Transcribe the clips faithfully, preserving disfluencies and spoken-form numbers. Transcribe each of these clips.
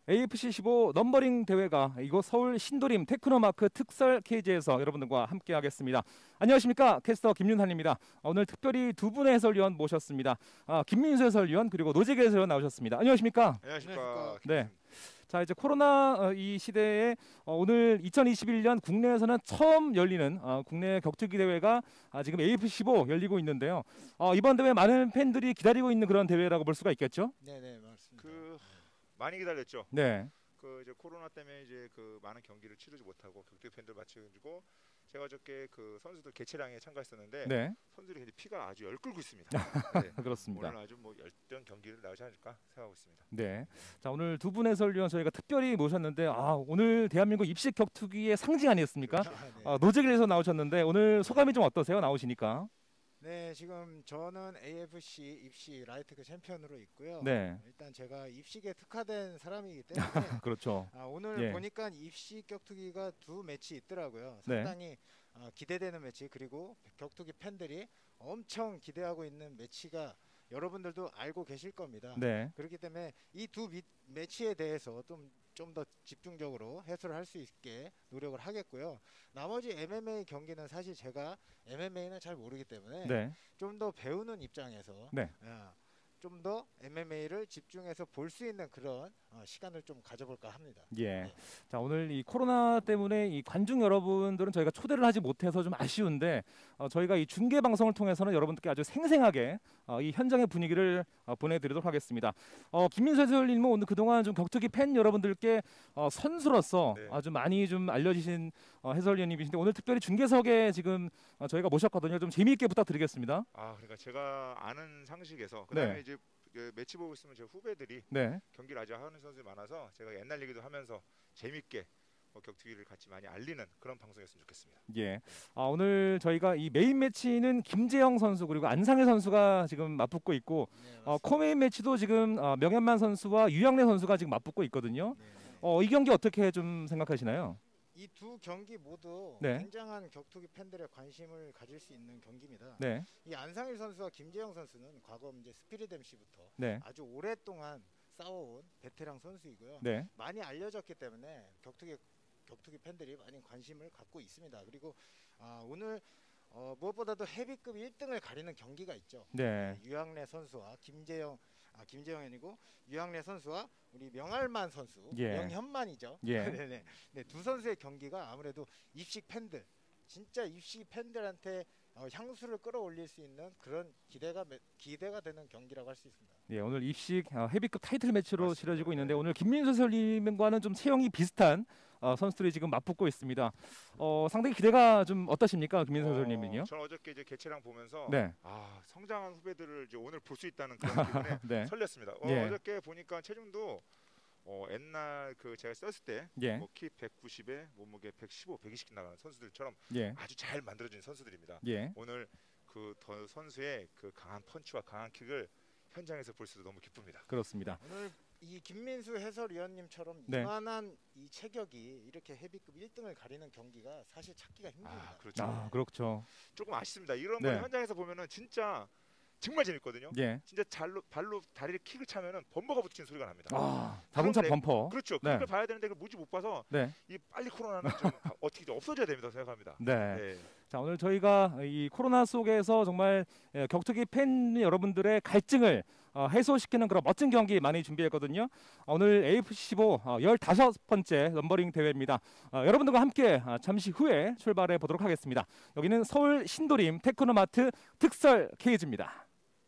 에이에프씨 십오 넘버링 대회가 이곳 서울 신도림 테크노마크 특설 케이지에서 여러분들과 함께 하겠습니다. 안녕하십니까, 캐스터 김윤환입니다. 오늘 특별히 두 분의 해설위원 모셨습니다. 아, 김민수 해설위원 그리고 노재계 해설위원 나오셨습니다. 안녕하십니까? 안녕하십니까. 네. 자, 이제 코로나 어, 이 시대에 어, 오늘 이천이십일 년 국내에서는 처음 열리는 어, 국내 격투기 대회가 아, 지금 에이에프씨 십오 열리고 있는데요. 어, 이번 대회 많은 팬들이 기다리고 있는 그런 대회라고 볼 수가 있겠죠? 네, 네, 맞습니다. 그 많이 기다렸죠. 네. 그 이제 코로나 때문에 이제 그 많은 경기를 치르지 못하고 격투기 팬들 마치고 제가 어저께 그 선수들 개최량에 참가했었는데 네. 선수들이 이제 피가 아주 열끓고 있습니다. 네. 그렇습니다. 오늘 아주 뭐 열정 경기를 나오지 않을까 생각하고 있습니다. 네. 자, 오늘 두 분 해설위원 저희가 특별히 모셨는데 아, 오늘 대한민국 입식 격투기의 상징 아니었습니까? 그렇죠. 네. 아, 노재길에서 나오셨는데 오늘 소감이 좀 어떠세요? 나오시니까? 네, 지금 저는 에이에프씨 입식 라이트급 챔피언으로 있고요. 네. 일단 제가 입식에 특화된 사람이기 때문에 그렇죠. 아, 오늘 예. 보니까 입식 격투기가 두 매치 있더라고요. 네. 상당히 어, 기대되는 매치, 그리고 격투기 팬들이 엄청 기대하고 있는 매치가 여러분들도 알고 계실 겁니다. 네. 그렇기 때문에 이 두 매치에 대해서 좀 좀 더 집중적으로 해설을 할 수 있게 노력을 하겠고요. 나머지 엠엠에이 경기는 사실 제가 엠엠에이는 잘 모르기 때문에 네. 좀 더 배우는 입장에서 네. 좀 더 엠엠에이를 집중해서 볼 수 있는 그런 어, 시간을 좀 가져볼까 합니다. 예. 네. 자, 오늘 이 코로나 때문에 이 관중 여러분들은 저희가 초대를 하지 못해서 좀 아쉬운데 어, 저희가 이 중계 방송을 통해서는 여러분들께 아주 생생하게 어, 이 현장의 분위기를 어, 보내드리도록 하겠습니다. 어, 김민수 해설님은 오늘 그동안 좀 격투기 팬 여러분들께 어, 선수로서 네. 아주 많이 좀 알려주신 어, 해설위원님이신데 오늘 특별히 중계석에 지금 어, 저희가 모셨거든요. 좀 재미있게 부탁드리겠습니다. 아, 그러니까 제가 아는 상식에서 그다음에 네. 이제 그 매치 보고 있으면 제 후배들이 네. 경기를 아주 하는 선수들이 많아서 제가 옛날 얘기도 하면서 재밌게 뭐 격투기를 같이 많이 알리는 그런 방송이었으면 좋겠습니다. 예. 아, 오늘 저희가 이 메인 매치는 김재영 선수 그리고 안상일 선수가 지금 맞붙고 있고 네, 어, 코메인 매치도 지금 어, 명현만 선수와 유영래 선수가 지금 맞붙고 있거든요. 네, 네. 어, 이 경기 어떻게 좀 생각하시나요? 이 두 경기 모두 네. 굉장한 격투기 팬들의 관심을 가질 수 있는 경기입니다. 네. 이 안상일 선수와 김재영 선수는 과거 이제 스피릿 엠씨부터 네. 아주 오랫동안 싸워온 베테랑 선수이고요. 네. 많이 알려졌기 때문에 격투기 격투기 팬들이 많이 관심을 갖고 있습니다. 그리고 아, 오늘 어, 무엇보다도 헤비급 일 등을 가리는 경기가 있죠. 네. 유영래 선수와 김재영 아 김재영이 아니고 유영래 선수와 우리 명알만 선수, 예. 명현만이죠. 예. 네네. 네, 두 선수의 경기가 아무래도 입식 팬들, 진짜 입식 팬들한테 어, 향수를 끌어올릴 수 있는 그런 기대가 기대가 되는 경기라고 할 수 있습니다. 예, 오늘 입식 어, 헤비급 타이틀 매치로 맞습니다. 치러지고 있는데 네. 오늘 김민수 해설님과는 좀 체형이 비슷한 어, 선수들이 지금 맞붙고 있습니다. 어, 상당히 기대가 좀 어떠십니까, 김민수 어, 해설님은요? 저는 어저께 이제 개최량 보면서 네. 아, 성장한 후배들을 이제 오늘 볼 수 있다는 그런 기분에 네. 설렜습니다. 어, 예. 어저께 보니까 체중도 어, 옛날 그 제가 썼을 때 예. 뭐 키 백구십에 몸무게 백십오, 백이십 나가는 선수들처럼 예. 아주 잘 만들어진 선수들입니다. 예. 오늘 그 더 선수의 그 강한 펀치와 강한 킥을 현장에서 볼 수도 너무 기쁩니다. 그렇습니다. 오늘 이 김민수 해설위원님처럼 네. 이만한 이 체격이 이렇게 헤비급 일 등을 가리는 경기가 사실 찾기가 힘듭니다. 아, 그렇죠. 아, 그렇죠. 조금 아쉽습니다. 이런 네. 거 현장에서 보면은 진짜 정말 재밌거든요. 예. 진짜 잘로 발로 다리를 킥을 차면은 범퍼가 붙이는 소리가 납니다. 아, 자동차 그런데- 범퍼. 그렇죠. 네. 그걸 봐야 되는데 그걸 무지 못 봐서 네. 이 빨리 코로나는 좀 어떻게 좀 없어져야 됩니다 생각합니다. 네. 네. 자, 오늘 저희가 이 코로나 속에서 정말 예, 격투기 팬 여러분들의 갈증을 어, 해소시키는 그런 멋진 경기 많이 준비했거든요. 어, 오늘 에이에프씨 십오 어, 열다섯 번째 넘버링 대회입니다. 어, 여러분들과 함께 어, 잠시 후에 출발해 보도록 하겠습니다. 여기는 서울 신도림 테크노마트 특설 케이지입니다.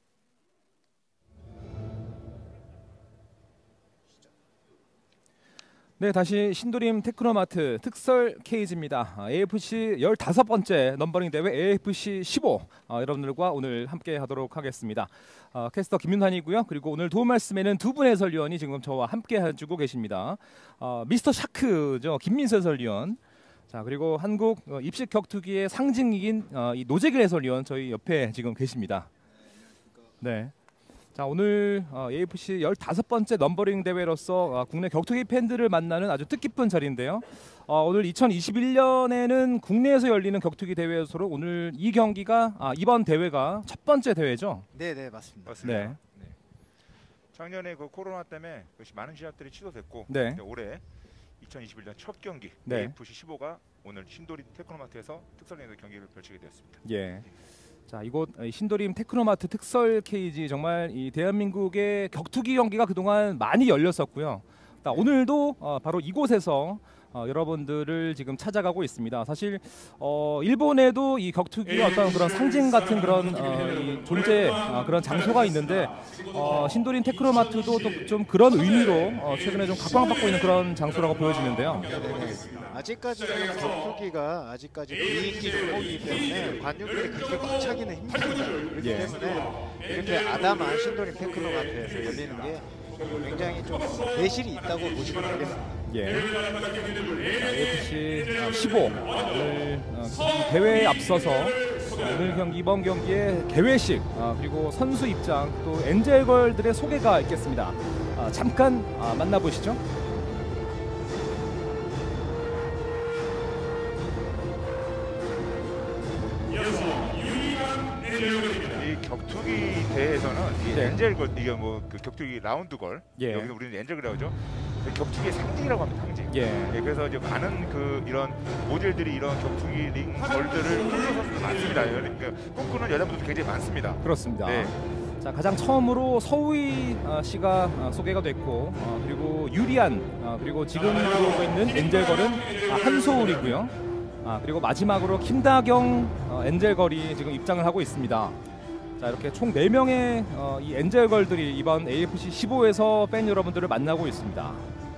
네, 다시 신도림 테크노마트 특설 케이지입니다. 아, 에이에프씨 열다섯 번째 넘버링 대회 에이에프씨 십오 아, 여러분들과 오늘 함께 하도록 하겠습니다. 아, 캐스터 김윤환이고요. 그리고 오늘 도움 말씀에는 두 분의 해설위원이 지금 저와 함께 해주고 계십니다. 아, 미스터 샤크죠, 김민수 해설위원. 자, 그리고 한국 어, 입식 격투기의 상징인 어, 이 노재길 해설위원 저희 옆에 지금 계십니다. 네. 자, 오늘 어, 에이에프씨 열다섯 번째 넘버링 대회로서 어, 국내 격투기 팬들을 만나는 아주 뜻깊은 자리인데요. 어, 오늘 이천이십일 년에는 국내에서 열리는 격투기 대회에서 오늘 이 경기가 아, 이번 대회가 첫 번째 대회죠. 네, 네, 맞습니다. 맞습니다. 네. 네. 작년에 그 코로나 때문에 많은 시합들이 취소됐고 네. 올해 이천이십일 년 첫 경기 네. 에이에프씨 십오가 오늘 신도림 테크노마트에서 특설에서 경기를 펼치게 되었습니다. 예. 자, 이곳 신도림 테크노마트 특설 케이지 정말 이 대한민국의 격투기 경기가 그동안 많이 열렸었고요. 자, 오늘도 어, 바로 이곳에서 어, 여러분들을 지금 찾아가고 있습니다. 사실 어, 일본에도 이 격투기의 어떤 그런 상징 같은 그런 어, 이 존재 어, 그런 장소가 있는데 어, 신도림 테크노마트도 또 좀 그런 의미로 어, 최근에 좀 각광받고 있는 그런 장소라고 보여지는데요. 아직까지는 격투기가 아직까지 비인기 종목이기 때문에 관중들이 그렇게 꽉 차기는 힘듭니다. 그렇기 예. 때문에 이렇게 아담한 신도림 테크노마트에서 열리는 게 굉장히 좀 배실이 있다고 보시면 되겠습니다. 예. 에이에프씨 십오를 어, 이 대회에 앞서서 오늘 경기 이번 경기의 개회식 어, 그리고 선수 입장 또 엔젤걸들의 소개가 있겠습니다. 아, 잠깐 아, 만나보시죠. 이 격투기 대회에서는 이 네. 엔젤걸 이게 뭐 그 격투기 라운드걸 예. 여기서 우리는 엔젤걸이라고 하죠. 격투기의 상징이라고 합니다. 상징. 예. 예, 그래서 이제 많은 그 이런 모델들이 이런 격투기 링 걸들을 꿈꾸는 선수도 많습니다. 그러니까 꿈꾸는 여자분들도 굉장히 많습니다. 그렇습니다. 네. 자, 가장 처음으로 서우이 어, 씨가 어, 소개가 됐고 어, 그리고 유리안 어, 그리고 지금 들어오고 있는 엔젤걸은 아, 한소울이고요. 아, 그리고 마지막으로 김다경 어, 엔젤걸이 지금 입장을 하고 있습니다. 자, 이렇게 총 네 명의 어, 이 엔젤걸들이 이번 에이에프씨 십오에서 팬 여러분들을 만나고 있습니다.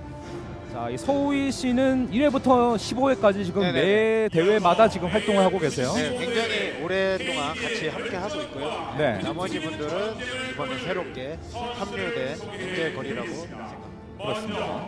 자, 이 서우이 씨는 일 회부터 십오 회까지 지금 네네네. 매 대회마다 지금 활동을 하고 계세요. 네, 굉장히 오랫동안 같이 함께 하고 있고요. 네. 나머지 분들은 이번에 새롭게 합류된 엔젤걸이라고 생각합니다. 그렇습니다.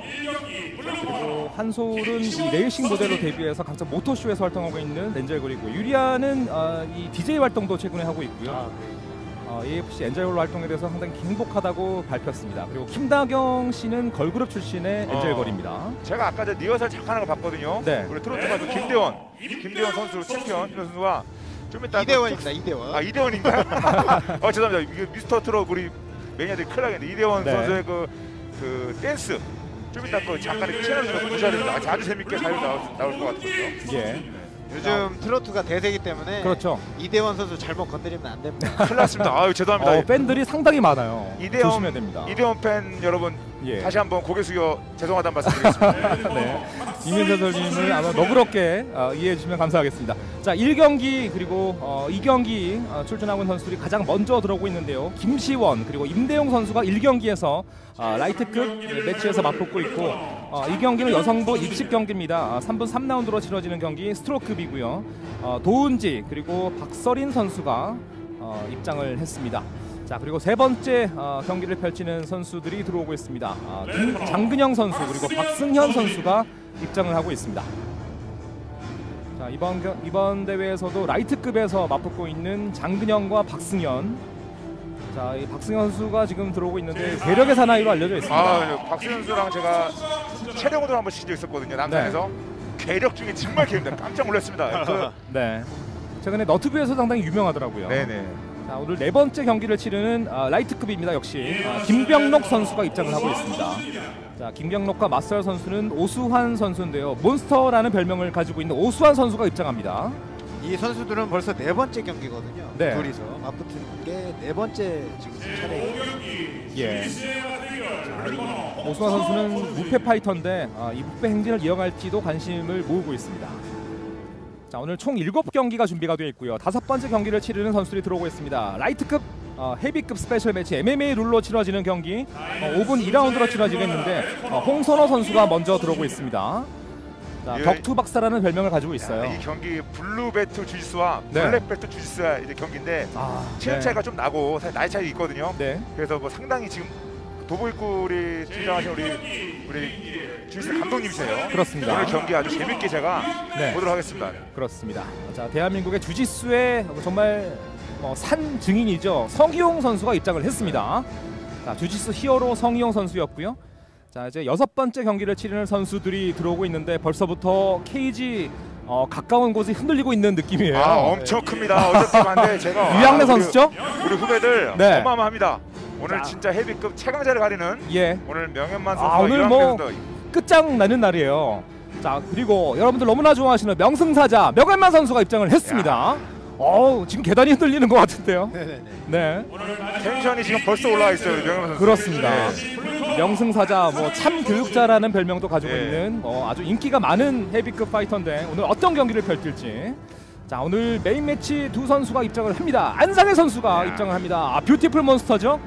그리고 한솔은 이 레이싱 모델로 데뷔해서 각종 모터쇼에서 활동하고 있는 엔젤걸이고 유리아는 어, 이 디제이 활동도 최근에 하고 있고요. 아, 어, 에이에프씨 엔젤걸로 활동에 대해서 상당히 행복하다고 밝혔습니다. 그리고 김다경 씨는 걸그룹 출신의 어. 엔젤걸입니다. 제가 아까 저 리허설 잠깐 하는 거 봤거든요. 네. 우리 트로트 가수 김대원, 김대원 선수 챔피언 김대원 선수가 좀 이따 이대원입니다. 이대원. 아 이대원인가요? 어 죄송합니다. 이게 미스터 트롯 우리 매니아들이 큰일 나겠네. 이대원 네. 선수의 그, 그 댄스 좀 이따 그 잠깐 채널 좀 보셔야 됩니다. 아주 재밌게 잘 나올, 나올 것 같거든요. 예. 요즘 트로트가 대세기 때문에 그렇죠. 이대원 선수 잘못 건드리면 안 됩니다. 큰일 났습니다. 아유 죄송합니다. 어, 팬들이 상당히 많아요. 이대원, 조심해야 됩니다. 이대원 팬 여러분 예. 다시 한번 고개 숙여 죄송하다는 말씀 드리겠습니다. 네. 이민재 선수님을 아마 너그럽게 어, 이해해 주시면 감사하겠습니다. 자, 일 경기 그리고 어, 이 경기 어, 출전하고 있는 선수들이 가장 먼저 들어오고 있는데요. 김시원 그리고 임대용 선수가 일 경기에서 어, 라이트급 매치에서 맞붙고 있고 어, 이 경기는 여성부 입식 경기입니다. 어, 삼 분 삼 라운드로 치러지는 경기 스트로크급이고요. 어, 도은지 그리고 박서린 선수가 어, 입장을 했습니다. 자, 그리고 세 번째 어, 경기를 펼치는 선수들이 들어오고 있습니다. 어, 김, 장근영 선수 그리고 박승현 선수가 입장을 하고 있습니다. 자, 이번 겨, 이번 대회에서도 라이트급에서 맞붙고 있는 장근영과 박승현. 자, 이 박승현 선수가 지금 들어오고 있는데 괴력의 사나이로 알려져 있습니다. 아, 박수현 선수랑 제가 촬영도 한번 시킨 적 있었거든요. 남산에서 괴력 중에 정말 괴력입니다. 깜짝 놀랐습니다. 그, 네. 최근에 너튜브에서 상당히 유명하더라고요. 네네. 자, 오늘 네 번째 경기를 치르는 아, 라이트급입니다. 역시 아, 김병록 선수가 입장을 하고 있습니다. 자, 김병록과 맞설 선수는 오수환 선수인데요. 몬스터라는 별명을 가지고 있는 오수환 선수가 입장합니다. 이 선수들은 벌써 네 번째 경기거든요. 네. 둘이서 맞붙은 게 네 번째 지금 차례예요. 예. 자, 이 오수환 선수는 무패 파이터인데 아, 이 무패 행진을 이어갈지도 관심을 모으고 있습니다. 자, 오늘 총 일곱 경기가 준비가 되어 있고요. 다섯 번째 경기를 치르는 선수들이 들어오고 있습니다. 라이트급 어, 헤비급 스페셜 매치 엠엠에이 룰로 치러지는 경기 어, 오 분 이 라운드로 치러지겠는데 어, 홍선호 선수가 먼저 들어오고 있습니다. 자, 예. 격투 박사라는 별명을 가지고 있어요. 야, 이 경기 블루 벨트 주짓수와 네. 블랙 벨트 주짓수가 이제 경기인데 아, 체형 네. 차이가 좀 나고 사실 나이 차이 있거든요. 네. 그래서 뭐 상당히 지금 도보입구리 팀장하신 우리 우리 주짓수 감독님이세요. 그렇습니다. 오늘 경기 아주 재밌게 제가 네. 보도록 하겠습니다. 그렇습니다. 자, 대한민국의 주짓수의 정말 어, 산 증인이죠. 성희용 선수가 입장을 했습니다. 자, 주짓수 히어로 성희용 선수였고요. 자, 이제 여섯 번째 경기를 치르는 선수들이 들어오고 있는데 벌써부터 케이지 어, 가까운 곳이 흔들리고 있는 느낌이에요. 아 엄청 큽니다. 어저께 봤는데 제가 유양래 아, 우리- 선수죠? 우리 후배들 네. 어마어마합니다. 오늘 자. 진짜 헤비급 최강자를 가리는 예. 오늘 명현만 아, 선수와 오늘 이완 뭐 선수. 끝장나는 날이에요. 자, 그리고 여러분들 너무나 좋아하시는 명승사자 명현만 선수가 입장을 했습니다. 어우, 지금 계단이 흔들리는 것 같은데요. 네네네. 네, 텐션이 지금 벌써 올라와 있어요, 우리 명현만 선수. 그렇습니다. 네. 명승사자, 뭐 참 교육자라는 별명도 가지고 네. 있는 어, 아주 인기가 많은 헤비급 파이터인데 오늘 어떤 경기를 펼칠지. 자, 오늘 메인 매치 두 선수가 입장을 합니다. 안상혜 선수가 야. 입장을 합니다. 아, 뷰티풀 몬스터죠.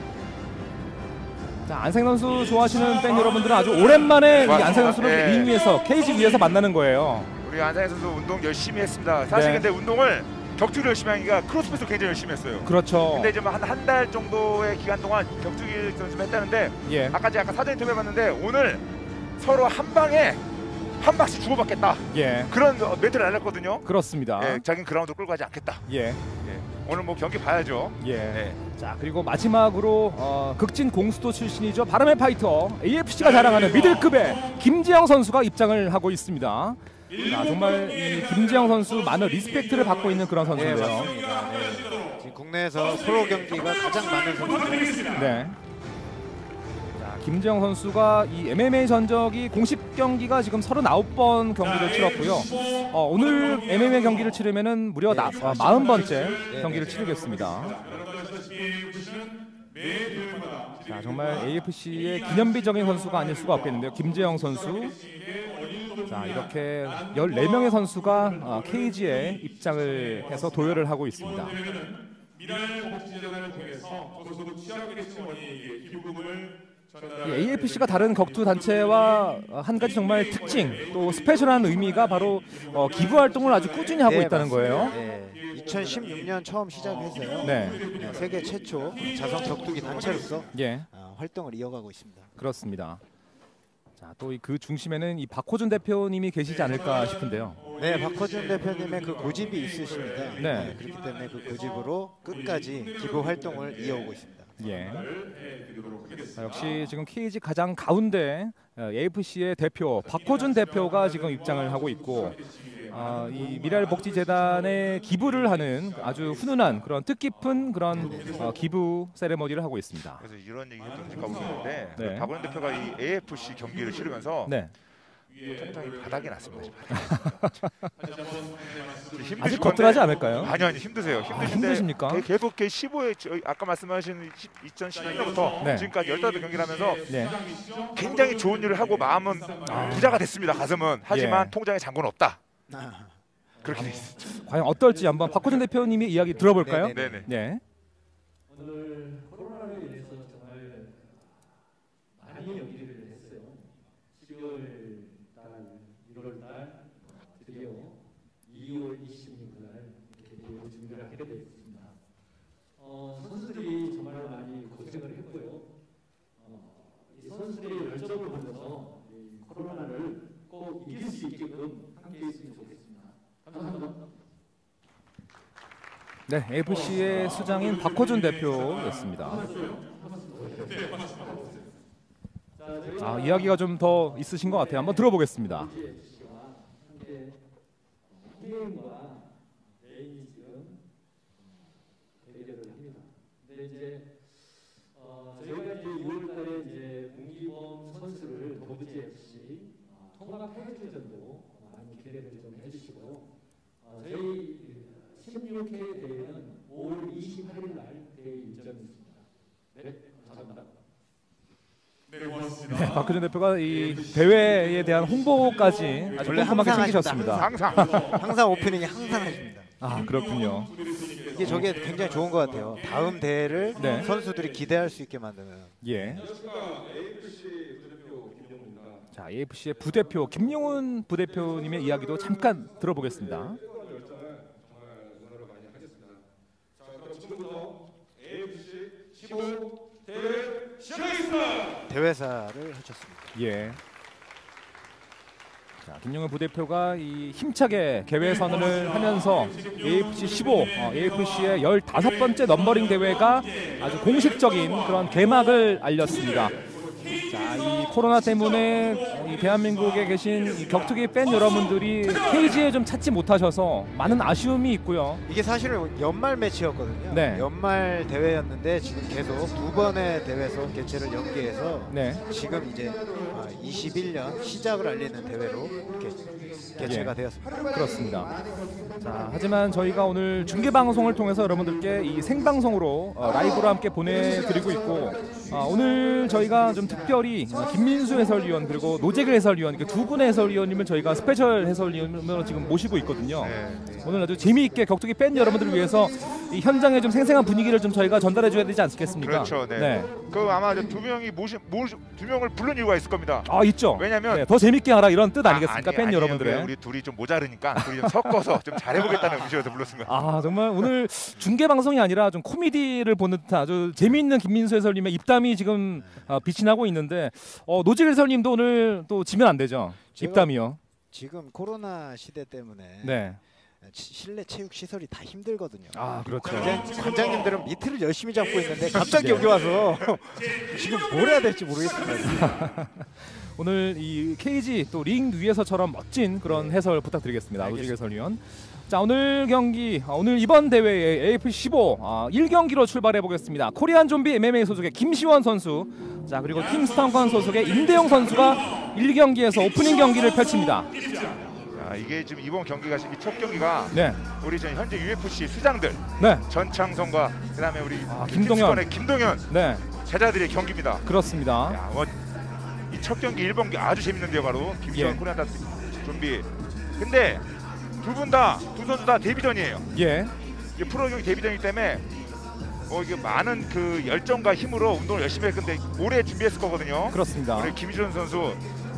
자, 안상혜 선수 좋아하시는 팬 여러분들은 아주 오랜만에 이 맞습니다. 안상혜 선수를 예. 링 위에서 케이지 위에서 만나는 거예요. 우리 안상혜 선수 운동 열심히 했습니다. 사실 네. 근데 운동을 격투기를 열심히 하기가 크로스핏을 굉장히 열심히 했어요. 그렇죠. 근데 이제 한 한 달 정도의 기간 동안 격투기 연습을 했다는데 예. 아까 제가 아까 사전 인터뷰 해봤는데 오늘 서로 한 방에 한 방씩 주고받겠다 예. 그런 어, 멘트를 날렸거든요. 그렇습니다. 예, 자기는 그라운드 끌고 가지 않겠다. 예. 예. 오늘 뭐 경기 봐야죠. 예. 네. 자, 그리고 마지막으로 어, 극진 공수도 출신이죠. 바람의 파이터 에이에프씨가 자랑하는 미들급의 김지영 선수가 입장을 하고 있습니다. 자, 정말 이 김지영 선수 많은 리스펙트를 받고 있는 그런 네, 선수인데요. 맞습니다. 네. 지금 국내에서 프로 경기가 가장 많은 선수입니다. 네. 자, 김지영 선수가 이 엠엠에이 전적이 공식 경기가 지금 서른아홉 번 경기를 치렀고요. 어, 오늘 엠엠에이 경기를 치르면은 무려 나, 아, 사십 번째 경기를 치르겠습니다. 자, 정말 에이에프씨의 기념비적인 선수가 아닐 수가 없겠는데요. 김재영 선수. 자, 이렇게 열네 명의 선수가 어, 케이지에 입장을 해서 도열을 하고 있습니다. 이 에이에프씨가 다른 격투 단체와 한 가지 정말 특징 또 스페셜한 의미가 바로 어, 기부 활동을 아주 꾸준히 하고 네, 있다는 맞습니다. 거예요. 네. 이천십육 년 처음 시작해서요. 네, 네, 세계 최초 자선 격투기 단체로서 예, 어, 활동을 이어가고 있습니다. 그렇습니다. 자, 또 그 중심에는 이 박호준 대표님이 계시지 않을까 싶은데요. 네, 박허준 대표님의 그 고집이 있으십니다. 네. 네, 그렇기 때문에 그 고집으로 끝까지 기부 활동을 이어오고 있습니다. 예. 자, 역시 지금 케이지 가장 가운데 에이에프씨의 대표 박호준 대표가 지금 입장을 하고 있고, 아, 이 미랄복지재단에 기부를 하는 아주 훈훈한 그런 뜻깊은 그런 어, 기부 세레머니를 하고 있습니다. 그래서 이런 얘기 해드릴까 모르겠는데 네. 그 박원현 대표가 이 에이에프씨 경기를 치르면서 네, 통장이 바닥이 났습니다. 지금. 아직 거뜬하지 않을까요? 아니요, 아니 힘드세요. 힘드신데 힘드십니까? 계- 계속 그 십오에 아까 말씀하신 이천십일 년부터 네. 지금까지 열다섯 번 경기를 하면서 네, 굉장히 좋은 일을 하고 마음은 부자가 됐습니다. 가슴은. 하지만 예. 통장에 잔고는 없다. 아, 그렇게 돼 있습니다. 과연 어떨지 한번 박호준 대표님의 이야기 들어볼까요? 네, 네, 네네. 네. 오늘 코로나로 인해서 정말 많이 연기를 했어요. 십이월 달, 일월 달, 드디어 이월 이십육 날 이렇게 대회 준비를 하게 되었습니다. 어, 선수들이 정말 많이 고생을 했고요. 어, 이 선수들의 열정을 보면서 이 코로나를 꼭 이길 수 있게끔 함께 했으면 좋겠습니다. 감사합니다. 네, 에이에프씨의 수장인 박호준 대표였습니다. 아, 이야기가 좀 더 있으신 것 같아요. 한번 들어보겠습니다. 게임과 레인이 지금 대결을 합니다. 근데 이제 어, 저희가 이제 유월달에 이제 문기범 선수를 더블지에프씨 어, 통합 해외전도 많이 기대를 좀 해주시고요. 어, 저희 십육 회 대회는 오월 이십팔일 날 대회 일정이 있습니다. 네, 감사합니다. 네, 박호준 대표가 이 대회에 대한 홍보까지 아주 원래 꼼꼼하게 항상 챙기셨습니다. 항상 항상 오프닝이 항상 하십니다. 아, 그렇군요. 이게 저게 굉장히 좋은 것 같아요. 다음 대회를 네. 선수들이 기대할 수 있게 만드는. 예. 자, 에이에프씨의 부대표 김용훈 부대표님의 이야기도 잠깐 들어보겠습니다. 대회사를 하셨습니다. 예. 자, 김용훈 부대표가 이 힘차게 개회 선언을 하면서 에이에프씨 십오, 어, 에이에프씨의 열다섯 번째 넘버링 대회가 아주 공식적인 그런 개막을 알렸습니다. 자, 이 코로나 때문에 이 대한민국에 계신 이 격투기 팬 여러분들이 케이지에 좀 찾지 못하셔서 많은 아쉬움이 있고요. 이게 사실은 연말 매치였거든요. 네. 연말 대회였는데 지금 계속 두 번의 대회에서 개최를 연기해서 네. 지금 이제 이십일 년 시작을 알리는 대회로 이렇게 개최가 예. 되었습니다. 그렇습니다. 자, 하지만 저희가 오늘 중계 방송을 통해서 여러분들께 이 생방송으로 어, 라이브로 함께 보내드리고 있고, 어, 오늘 저희가 좀 특별히 어, 김민수 해설위원 그리고 노재글 해설위원 이렇게 두 분의 해설위원님을 저희가 스페셜 해설위원으로 지금 모시고 있거든요. 네, 네. 오늘 아주 재미있게 격투기 팬 여러분들을 위해서 이 현장의 좀 생생한 분위기를 좀 저희가 전달해줘야 되지 않겠습니까? 그렇죠. 네. 네. 그 아마 이제 두 명이 모시, 모시 두 명을 부른 이유가 있을 겁니다. 아, 있죠. 왜냐면 네, 더 재밌게 하라 이런 뜻 아니겠습니까? 아, 아니, 팬 아니에요. 여러분들의. 우리 둘이 좀 모자르니까 둘이 좀 섞어서 좀 잘해보겠다는 의지에서 불렀습니다. 아, 정말 오늘 중계 방송이 아니라 좀 코미디를 보는 듯한 아주 재미있는 김민수 해설님의 입담이 지금 어, 빛이 나고 있는데, 어, 노재글 해설님도 오늘 또 지면 안 되죠? 제가 입담이요. 지금 코로나 시대 때문에 네. 치- 실내 체육 시설이 다 힘들거든요. 아, 그렇죠. 관장, 관장님들은 미트를 열심히 잡고 있는데 갑자기 네. 여기 와서 지금 뭘 해야 될지 모르겠습니다. 오늘 이 케이지 또 링 위에서처럼 멋진 그런 해설 부탁드리겠습니다. 노재글 알겠습니다. 해설위원. 자, 오늘 경기, 아, 오늘 이번 대회의 에이에프씨 십오 아, 일 경기로 출발해 보겠습니다. 코리안 좀비 엠엠에이 소속의 김시원 선수, 자, 그리고 팀스타건 소속의 임대용 선수가 일 경기에서 오프닝 경기를 펼칩니다. 자, 이게 지금 이번 경기가 지금 첫 경기가 네, 우리 지금 현재 유에프씨 수장들 네, 전창성과 그다음에 우리 아, 김동현. 김동현, 김동현 네, 제자들의 경기입니다. 그렇습니다. 야, 뭐, 이 첫 경기 일 번기 아주 재밌는데요, 바로 김시원 예. 코리안 다스 좀비. 근데 두 분 다 두 선수 다 데뷔전이에요. 예, 이게 프로 경기 데뷔전이기 때문에 뭐 이게 많은 그 열정과 힘으로 운동을 열심히 했는데 오래 준비했을 거거든요. 그렇습니다. 우리 김시원 선수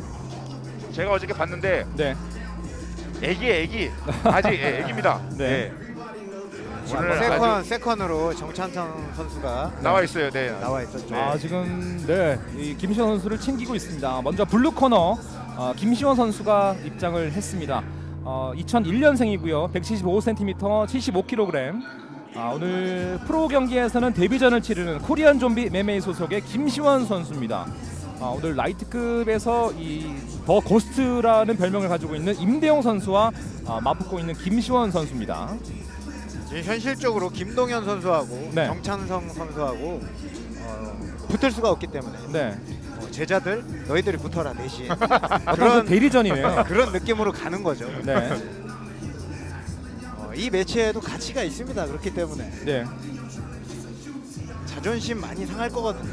제가 어저께 봤는데 네, 애기 애기 아직 애, 애기입니다. 네. 오늘 세컨 아주 세컨으로 정찬성 선수가 나와 있어요. 네. 나와 있었죠. 아, 지금 네, 이 김시원 선수를 챙기고 있습니다. 먼저 블루 코너 어, 김시원 선수가 입장을 했습니다. 어, 이천일 년생이고요. 백칠십오 센티미터, 칠십오 킬로그램. 아, 오늘 프로 경기에서는 데뷔전을 치르는 코리안 좀비 엠엠에이 소속의 김시원 선수입니다. 아, 오늘 라이트급에서 이 더 고스트라는 별명을 가지고 있는 임대용 선수와 아, 맞붙고 있는 김시원 선수입니다. 지금 현실적으로 김동현 선수하고 네. 정찬성 선수하고 어, 붙을 수가 없기 때문에 네, 어, 제자들 너희들이 붙어라 대신 어떤 그런 그 대리전이네요. 그런 느낌으로 가는 거죠. 네, 어, 이 매치에도 가치가 있습니다. 그렇기 때문에 네. 자존심 많이 상할 거거든요.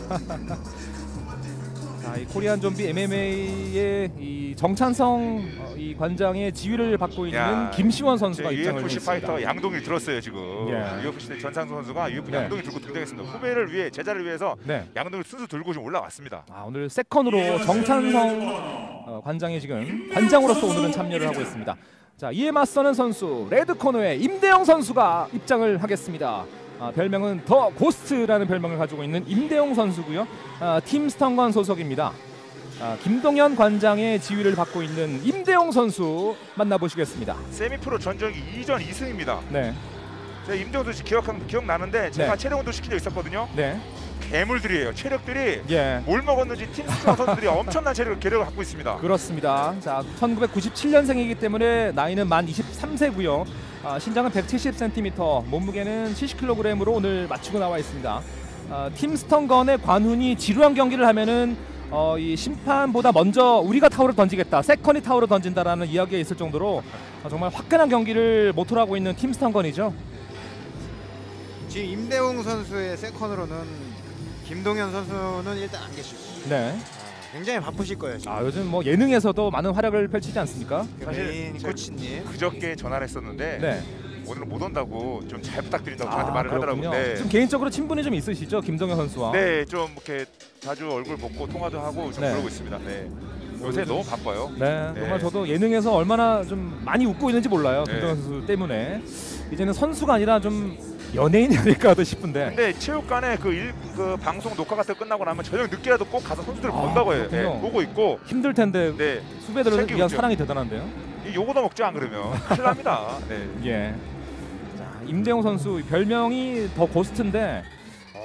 자, 이 코리안 좀비 엠엠에이의 이 정찬성 어, 이 관장의 지휘를 받고 있는 야, 김시원 선수가 입장을 유에프씨 했습니다. 파이터 양동이 들었어요 지금. 예. 유에프씨 때 전상수 선수가 유에프씨 네. 양동이 들고 등장했습니다. 후배를 위해 제자를 위해서 네. 양동을 순수 들고 좀 올라왔습니다. 아, 오늘 세컨으로 정찬성 어, 관장이 지금 관장으로서 오늘은 참여를 하고 있습니다. 자, 이에 맞서는 선수 레드 코너의 임대용 선수가 입장을 하겠습니다. 아, 별명은 더 고스트라는 별명을 가지고 있는 임대용 선수고요. 아, 팀 스턴건 소속입니다. 아, 김동현 관장의 지휘를 받고 있는 임대용 선수 만나보시겠습니다. 세미프로 전적이 이 전 이 승입니다. 네, 제가 임대훈 선수 기억한 기억나는데 제가 네. 체력 운동 시킨 적 있었거든요. 네, 괴물들이에요. 체력들이 예. 뭘 먹었는지 팀 스타 선수들이 엄청난 체력을 계력을 갖고 있습니다. 그렇습니다. 자, 천구백구십칠 년생이기 때문에 나이는 만 이십삼 세고요. 아, 신장은 백칠십 센티미터, 몸무게는 칠십 킬로그램으로 오늘 맞추고 나와 있습니다. 아, 팀 스턴건의 관훈이 지루한 경기를 하면은 어, 이 심판보다 먼저 우리가 타워를 던지겠다, 세컨이 타워를 던진다라는 이야기가 있을 정도로 아, 정말 화끈한 경기를 모토하고 있는 팀 스턴건이죠. 지금 임대웅 선수의 세컨으로는 김동현 선수는 일단 안 계시고 네. 아, 굉장히 바쁘실 거예요. 지금. 아, 요즘 뭐 예능에서도 많은 활약을 펼치지 않습니까? 그 사실 메인 제- 코치님. 그저께 전화를 했었는데 네. 오늘 못 온다고 좀 잘 부탁드린다고 저한테 말을 그렇군요. 하더라고요. 좀 개인적으로 친분이 좀 있으시죠, 김동현 선수와? 네, 좀 이렇게 자주 얼굴 보고 통화도 하고 좀 네. 그러고 있습니다. 네. 요새 너무 바빠요. 네, 네. 정말 저도 예능에서 얼마나 좀 많이 웃고 있는지 몰라요. 네. 김동현 선수 때문에. 이제는 선수가 아니라 좀 연예인이 아닐까 싶은데. 근데 체육관에 그, 일, 그 방송 녹화 같은 거 끝나고 나면 저녁 늦게라도 꼭 가서 선수들을 아, 본다고 해요. 네, 그렇군요. 보고 있고. 힘들 텐데 네, 후배들을 챙기고 위한 있죠. 사랑이 대단한데요. 이 요거도 먹지 안 그러면 큰일 납니다. 네. 예. 자, 임대용 선수 별명이 더 고스트인데 어,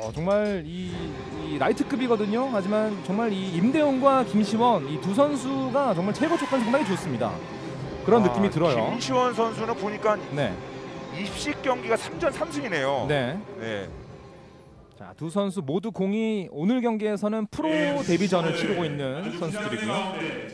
어, 정말 이, 이 라이트급이거든요. 하지만 정말 이 임대웅과 김시원 이 두 선수가 정말 최고 조건 상당히 좋습니다. 그런 아, 느낌이 들어요. 김시원 선수는 보니까 네. 입식 경기가 삼 전 삼 승이네요. 네. 네. 자, 두 선수 모두 공이 오늘 경기에서는 프로 데뷔전을 치르고 있는 선수들이고요.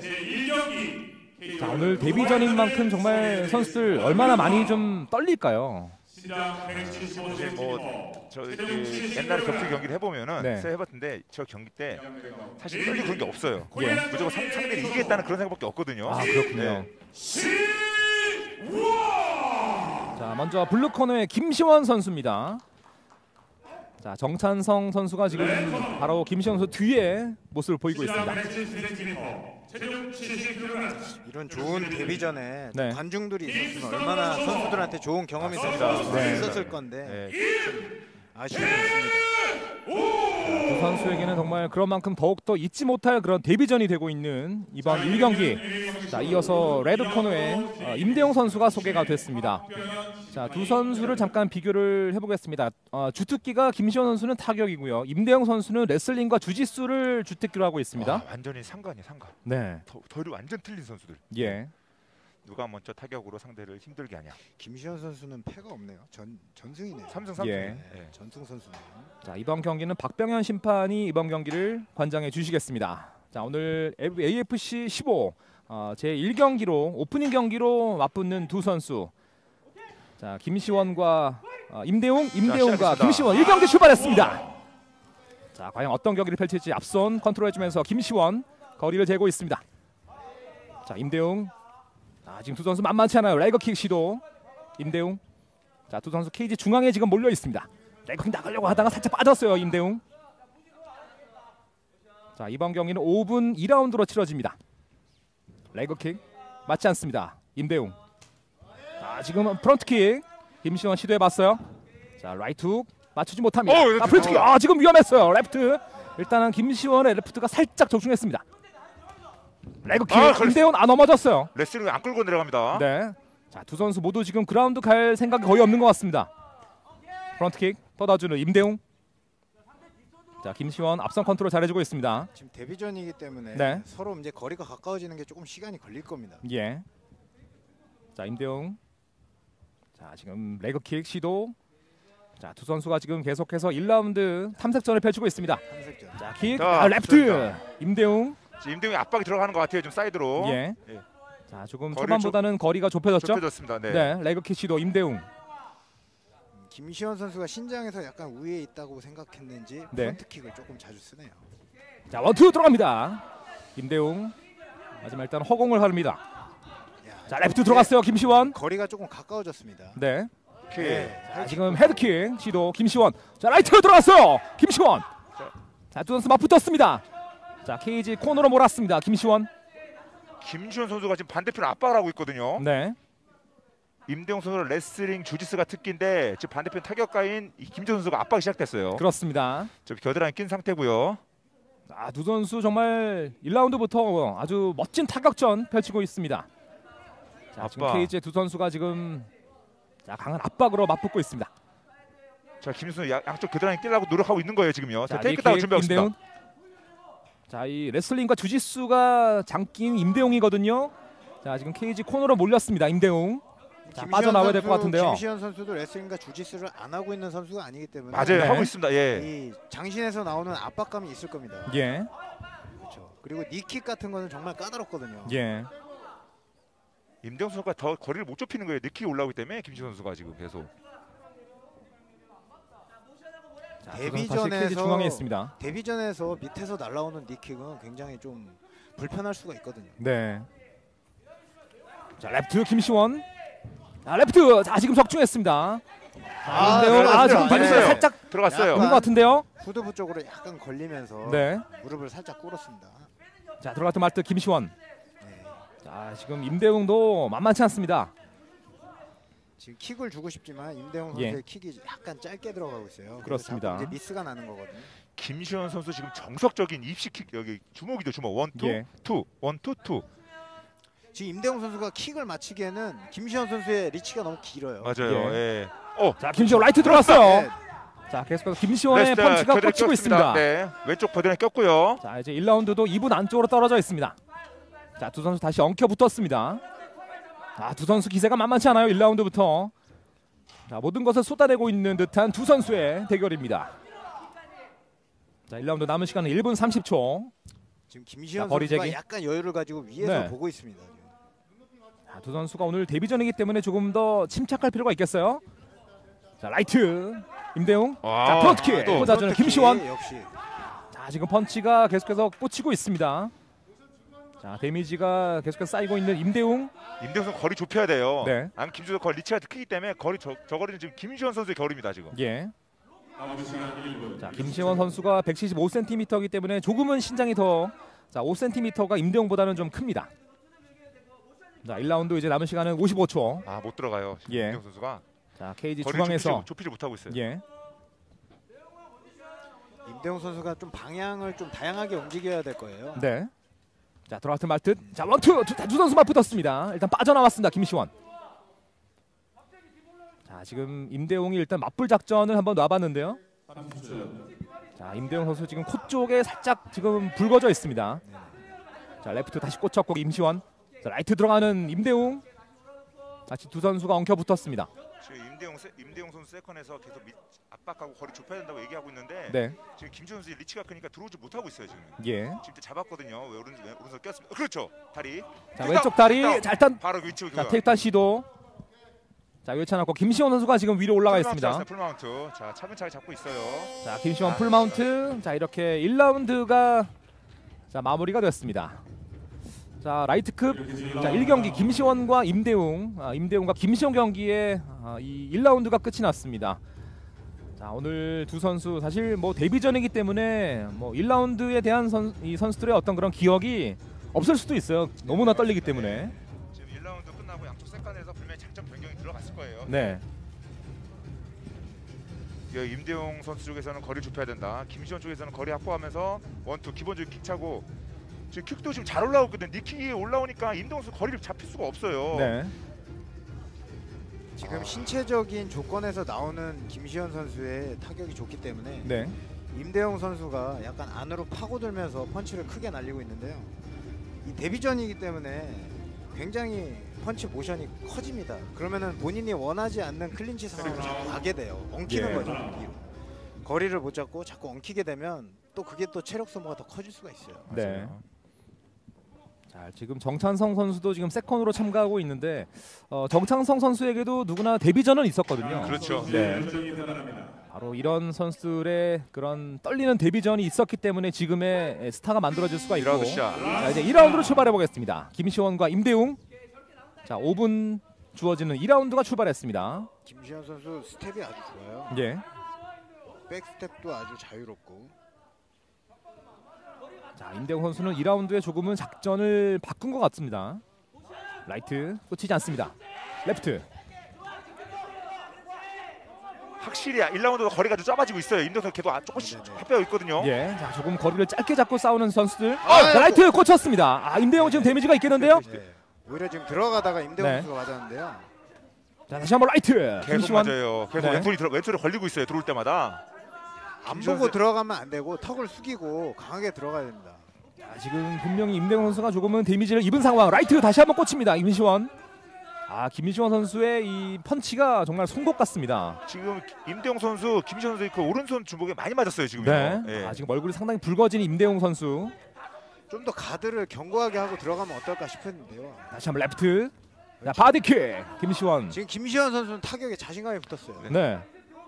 자, 오늘 데뷔전인 만큼 정말 선수들 얼마나 많이 좀 떨릴까요? 사실 뭐저 옛날에 격투기 경기를 해보면은 네. 네. 해봤는데 저 경기 때 사실 떨리고 그런 게 없어요. 예. 무조건 상, 상대를 이기겠다는 그런 생각밖에 없거든요. 아, 그렇군요. 네. 자, 먼저 블루 코너의 김시원 선수입니다. 자, 정찬성 선수가 지금 바로 김시원 선수 뒤에 모습을 보이고 있습니다. 이런 좋은 데뷔전에 네. 관중들이 있었으면 얼마나 선수들한테 좋은 경험이 됐을 네. 있었을 건데 네. 아쉬움이 있습니다. 두 선수에게는 정말 그런 만큼 더욱더 잊지 못할 그런 데뷔전이 되고 있는 이번 일 경기. 자, 이어서 레드 코너에 어, 임대용 선수가 소개가 됐습니다. 자, 두 선수를 잠깐 비교를 해보겠습니다. 어, 주특기가 김시원 선수는 타격이고요. 임대용 선수는 레슬링과 주짓수를 주특기로 하고 있습니다. 와, 완전히 상관이야 상관. 네, 더, 덜이 완전 틀린 선수들. 예. 누가 먼저 타격으로 상대를 힘들게 하냐. 김시현 선수는 패가 없네요. 전 전승이네요. 삼 승 삼 승. 예. 네, 전승 선수네요. 자, 이번 경기는 박병현 심판이 이번 경기를 관장해 주시겠습니다. 자, 오늘 에이에프씨 십오 어, 제일 경기로 오프닝 경기로 맞붙는 두 선수. 자, 김시원과 어, 임대웅, 임대웅과 시작했습니다. 김시원 일 경기 출발했습니다. 자, 과연 어떤 경기를 펼칠지 앞선 컨트롤해주면서 김시원 거리를 재고 있습니다. 자, 임대웅. 아, 지금 두 선수 만만치 않아요. 레거킥 시도. 임대웅. 자, 두 선수 케이지 중앙에 지금 몰려 있습니다. 레거킥 나가려고 하다가 살짝 빠졌어요, 임대웅. 자, 이번 경기는 오 분 이 라운드로 치러집니다. 레거킥 맞지 않습니다. 임대웅. 자, 지금 프론트킥 김시원 시도해봤어요. 자, 라이트 훅 맞추지 못합니다. 어, 아, 프론트킥. 아, 지금 위험했어요. 레프트. 일단은 김시원의 레프트가 살짝 적중했습니다. 레그킥. 아, 임대훈 아 넘어졌어요. 레슬링 안 끌고 내려갑니다. 네. 자, 두 선수 모두 지금 그라운드 갈 생각이 거의 없는 것 같습니다. 프런트킥 뻗어주는 임대웅. 자, 김시원 앞선 컨트롤 잘해주고 있습니다. 지금 데뷔전이기 때문에 네. 서로 이제 거리가 가까워지는 게 조금 시간이 걸릴 겁니다. 예. 자, 임대웅. 자, 지금 레그킥 시도. 자, 두 선수가 지금 계속해서 일 라운드 탐색전을 펼치고 있습니다. 탐색전. 자, 킥. 자, 아, 레프트. 좋습니다. 임대웅. 임대웅이 압박이 들어가는 것 같아요. 좀 사이드로. 예. 예. 자, 조금 거리를 초반보다는 거리가 좁혀졌죠. 좁혀졌습니다. 네. 네, 레그킥 시도 임대웅. 음, 김시현 선수가 신장에서 약간 우위에 있다고 생각했는지 네. 프런트킥을 조금 자주 쓰네요. 자, 원투 들어갑니다. 임대웅. 하지만 일단 허공을 하릅니다. 야, 자, 레프트 들어갔어요. 김시원. 거리가 조금 가까워졌습니다. 네. 오케이. 자, 지금 헤드킥 시도 김시원. 자, 라이트 들어갔어요. 김시원. 자, 두 선수 맞붙었습니다. 자, 케이지 코너로 몰았습니다. 김시원. 김시현 선수가 지금 반대편 압박을 하고 있거든요. 네. 임대웅 선수는 레슬링, 주짓수가 특기인데 지금 반대편 타격가인 이 김지현 선수가 압박이 시작됐어요. 그렇습니다. 좀 겨드랑이 낀 상태고요. 아, 두 선수 정말 일 라운드부터 아주 멋진 타격전 펼치고 있습니다. 자, 지금 압박. 케이지의 두 선수가 지금 자, 강한 압박으로 맞붙고 있습니다. 자, 김지현 선수 양쪽 겨드랑이 끼려고 노력하고 있는 거예요 지금요. 자, 자, 테이크다운 리킥 준비하고 있습니다. 임대웅. 자, 이 레슬링과 주짓수가 장기인 임대웅이거든요. 자, 지금 케이지 코너로 몰렸습니다. 임대웅. 자, 김시현 빠져나와야 될 것 선수, 같은데요. 김시현 선수도 레슬링과 주짓수를 안 하고 있는 선수가 아니기 때문에 맞아요. 네. 하고 있습니다. 예. 이 장신에서 나오는 압박감이 있을 겁니다. 예. 그렇죠. 그리고 니킥 같은 거는 정말 까다롭거든요. 예. 임대웅 선수가 더 거리를 못 좁히는 거예요. 느끼 올라오기 때문에 김지현 선수가 지금 계속. 자, 데뷔전에서 다시 케이지 데뷔전에서 중앙에 있습니다. 데뷔전에서 밑에서 날아오는 니킥은 굉장히 좀 불편할 수가 있거든요. 네. 자, 레프트 김시원. 아, 레프트. 자, 지금 적중했습니다. 아, 임대웅. 아, 지금 들어갔어요. 발리가 네. 살짝 들어갔어요. 오는 것 같은데요. 후두부 쪽으로 약간 걸리면서 네. 무릎을 살짝 꿇었습니다. 자, 들어갔던 말트 김시원. 네. 자, 지금 임대웅도 만만치 않습니다. 지금 킥을 주고 싶지만 임대웅 예. 선수의 킥이 약간 짧게 들어가고 있어요. 그렇습니다. 자꾸 이제 미스가 나는 거거든요. 김시현 선수 지금 정석적인 입식킥 여기 주먹이죠 주먹 원 투 예. 투 원 투 투 지금 임대웅 선수가 킥을 맞추기에는 김시현 선수의 리치가 너무 길어요. 맞아요. 예. 예. 어 자, 김시원 라이트 들어갔어요. 네. 자, 자, 계속해서 김시원의 레스트 펀치가 겨드랑이 꽂히고 꼈습니다. 있습니다. 네, 왼쪽 버드에 꼈고요. 자, 이제 일 라운드도 이 분 안쪽으로 떨어져 있습니다. 자, 두 선수 다시 엉켜 붙었습니다. 아, 두 선수 기세가 만만치 않아요. 일 라운드부터. 자, 모든 것을 쏟아내고 있는 듯한 두 선수의 대결입니다. 자, 일 라운드 남은 시간은 일 분 삼십 초. 지금 김시현 자, 거리 선수가 제기. 약간 여유를 가지고 위에서 네. 보고 있습니다. 자, 두 선수가 오늘 데뷔전이기 때문에 조금 더 침착할 필요가 있겠어요. 자, 라이트 임대웅. 와, 자, 프론트킥 또 꽂아주는 프론트킥 김시원. 역시 자, 지금 펀치가 계속해서 꽂히고 있습니다. 자, 데미지가 계속해서 쌓이고 있는 임대웅. 임대웅 선수 거리 좁혀야 돼요. 네. 안 김주호 거리 리치가 크기 때문에 거리 저, 저 거리는 지금 김시원 선수의 거리입니다 지금. 예. 자, 김시원 선수가 백칠십오 센티미터이기 때문에 조금은 신장이 더, 자, 오 센티미터가 임대웅보다는 좀 큽니다. 자, 일 라운드 이제 남은 시간은 오십오 초. 아, 못 들어가요. 지금 예. 임대웅 선수가 자, 케이지 거리를 중앙에서 좁히지, 좁히지 못하고 있어요. 예. 임대웅 선수가 좀 방향을 좀 다양하게 움직여야 될 거예요. 네. 자, 드라프트 말듯. 자, 원투 두, 두 선수 맞붙었습니다. 일단 빠져나왔습니다. 김시원. 자, 지금 임대웅이 일단 맞불 작전을 한번 놔봤는데요. 자, 임대웅 선수 지금 코 쪽에 살짝 지금 붉어져 있습니다. 자, 레프트 다시 꽂혔고 임시원. 자, 라이트 들어가는 임대웅. 다시 두 선수가 엉켜 붙었습니다. 지금 임대웅 세, 임대웅 선수 세컨에서 계속 밑, 압박하고 거리 좁혀야 된다고 얘기하고 있는데 네. 지금 김주호 선수 리치가 크니까 들어오지 못하고 있어요 지금. 예. 지금 잡았거든요. 왜 오른 왜 오른손 꼈습니다. 그렇죠. 다리. 자, 왼쪽 다리. 자, 일단 바로 위치. 자, 테이크다운 시도. 자, 요차놓고 김시원 선수가 지금 위로 올라가 있습니다. 풀마운트. 자, 차근차근 잡고 있어요. 자, 김시원 아, 풀마운트. 자, 이렇게 일 라운드가 자, 마무리가 됐습니다. 자, 라이트급. 자, 일 경기 김시원과 임대웅. 아, 임대웅과 김시원 경기에 아, 이 일 라운드가 끝이 났습니다. 자, 오늘 두 선수 사실 뭐 데뷔전이기 때문에 뭐 일 라운드에 대한 선, 이 선수들의 어떤 그런 기억이 없을 수도 있어요. 너무나 떨리기 때문에. 지금 일 라운드 끝나고 양쪽 세컨에서 분명히 작전 변경이 들어갔을 거예요. 네. 예, 임대웅 선수 쪽에서는 거리 좁혀야 된다. 김시원 쪽에서는 거리 확보하면서 원투 기본적인 킥 차고 지금 킥도 지금 잘 올라오거든. 니킥이 올라오니까 임대웅 선수 거리를 잡힐 수가 없어요. 네. 지금 신체적인 조건에서 나오는 김시현 선수의 타격이 좋기 때문에 네. 임대웅 선수가 약간 안으로 파고들면서 펀치를 크게 날리고 있는데요. 이 데뷔전이기 때문에 굉장히 펀치 모션이 커집니다. 그러면은 본인이 원하지 않는 클린치 상황으로 자꾸 가게 돼요. 엉키는 예. 거죠. 뒤로. 거리를 못 잡고 자꾸 엉키게 되면 또 그게 또 체력 소모가 더 커질 수가 있어요. 네. 자, 지금 정찬성 선수도 지금 세컨으로 참가하고 있는데 어, 정찬성 선수에게도 누구나 데뷔전은 있었거든요. 그렇죠. 네. 바로 이런 선수들의 그런 떨리는 데뷔전이 있었기 때문에 지금의 스타가 만들어질 수가 이 있고. 라운드 샷. 자, 이제 이 라운드로 출발해 보겠습니다. 김시원과 임대웅. 자, 오 분 주어지는 이 라운드가 출발했습니다. 김시현 선수 스텝이 아주 좋아요. 예. 백스텝도 아주 자유롭고. 자, 임대웅 선수는 이 라운드에 조금은 작전을 바꾼 것 같습니다. 라이트 꽂히지 않습니다. 레프트. 확실히 일 라운드가 거리가 좀 좁아지고 있어요. 임대웅 선수 계속 아, 조금씩 네네. 핫배고 있거든요. 예. 자, 조금 거리를 짧게 잡고 싸우는 선수들. 아, 자, 라이트 꽂혔습니다. 아, 임대웅 지금 데미지가 있겠는데요? 네. 오히려 지금 들어가다가 임대웅 네. 선수가 맞았는데요. 자, 다시 한번 라이트. 계속 김시원. 맞아요. 계속 네. 왼손이 들어 왼손에 걸리고 있어요. 들어올 때마다. 안 김시현 보고 선수- 들어가면 안 되고 턱을 숙이고 강하게 들어가야 됩니다. 자, 지금 분명히 임대웅 선수가 조금은 데미지를 입은 상황. 라이트 다시 한번 꽂힙니다. 김시원. 아, 김시원 선수의 이 펀치가 정말 송곳 같습니다. 지금 임대웅 선수, 김시현 선수 그 오른손 주먹에 많이 맞았어요 지금요. 네. 예. 아, 지금 얼굴이 상당히 붉어진 임대웅 선수. 좀 더 가드를 견고하게 하고 들어가면 어떨까 싶었는데요. 다시 한번 레프트. 자, 바디킥. 김시원. 지금 김시현 선수는 타격에 자신감이 붙었어요. 네.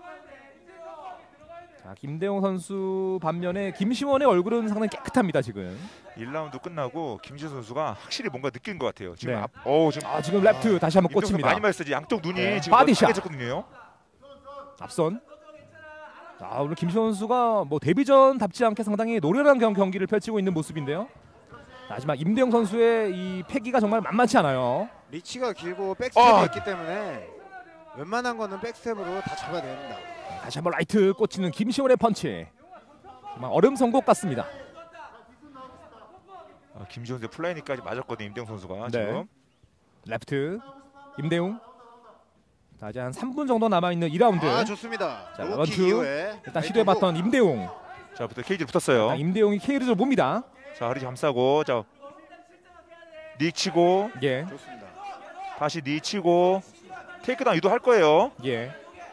자, 김대웅 선수 반면에 김시원의 얼굴은 상당히 깨끗합니다 지금. 일 라운드 끝나고 김시현 선수가 확실히 뭔가 느낀 것 같아요. 지금 네. 앞, 어 지금 아, 지금 레프트 다시 한번 임대웅 선수 꽂힙니다. 많이 맞았어요. 양쪽 눈이 네. 지금 바디샷. 거든요. 앞선. 자, 오늘 김시원 선수가 뭐 데뷔전답지 않게 상당히 노련한 경, 경기를 펼치고 있는 모습인데요. 자, 하지만 임대웅 선수의 이 패기가 정말 만만치 않아요. 리치가 길고 백스텝이 아. 있기 때문에 웬만한 거는 백스텝으로 다 잡아냅니다. 다시 한번 라이트 꽂히는 김시원의 펀치. 정말 얼음 선곡 같습니다. 아, 김시현 선수 플라이니까지 맞았거든요. 임대웅 선수가 네. 지금. 레프트. 임대웅. 자, 이제 한 삼 분 정도 남아 있는 이 라운드. 아 좋습니다. 자, 로킥 원투. 이후에 일단 시도해봤던 임대웅. 자, 부터 케이지를 붙었어요. 자, 임대웅이 케이를 봅니다. 자, 허리 감싸고 자, 닉 치고 예, 좋습니다. 다시 니 치고 테이크다운 유도할 거예요. 예.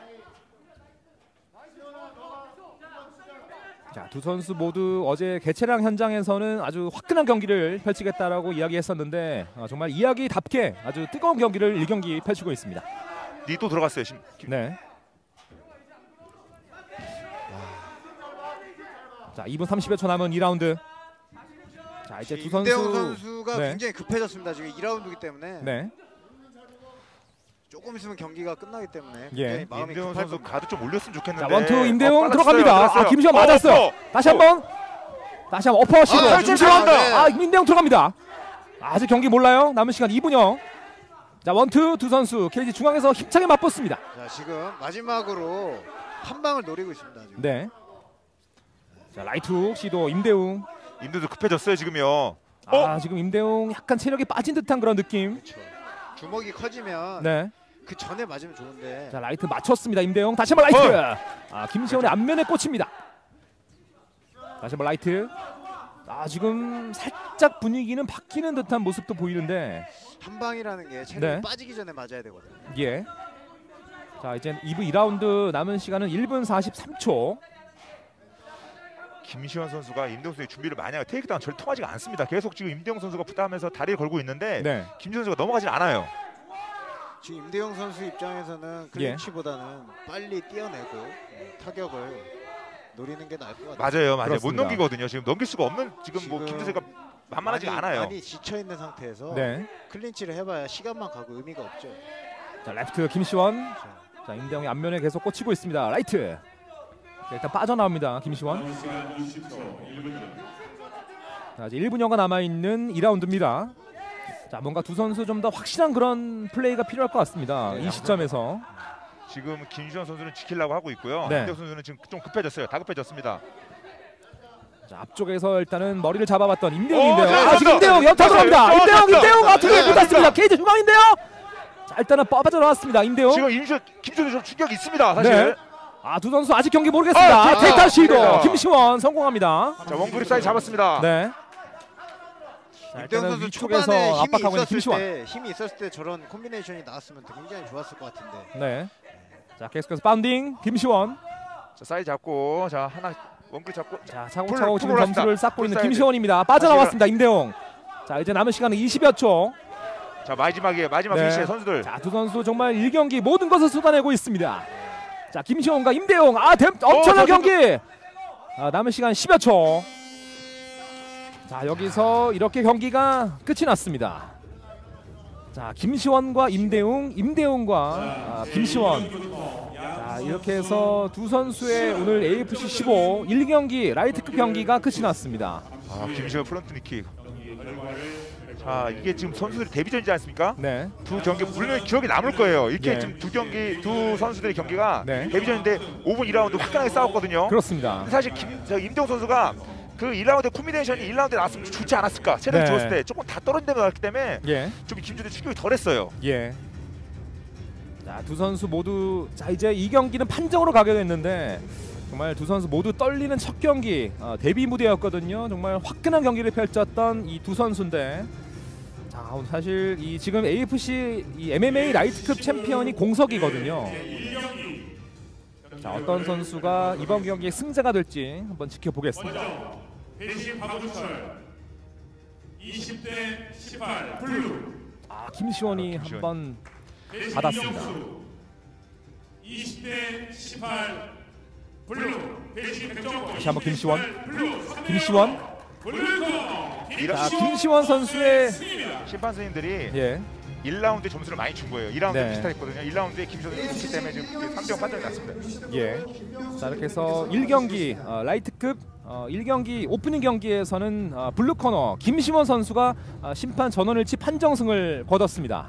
자, 두 선수 모두 어제 개최량 현장에서는 아주 화끈한 경기를 펼치겠다라고 이야기했었는데 어, 정말 이야기답게 아주 뜨거운 경기를 일 경기 펼치고 있습니다. 니 또 들어갔어요. 심- 김- 네. 자, 이 분 삼십여 초 남은 이 라운드. 자, 이제 두 선수. 임대웅 선수가 네. 굉장히 급해졌습니다. 지금 이 라운드이기 때문에 네. 조금 있으면 경기가 끝나기 때문에 예. 굉장히 마음이 임대훈 급할 선수 겁니다. 가드 좀 올렸으면 좋겠는데. 자, 원투 임대웅 어, 빨랐어요, 들어갑니다. 빨랐어요. 아, 김시현 어, 맞았어요. 어, 다시 어. 한번. 다시 한번 어퍼 시도. 아, 김시현. 들어간다. 아, 임대웅 들어갑니다. 아직 경기 몰라요. 남은 시간 이 분여. 자, 원투 두 선수 케이지 중앙에서 힘차게 맞붙습니다. 자 지금 마지막으로 한 방을 노리고 있습니다. 지금. 네. 자, 라이트 훅 시도 임대웅. 임대도 급해졌어요 지금요. 어? 아, 지금 임대웅 약간 체력이 빠진 듯한 그런 느낌. 그렇죠. 주먹이 커지면 네. 그 전에 맞으면 좋은데. 자, 라이트 맞췄습니다. 임대웅 다시 한번 라이트. 아, 김시현의 앞면에 꽂힙니다. 다시 한번 라이트. 아, 지금 살짝 분위기는 바뀌는 듯한 모습도 보이는데. 한 방이라는 게 체력이 네. 빠지기 전에 맞아야 되거든요. 예. 자, 이제 이 부 이 라운드 남은 시간은 일 분 사십삼 초. 김시현 선수가 임대웅 선수의 준비를 많이 하고 테이크다운 절 통하지가 않습니다. 계속 지금 임대웅 선수가 부담하면서 다리를 걸고 있는데 네. 김시현 선수가 넘어가진 않아요. 지금 임대용 선수 입장에서는 클린치보다는 빨리 뛰어내고 음, 타격을 노리는 게 나을 것 같아요. 맞아요, 맞아요. 그렇습니다. 못 넘기거든요. 지금 넘길 수가 없는 지금, 뭐 지금 김선수가 만만하지가 많이, 않아요. 많이 지쳐 있는 상태에서 네. 클린치를 해봐야 시간만 가고 의미가 없죠. 자, 레프트 김시원. 자, 자, 임대웅이 앞면에 계속 꽂히고 있습니다. 라이트. 자, 일단 빠져나옵니다. 김시원. 자, 이제 일 분여가 남아 있는 이 라운드입니다. 자, 뭔가 두 선수 좀 더 확실한 그런 플레이가 필요할 것 같습니다. 이 시점에서. 지금 김시현 선수는 지키려고 하고 있고요. 네. 임대웅 선수는 지금 좀 급해졌어요. 다급해졌습니다. 자, 앞쪽에서 일단은 머리를 잡아봤던 임대웅인데요. 어, 자, 아, 자, 지금 자, 임대웅 자, 연타 자, 들어갑니다. 자, 임대웅, 자, 임대웅 자, 아, 두개 자, 붙었습니다. 자. 케이지 중앙인데요. 자, 일단은 빠져나왔습니다. 임대웅. 지금 임시현 김시현 좀 충격이 있습니다. 사실. 네. 아, 두 선수 아직 경기 모르겠습니다. 아, 테이크 시도 그래요. 김시원 성공합니다. 자, 원거리 사이 잡았습니다. 네. 자, 임대용 일단은 선수 위쪽에서 초반에 힘이 압박하고 있는 있었을 김시원. 때 힘이 있었을 때 저런 콤비네이션이 나왔으면 굉장히 좋았을 것 같은데. 네. 자, 계속해서 바운딩 김시원. 자, 사이 잡고 자 하나 원거리 잡고 자, 풀, 차곡차곡 지금 풀 올랐습니다. 점수를 쌓고 풀 있는 쌓여야 김시원입니다. 빠져나왔습니다. 임대웅. 자, 이제 남은 시간은 이십여 초. 자 마지막이에요. 마지막 네. 피니시의 선수들. 자, 두 선수 정말 일 경기 모든 것을 쏟아내고 있습니다. 자, 김시원과 임대웅. 아, 대, 엄청난 어, 저, 경기. 아, 남은 시간 십여 초. 자, 여기서 이렇게 경기가 끝이 났습니다. 자, 김시원과 임대웅, 임대웅과 아, 김시원. 자, 이렇게 해서 두 선수의 오늘 에이에프씨 십오 일 경기 라이트급 경기가 끝이 났습니다. 아 김시현 프런트 니킥. 자 이게 지금 선수들이 데뷔전이지 않습니까? 네. 두 경기 물론 기억에 남을 거예요. 이렇게 네. 지금 두 경기 두 선수들의 경기가 네. 데뷔전인데 오 분 이 라운드 화끈하게 싸웠거든요. 그렇습니다. 사실 김, 저 임대웅 선수가 그 일 라운드 콤비네이션이 일 라운드에 나왔으면 좋지 않았을까? 체력이 네. 좋았을 때 조금 다 떨어진 데가 나왔기 때문에 예. 좀 김준대 충격이 덜했어요. 예. 자, 두 선수 모두 자, 이제 이 경기는 판정으로 가게 됐는데 정말 두 선수 모두 떨리는 첫 경기 어, 데뷔 무대였거든요. 정말 화끈한 경기를 펼쳤던 이 두 선수인데 자, 오늘 사실 이 지금 에이에프씨 이 엠엠에이 라이트급 챔피언이 공석이거든요. 자, 어떤 선수가 이번 경기의 승자가 될지 한번 지켜보겠습니다. 대신 박우철 이십 대 십팔 블루. 아, 김시원이 아, 김시원. 한번 대신 받았습니다. 이영수 이십 대 십팔 블루. 대신 백정권 다시 한번 김시원. 블루. 김시원. 블루. 자, 김시원 선수의 심판 선생님들이 예. 일 라운드에 점수를 많이 준 거예요. 이 라운드 네. 비슷했거든요. 일 라운드에 김시현 선수 때문에 지금 삼 대 영 판정이 났습니다. 예. 자, 이렇게 해서 일 경기 어, 라이트급 어, 일 경기 오프닝 경기에서는 어, 블루 코너 김시원 선수가 어, 심판 전원일치 판정승을 거뒀습니다.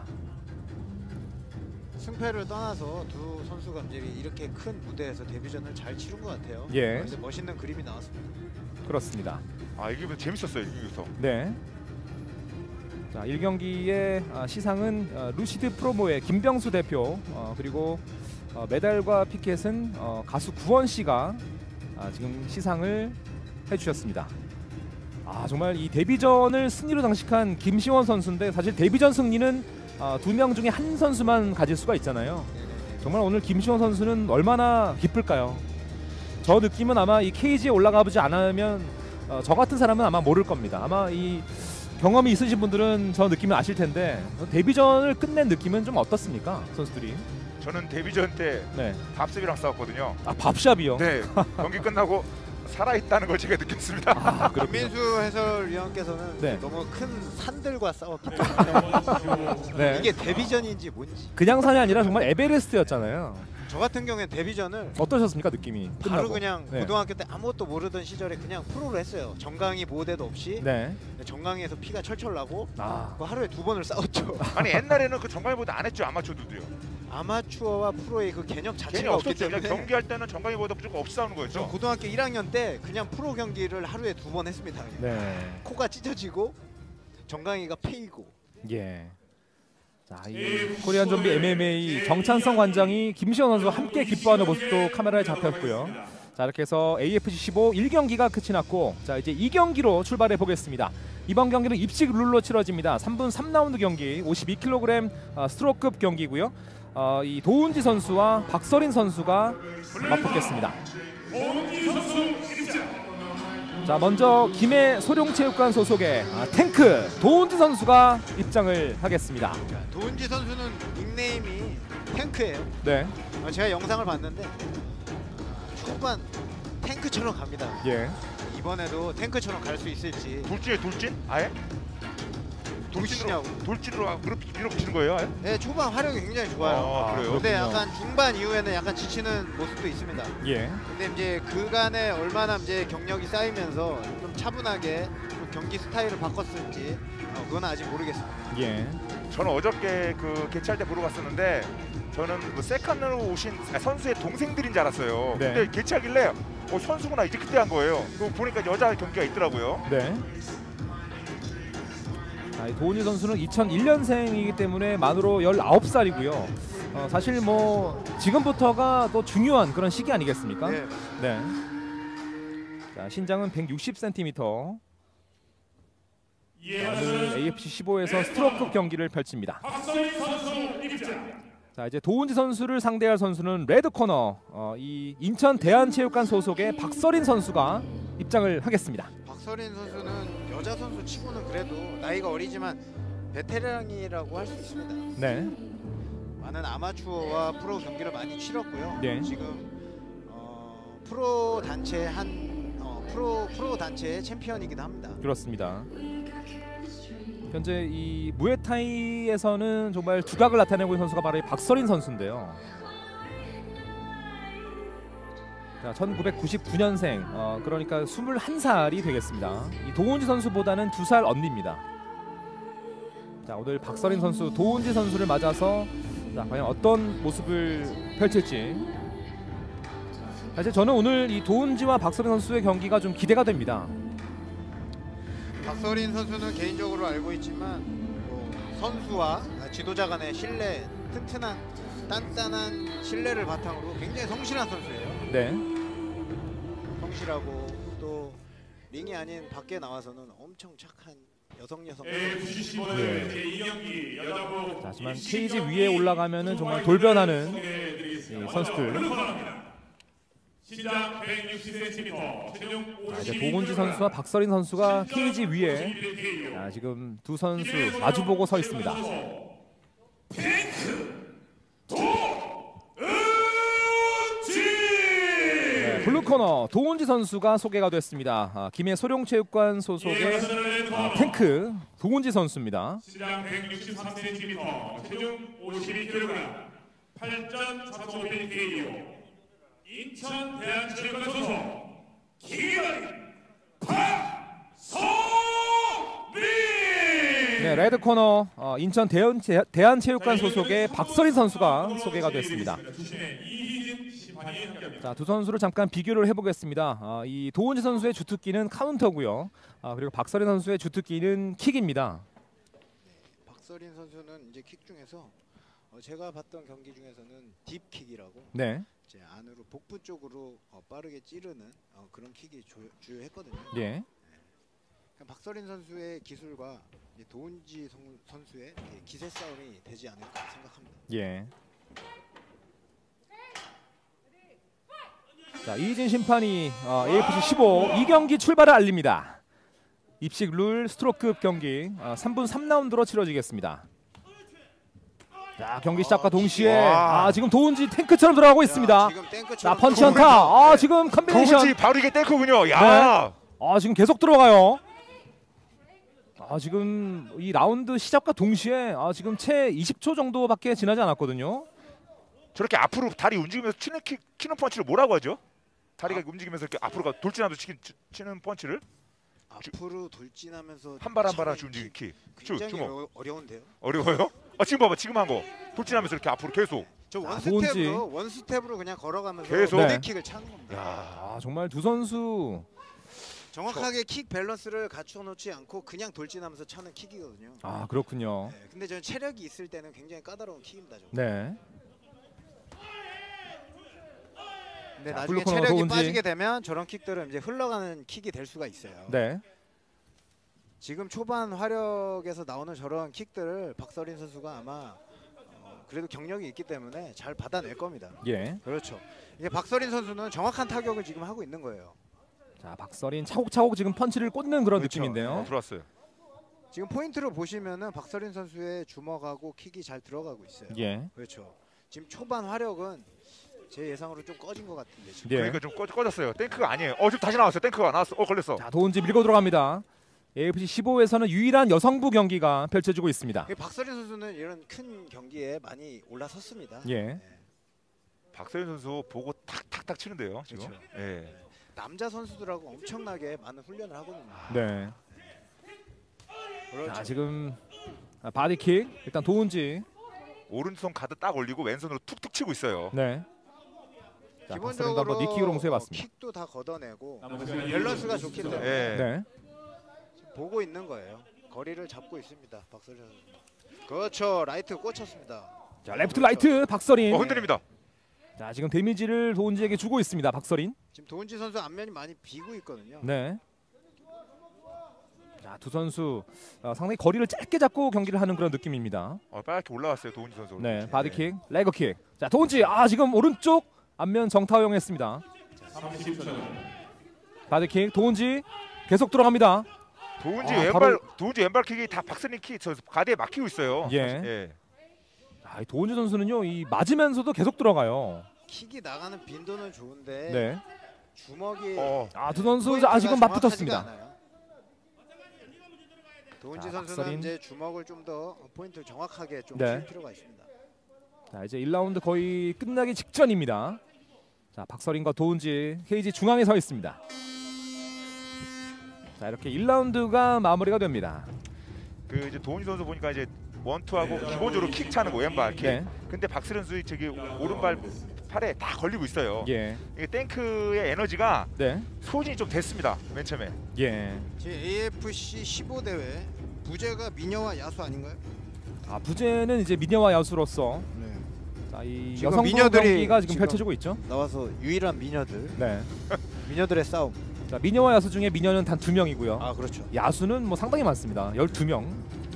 승패를 떠나서 두 선수가 이제 이렇게 큰 무대에서 데뷔전을 잘 치른 것 같아요. 예. 그래서 멋있는 그림이 나왔습니다. 그렇습니다. 아 이게 재밌었어요. 이기부터. 네. 자, 일 경기의 아, 시상은 어, 루시드 프로모의 김병수 대표 어, 그리고 어, 메달과 피켓은 어, 가수 구원 씨가 아, 지금 시상을 해주셨습니다. 아, 정말 이 데뷔전을 승리로 장식한 김시원 선수인데 사실 데뷔전 승리는 아, 두 명 중에 한 선수만 가질 수가 있잖아요. 정말 오늘 김시원 선수는 얼마나 기쁠까요? 저 느낌은 아마 이 케이지에 올라가 보지 않으면 어, 저 같은 사람은 아마 모를 겁니다. 아마 이 경험이 있으신 분들은 저 느낌을 아실 텐데 데뷔전을 끝낸 느낌은 좀 어떻습니까, 선수들이? 저는 데뷔전 때 네. 밥셉이랑 싸웠거든요. 아, 밥샵이요? 네, 경기 끝나고 살아있다는 걸 제가 느꼈습니다. 아, 그렇군요. 김민수 해설위원께서는 네. 너무 큰 산들과 싸웠기 때문에 네. 이게 데뷔전인지 뭔지. 그냥 산이 아니라 정말 에베레스트였잖아요. 저 같은 경우엔 데뷔전을 어떠셨습니까, 느낌이? 바로 끝나고? 그냥 네. 고등학교 때 아무것도 모르던 시절에 그냥 프로를 했어요. 정강이 보호대도 없이 네. 정강이에서 피가 철철 나고 아, 그 하루에 두 번을 싸웠죠. 아니 옛날에는 그 정강이보다 안 했죠, 아마추어들도요. 아마추어와 프로의 그 개념 괜히 자체가 없기 없었죠. 그냥 때문에 경기할 때는 정강이보다 무조건 없이 싸우는 저 거였죠. 고등학교 일 학년 때 그냥 프로 경기를 하루에 두 번 했습니다. 그냥. 네. 코가 찢어지고 정강이가 패이고. 예. 자, 이 코리안 좀비 엠엠에이 정찬성 관장이 김시원 선수와 함께 기뻐하는 모습도 카메라에 잡혔고요. 자, 이렇게 해서 에이에프씨 십오 일 경기가 끝이 났고, 자, 이제 이 경기로 출발해 보겠습니다. 이번 경기는 입식 룰로 치러집니다. 삼 분 삼 라운드 경기, 오십이 킬로그램 어, 스트로크급 경기고요. 어, 이 도운지 선수와 박서린 선수가 맞붙겠습니다. 자, 먼저 김해 소룡체육관 소속의 아, 탱크 도운지 선수가 입장을 하겠습니다. 도은지 선수는 닉네임이 탱크예요. 네, 어, 제가 영상을 봤는데 초반 탱크처럼 갑니다. 예, 이번에도 탱크처럼 갈 수 있을지. 돌진에 돌진? 아예? 돌진으로 돌진이냐고. 돌진으로 밀어붙이는 거예요? 아예? 네, 초반 활용이 굉장히 좋아요. 아, 그래요? 근데 그렇군요. 약간 중반 이후에는 약간 지치는 모습도 있습니다. 예, 근데 이제 그간에 얼마나 이제 경력이 쌓이면서 좀 차분하게 좀 경기 스타일을 바꿨을지 어, 그건 아직 모르겠습니다. 예. 저는 어저께 그 개최할 때 보러 갔었는데 저는 그 세컨으로 오신 아, 선수의 동생들인 줄 알았어요. 네. 근데 개최하길래 어, 선수구나 이제 그때 한 거예요. 그거 보니까 여자 경기가 있더라고요. 네. 자, 이 도운지 선수는 이천일 년생이기 때문에 만으로 열아홉 살이고요. 어, 사실 뭐 지금부터가 또 중요한 그런 시기 아니겠습니까? 네. 네. 자, 신장은 백육십 센티미터. 자, 오늘 에이에프씨 십오에서 스트로크급 경기를 펼칩니다. 박서린 선수 입장. 자, 이제 도운지 선수를 상대할 선수는 레드 코너 어, 이 인천 대한체육관 소속의 박서린 선수가 입장을 하겠습니다. 박서린 선수는 여자 선수 치고는 그래도 나이가 어리지만 베테랑이라고 할 수 있습니다. 네. 많은 아마추어와 프로 경기를 많이 치렀고요. 네. 지금 어, 프로 단체 한 어, 프로 프로 단체의 챔피언이기도 합니다. 그렇습니다. 현재 이 무에타이에서는 정말 두각을 나타내고 있는 선수가 바로 이 박서린 선수인데요. 자, 천구백구십구 년생, 어, 그러니까 스물한 살이 되겠습니다. 이 도운지 선수보다는 두 살 언니입니다. 자, 오늘 박서린 선수, 도운지 선수를 맞아서 자, 과연 어떤 모습을 펼칠지. 사실 저는 오늘 이 도운지와 박서린 선수의 경기가 좀 기대가 됩니다. 박서린 선수는 개인적으로 알고 있지만 뭐 선수와 지도자 간의 신뢰, 튼튼한 단단한 신뢰를 바탕으로 굉장히 성실한 선수예요. 네. 성실하고 또 링이 아닌 밖에 나와서는 엄청 착한 여성 여성. 에이에프씨 십오 네. 제이 경기 여자부 자, 하지만 입식 케이지 경기 위에 올라가면은 정말 돌변하는 소개해드리겠습니다. 이 선수들. 먼저 블루코너입니다. 신장 백육십 센티미터, 체중 자, 이제 오십이 도운지 킬로그램. 선수와 박서린 선수가 케이지 위에 오십일 케이오. 자, 지금 두 선수 마주보고 서 있습니다. 핑크 도은지. 네, 블루코너 도운지 선수가 소개가 됐습니다. 아, 김해 소룡체육관 소속의 아, 탱크 도운지 선수입니다. 신장 백육십삼 센티미터, 체중 오십이 킬로그램, 팔전 사천오백 케이오. 인천 대한체육관 소속 김현희 박서린. 네, 레드 코너 어, 인천 대한, 대한체육관 소속의 박서린 선수가 소개가 됐습니다. 주심의 이희진 심판이 함께합니다. 자, 두 선수를 잠깐 비교를 해보겠습니다. 아, 이 도운지 선수의 주특기는 카운터고요. 아, 그리고 박서린 선수의 주특기는 킥입니다. 박서린 선수는 이제 킥 중에서 어, 제가 봤던 경기 중에서는 딥킥이라고 네. 이제 안으로 복부 쪽으로 어, 빠르게 찌르는 어, 그런 킥이 조, 주요했거든요. 예. 그러니까 박서린 선수의 기술과 이제 도은지 선, 선수의 이제 기세 싸움이 되지 않을까 생각합니다. 예. 자, 이진 심판이 어, 에이에프씨 십오 이 경기 출발을 알립니다. 입식 룰 스트로크급 경기 어, 삼 분 삼 라운드로 치러지겠습니다. 자, 경기 시작과 동시에 와. 아, 지금 도은지 탱크처럼 들어가고 있습니다. 자, 지금 자, 탱크처럼 펀치 도은지. 안타. 아, 네. 지금 컨비네이션. 도은지 바로 이게 탱크군요. 야. 아, 지금 계속 들어가요. 아, 지금 이 라운드 시작과 동시에 아, 지금 채 이십 초 정도밖에 지나지 않았거든요. 저렇게 앞으로 다리 움직이면서 치는 킥, 치는 펀치를 뭐라고 하죠? 다리가 움직이면서 이렇게 앞으로 가 돌진하면서 치, 치, 치는 펀치를 앞으로 돌진하면서 한 발 한 발 차는 하나씩 움직이는 킥. 쭉 굉장히 주먹. 어려, 어려운데요. 어려워요? 아 지금 봐봐 지금 한 거 돌진하면서 이렇게 앞으로 계속. 저 아, 원스텝으로 원스텝으로 그냥 걸어가면서 계속. 무대킥을 차는 겁니다. 야. 아, 정말 두 선수 정확하게 킥 밸런스를 갖춰 놓지 않고 그냥 돌진하면서 차는 킥이거든요. 아, 그렇군요. 네, 근데 저는 체력이 있을 때는 굉장히 까다로운 킥입니다. 저거. 네. 근데 자, 나중에 블루코너 체력이 도은지. 빠지게 되면 저런 킥들은 이제 흘러가는 킥이 될 수가 있어요. 네. 지금 초반 화력에서 나오는 저런 킥들을 박서린 선수가 아마 어, 그래도 경력이 있기 때문에 잘 받아낼 겁니다. 예. 그렇죠. 이게 박서린 선수는 정확한 타격을 지금 하고 있는 거예요. 자, 박서린 차곡차곡 지금 펀치를 꽂는 그런 그렇죠. 느낌인데요. 어, 들어왔어요. 지금 포인트로 보시면은 박서린 선수의 주먹하고 킥이 잘 들어가고 있어요. 예. 그렇죠. 지금 초반 화력은 제 예상으로 좀 꺼진 것 같은데 지금. 예. 그러니까 좀 꺼, 꺼졌어요. 탱크가 아니에요. 어 지금 다시 나왔어요. 탱크가 나왔어. 어 걸렸어. 자, 도은지 밀고 들어갑니다. 에이에프씨 십오에서는 유일한 여성부 경기가 펼쳐지고 있습니다. 박서린 선수는 이런 큰 경기에 많이 올라섰습니다. 예. 네. 박서연 선수 보고 탁탁탁 치는데요. 지금. 그렇죠. 예. 남자 선수들하고 엄청나게 많은 훈련을 하거든요. 네. 그렇죠. 자, 지금 아, 바디킥 일단 도은지. 오른손 가드 딱 올리고 왼손으로 툭툭 치고 있어요. 네. 자, 박서린도 기본적으로 한번 니킥으로 홍수해봤습니다. 킥도 다 걷어내고 남은 밸런스가 좋기 때문에 예. 네. 보고 있는 거예요. 거리를 잡고 있습니다. 박서린 선수. 그렇죠. 라이트 꽂혔습니다. 자, 레프트 라이트 박서린. 어 흔들립니다. 자, 지금 데미지를 도은지에게 주고 있습니다. 박서린. 지금 도은지 선수 앞면이 많이 비고 있거든요. 네. 자, 두 선수 어, 상당히 거리를 짧게 잡고 경기를 하는 그런 느낌입니다. 어, 빨갛게 올라왔어요. 도훈지 선수. 네, 바디킥, 레거킥. 자, 도은지 아 지금 오른쪽 앞면 정타 허용했습니다. 삼십 초 전. 바디킥, 도은지 계속 들어갑니다. 도훈지 아, 왼발 바로- 도훈지 왼발 킥이 다 박선희 킥 저 가드에 막히고 있어요. 예. 예. 아, 이 도은지 선수는요, 이 맞으면서도 계속 들어가요. 킥이 나가는 빈도는 좋은데 네. 주먹이 어. 아, 두 선수 포인트가 아 지금 정확하지가 맞붙었습니다. 않아요. 도은지 자, 선수는 박서린. 이제 주먹을 좀 더 포인트를 정확하게 좀 네. 칠 필요가 있습니다. 자, 이제 일 라운드 거의 끝나기 직전입니다. 자, 박서린과 도은지 케이지 중앙에 서 있습니다. 자, 이렇게 일 라운드가 마무리가 됩니다. 그 이제 도훈지 선수 보니까 이제 원투하고 기본적으로 킥 차는 거 왼발 킥. 네. 근데 박선희 선수 저기 오른발 팔에 다 걸리고 있어요. 예. 이게 탱크의 에너지가 네. 소진이 좀 됐습니다. 맨 처음에. 예. 지금 에이에프씨 십오 대회 부제가 미녀와 야수 아닌가요? 아, 부제는 이제 미녀와 야수로서 네. 자, 이 지금 여성부 미녀들이 경기가 지금, 지금- 펼쳐지고 있죠. 나와서 유일한 미녀들, 네. 미녀들의 싸움. 자, 미녀와 야수 중에 미녀는 단 두 명이고요. 아 그렇죠. 야수는 뭐 상당히 많습니다. 열두 명.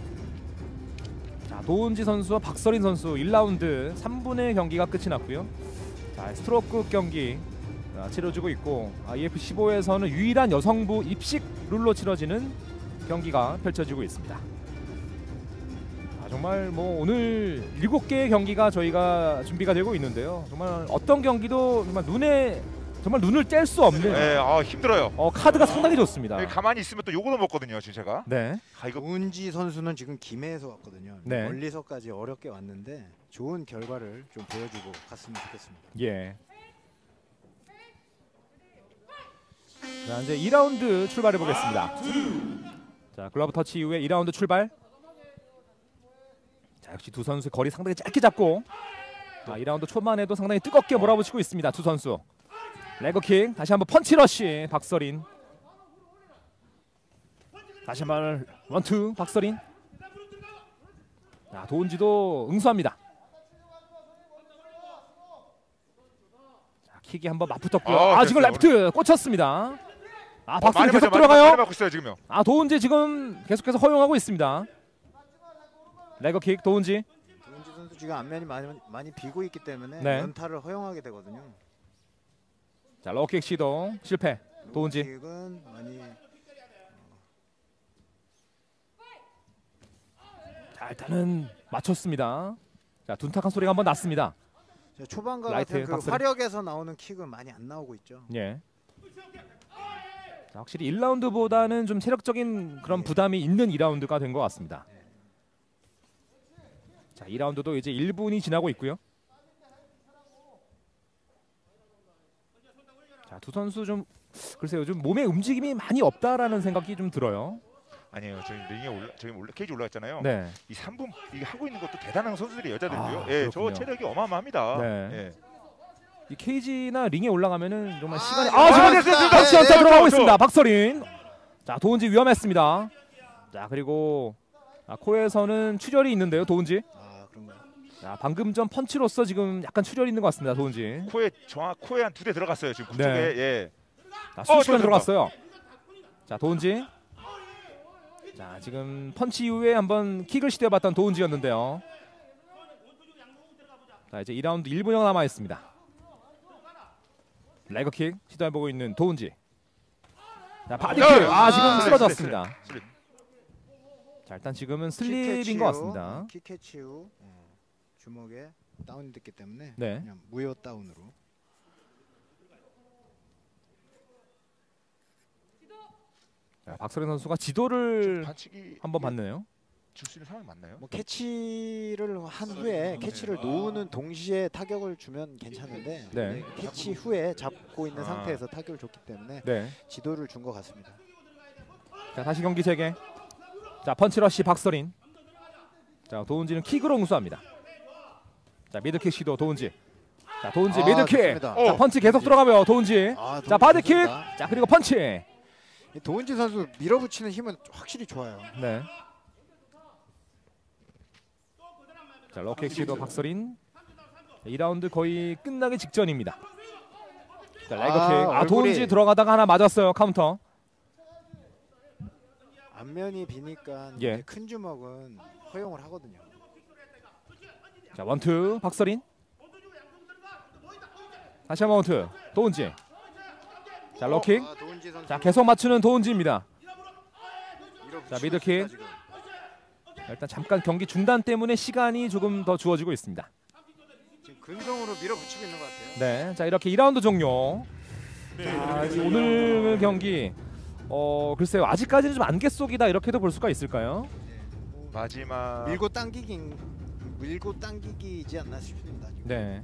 자, 도은지 선수와 박서린 선수 일 라운드 삼 분의 경기가 끝이 났고요. 자, 스트로크 경기 아, 치러지고 있고 아, 이에프씨 십오에서는 유일한 여성부 입식 룰로 치러지는 경기가 펼쳐지고 있습니다. 아, 정말 뭐 오늘 일곱 개의 경기가 저희가 준비가 되고 있는데요. 정말 어떤 경기도 정말 눈에 정말 눈을 뗄 수 없는 예, 아 힘들어요. 어, 카드가 상당히 좋습니다. 예, 가만히 있으면 또 요거도 먹거든요, 지금 제가. 네. 아 이거 도은지 선수는 지금 김해에서 왔거든요. 네. 멀리서까지 어렵게 왔는데 좋은 결과를 좀 보여주고 갔으면 좋겠습니다. 예. 자, 이제 이 라운드 출발해 보겠습니다. 자, 글러브 터치 이후에 이 라운드 출발. 자, 역시 두 선수 거리 상당히 짧게 잡고 자, 이 라운드 초반에도 상당히 뜨겁게 몰아붙이고 있습니다. 두 선수. 레그킥 다시 한번 펀치 러쉬 박서린. 다시 한번 원투 박서린. 자, 도은지도 응수합니다. 자, 킥이 한번 맞붙었고요. 어, 아, 지금 됐어요. 레프트 꽂혔습니다. 아, 어, 박수리 많이 계속 맞아, 많이 들어가요. 많이 맞고 있어요 지금요. 아, 도은지 지금 계속해서 허용하고 있습니다. 레거킥 도은지. 도은지 선수 지금 앞면이 많이 많이 비고 있기 때문에 네. 연타를 허용하게 되거든요. 자, 로킥 시도 실패. 도은지. 킥은 많이 자, 일단은 맞췄습니다. 자, 둔탁한 소리가 한번 났습니다. 초반과 라이트 같은 그 박스를. 화력에서 나오는 킥은 많이 안 나오고 있죠. 예. 자, 확실히 일 라운드보다는 좀 체력적인 그런 부담이 있는 이 라운드가 된 것 같습니다. 자, 이 라운드도 이제 일 분이 지나고 있고요. 자, 두 선수 좀 글쎄요, 좀 몸의 움직임이 많이 없다라는 생각이 좀 들어요. 아니에요. 저희 링에 올라 저희 올라 케이지 올라갔잖아요. 네. 이 삼 분 이게 하고 있는 것도 대단한 선수들이 여자들도요. 아, 예, 저 그렇군요. 체력이 어마어마합니다. 네. 예. 이 케이지나 링에 올라가면은 정말 아, 시간이 이거 아, 지금 됐어요, 됐어요. 터치 네, 연타 네, 들어가고 저, 있습니다. 저. 박서린. 자, 도은지 위험했습니다. 자, 그리고 아, 코에서는 출혈이 있는데요, 도은지. 아 그런가요? 자, 방금 전 펀치로서 지금 약간 출혈이 있는 것 같습니다, 도은지. 코에 정확 코에 한 두 대 들어갔어요 지금 네. 그쪽에. 예. 자, 순식간에 어, 들어갔어요. 자, 도은지. 자, 지금 펀치 이후에 한번 킥을 시도해봤던 도은지였는데요. 자, 이제 이 라운드 일 분여 남아 있습니다. 레그킥 시도해보고 있는 도은지. 자, 바디킥. 아, 지금 아, 쓰러졌습니다. 슬립, 슬립. 자, 일단 지금은 킥 슬립인 캐치 것 후, 같습니다. 킥 캐치 후 어, 주먹에 다운이 됐기 때문에 네. 그냥 무효 다운으로. 자, 박서린 선수가 지도를 반칙이 한번 봤네요. 줄 수 있는 상황 맞나요? 뭐 캐치를 한 후에 캐치를 놓는 동시에 타격을 주면 괜찮은데 네. 캐치 후에 잡고 있는 아. 상태에서 타격을 줬기 때문에 네. 지도를 준 것 같습니다. 자, 다시 경기 재개. 자, 펀치러시 박서린. 자, 도은지는 킥으로 응수합니다. 자, 미드킥 시도 도은지. 자, 도은지 아, 미드킥. 좋습니다. 자, 펀치 계속 들어가며 도은지. 아, 자, 도은지 바디킥. 좋습니다. 자, 그리고 펀치. 이 도은지 선수 밀어붙이는 힘은 확실히 좋아요. 네. 자, 로킥 시도 박서린. 이 라운드 거의 끝나기 직전입니다. 자, 레그킥. 아, 아, 도은지 얼굴이- 들어가다가 하나 맞았어요. 카운터. 앞면이 비니까 예. 이제 큰 주먹은 허용을 하거든요. 자, 원투 박서린. 다시 한번 원투. 도은지. 자, 로킥. 아, 도은지 선수 자, 계속 맞추는 도은지입니다. 밀어붙이고 자, 미드킥. 있습니다, 지금. 자, 일단 잠깐 경기 중단 때문에 시간이 조금 더 주어지고 있습니다. 지금 근성으로 밀어붙이고 있는 것 같아요. 네, 자 이렇게 이 라운드 종료. 네, 자, 이렇게 오늘 경기 어 글쎄요 아직까지는 좀 안개 속이다 이렇게도 볼 수가 있을까요? 뭐 마지막 밀고 당기기 밀고 당기기이지 않나 싶습니다. 지금. 네,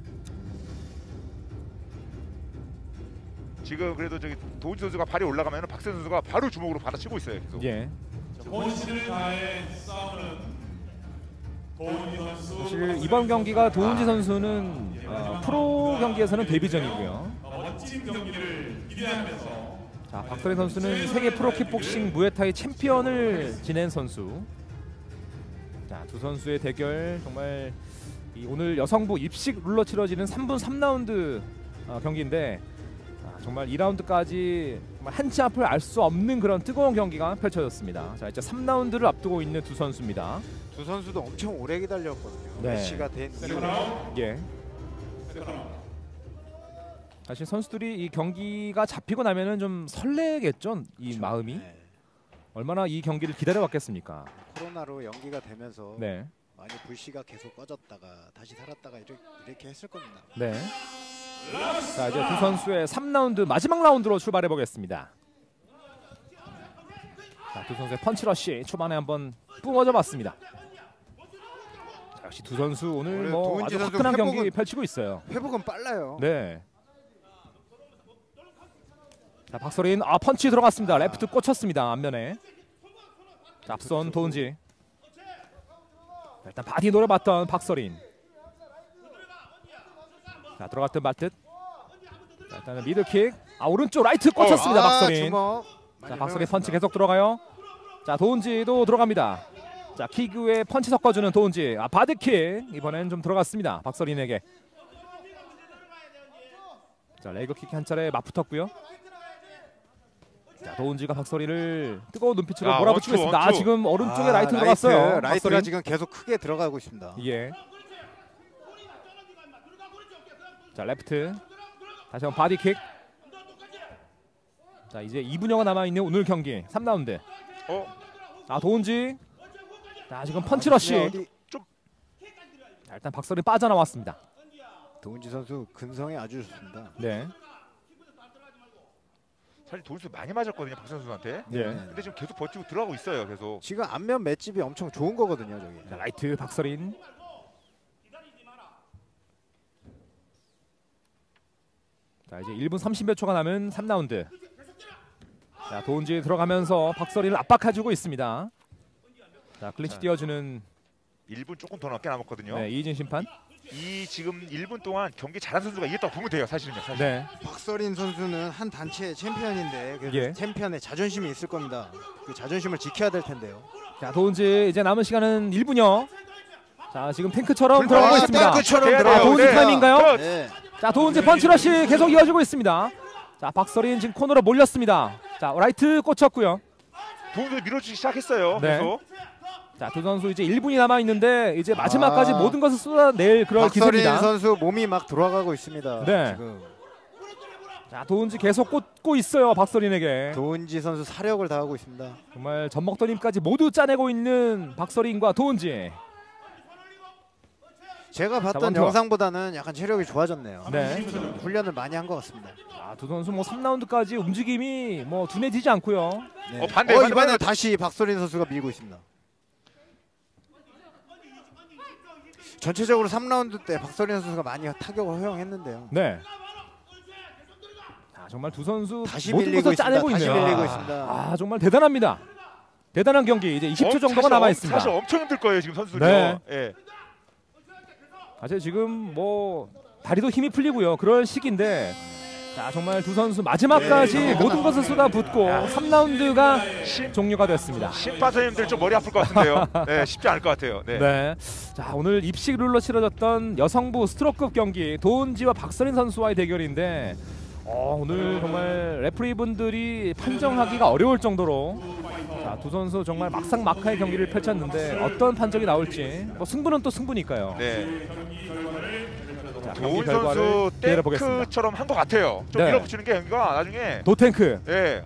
지금 그래도 저기 도훈 선수가 발이 올라가면 박세 선수가 바로 주먹으로 받아치고 있어요. 계속. 예. 본신을 다해 싸우는 도훈이 선수. 사실 이번 경기가 도은지 선수는 어, 프로 경기에서는 데뷔전이고요. 어, 멋진 경기를 기대하면서 자, 박서린 선수는 세계 프로 킥복싱 무에타이 챔피언을 지낸 선수. 자, 두 선수의 대결 정말 이 오늘 여성부 입식 룰로 치러지는 삼 분 삼 라운드 어, 경기인데 아, 정말 이 라운드까지 정말 한치 앞을 알 수 없는 그런 뜨거운 경기가 펼쳐졌습니다. 자, 이제 삼 라운드를 앞두고 있는 두 선수입니다. 두 선수도 엄청 오래 기다렸거든요. 네. 매치가 된 이후에 세컨아웃, 예. 세컨아웃. 사실 선수들이 이 경기가 잡히고 나면은 좀 설레겠죠. 이 그렇죠. 마음이 네. 얼마나 이 경기를 기다려왔겠습니까. 코로나로 연기가 되면서 네. 많이 불씨가 계속 꺼졌다가 다시 살았다가 이렇게, 이렇게 했을 겁니다. 네. 자, 이제 두 선수의 삼 라운드 마지막 라운드로 출발해 보겠습니다. 자, 두 선수의 펀치러시 초반에 한번 뿜어져 봤습니다. 자, 역시 두 선수 오늘 오늘 뭐 도은지 아주 선수 화끈한 경기 회복은- 펼치고 있어요. 회복은 빨라요. 네. 자, 박서린 아 펀치 들어갔습니다. 레프트 꽂혔습니다. 앞면에. 자, 앞선 도은지. 자, 일단 바디 노려봤던 박서린. 자, 들어갔던 맞듯. 자, 일단은 미들킥. 아, 오른쪽 라이트 꽂혔습니다. 아, 박서린. 주먹. 자, 많이 박서린 펀치 허용했습니다. 계속 들어가요. 자, 도은지도 들어갑니다. 자, 킥 후에 펀치 섞어주는 도은지. 아, 바디킥 이번엔 좀 들어갔습니다. 박서린에게. 자, 레그킥 한 차례 맞붙었고요. 자, 도은지가 박서린을 뜨거운 눈빛으로 야, 몰아붙이고 원투, 있습니다. 아, 원투. 지금 오른쪽에 아, 라이트 들어갔어요. 라이트가 박서린. 지금 계속 크게 들어가고 있습니다. 예. 자, 레프트. 다시 한번 바디킥. 자, 이제 이 분여가 남아있는 오늘 경기 삼 라운드. 어? 아, 도은지. 자, 지금 펀치러시. 어디 자, 일단 박서린 빠져나왔습니다. 도은지 선수 근성이 아주 좋습니다. 네. 사실 도은수 많이 맞았거든요, 박선 선수한테. 예. 근데 지금 계속 버티고 들어가고 있어요, 계속. 지금 안면 맷집이 엄청 좋은 거거든요, 저기. 자, 라이트 박서린. 자, 이제 일 분 삼십여 초가 남은 삼 라운드. 자, 도은지 들어가면서 박서린을 압박해주고 있습니다. 자, 클린치 띄워주는 일 분 조금 더 넘게 남았거든요. 네, 이진 심판. 이 지금 일 분 동안 경기 잘한 선수가 이겼다고 보면 돼요, 사실은요. 사실. 네. 박서린 선수는 한 단체의 챔피언인데 그래서 예. 챔피언의 자존심이 있을 겁니다. 그 자존심을 지켜야 될 텐데요. 자, 도은지 이제 남은 시간은 일 분여. 자, 지금 탱크처럼 들어가고 아, 있습니다. 탱크처럼 아, 들어가고 도은지 있어요. 타임인가요? 네. 자, 도은지 펀치러시 계속 이어지고 있습니다. 자, 박서린 지금 코너로 몰렸습니다. 자, 라이트 꽂혔고요. 도은수 밀어주기 시작했어요. 네. 계속. 자, 두 선수 이제 일 분이 남아 있는데 이제 마지막까지 아. 모든 것을 쏟아낼 그런 박서린 기세입니다. 선수 몸이 막 돌아가고 있습니다. 네. 지금 자, 도은지 계속 꽂고 있어요. 박서린에게. 도은지 선수 사력을 다하고 있습니다. 정말 젖먹던 힘까지 모두 짜내고 있는 박서린과 도은지. 제가 봤던 원투어. 영상보다는 약간 체력이 좋아졌네요. 네. 훈련을 많이 한 것 같습니다. 자, 두 선수 뭐 삼 라운드까지 움직임이 뭐 둔해지지 않고요. 네. 어, 반대, 어, 반대, 이번에 반대. 다시 박서린 선수가 밀고 있습니다. 전체적으로 삼 라운드 때 박서린 선수가 많이 타격을 허용했는데요. 네. 자, 정말 두 선수 다시 모든 밀리고 것을 있습니다. 짜내고 다시 있네요. 밀리고 아, 있습니다. 아, 정말 대단합니다. 대단한 경기. 이제 이십 초 어, 정도가 사실 남아 엄- 있습니다. 사실 엄청 힘들 거예요, 지금 선수들요. 네. 예. 사실 지금 뭐 다리도 힘이 풀리고요. 그럴 시기인데 자, 정말 두 선수 마지막까지 네. 모든 것을 쏟아붓고 삼 라운드가 심, 종료가 됐습니다. 심판 선생님들 좀 머리 아플 것 같은데요. 네, 쉽지 않을 것 같아요. 네. 네. 자, 오늘 입식 룰로 치러졌던 여성부 스트로크급 경기 도은지와 박서린 선수와의 대결인데 어, 오늘 정말 레프리 분들이 판정하기가 어려울 정도로 자, 두 선수 정말 막상막하의 경기를 펼쳤는데 어떤 판정이 나올지 뭐 승부는 또 승부니까요. 네. 자, 경기 도훈 결과를 선수 기다려 보겠습니다. 탱크처럼 한 것 같아요. 좀 네. 밀어붙이는 게 경기가 나중에. 도탱크 예.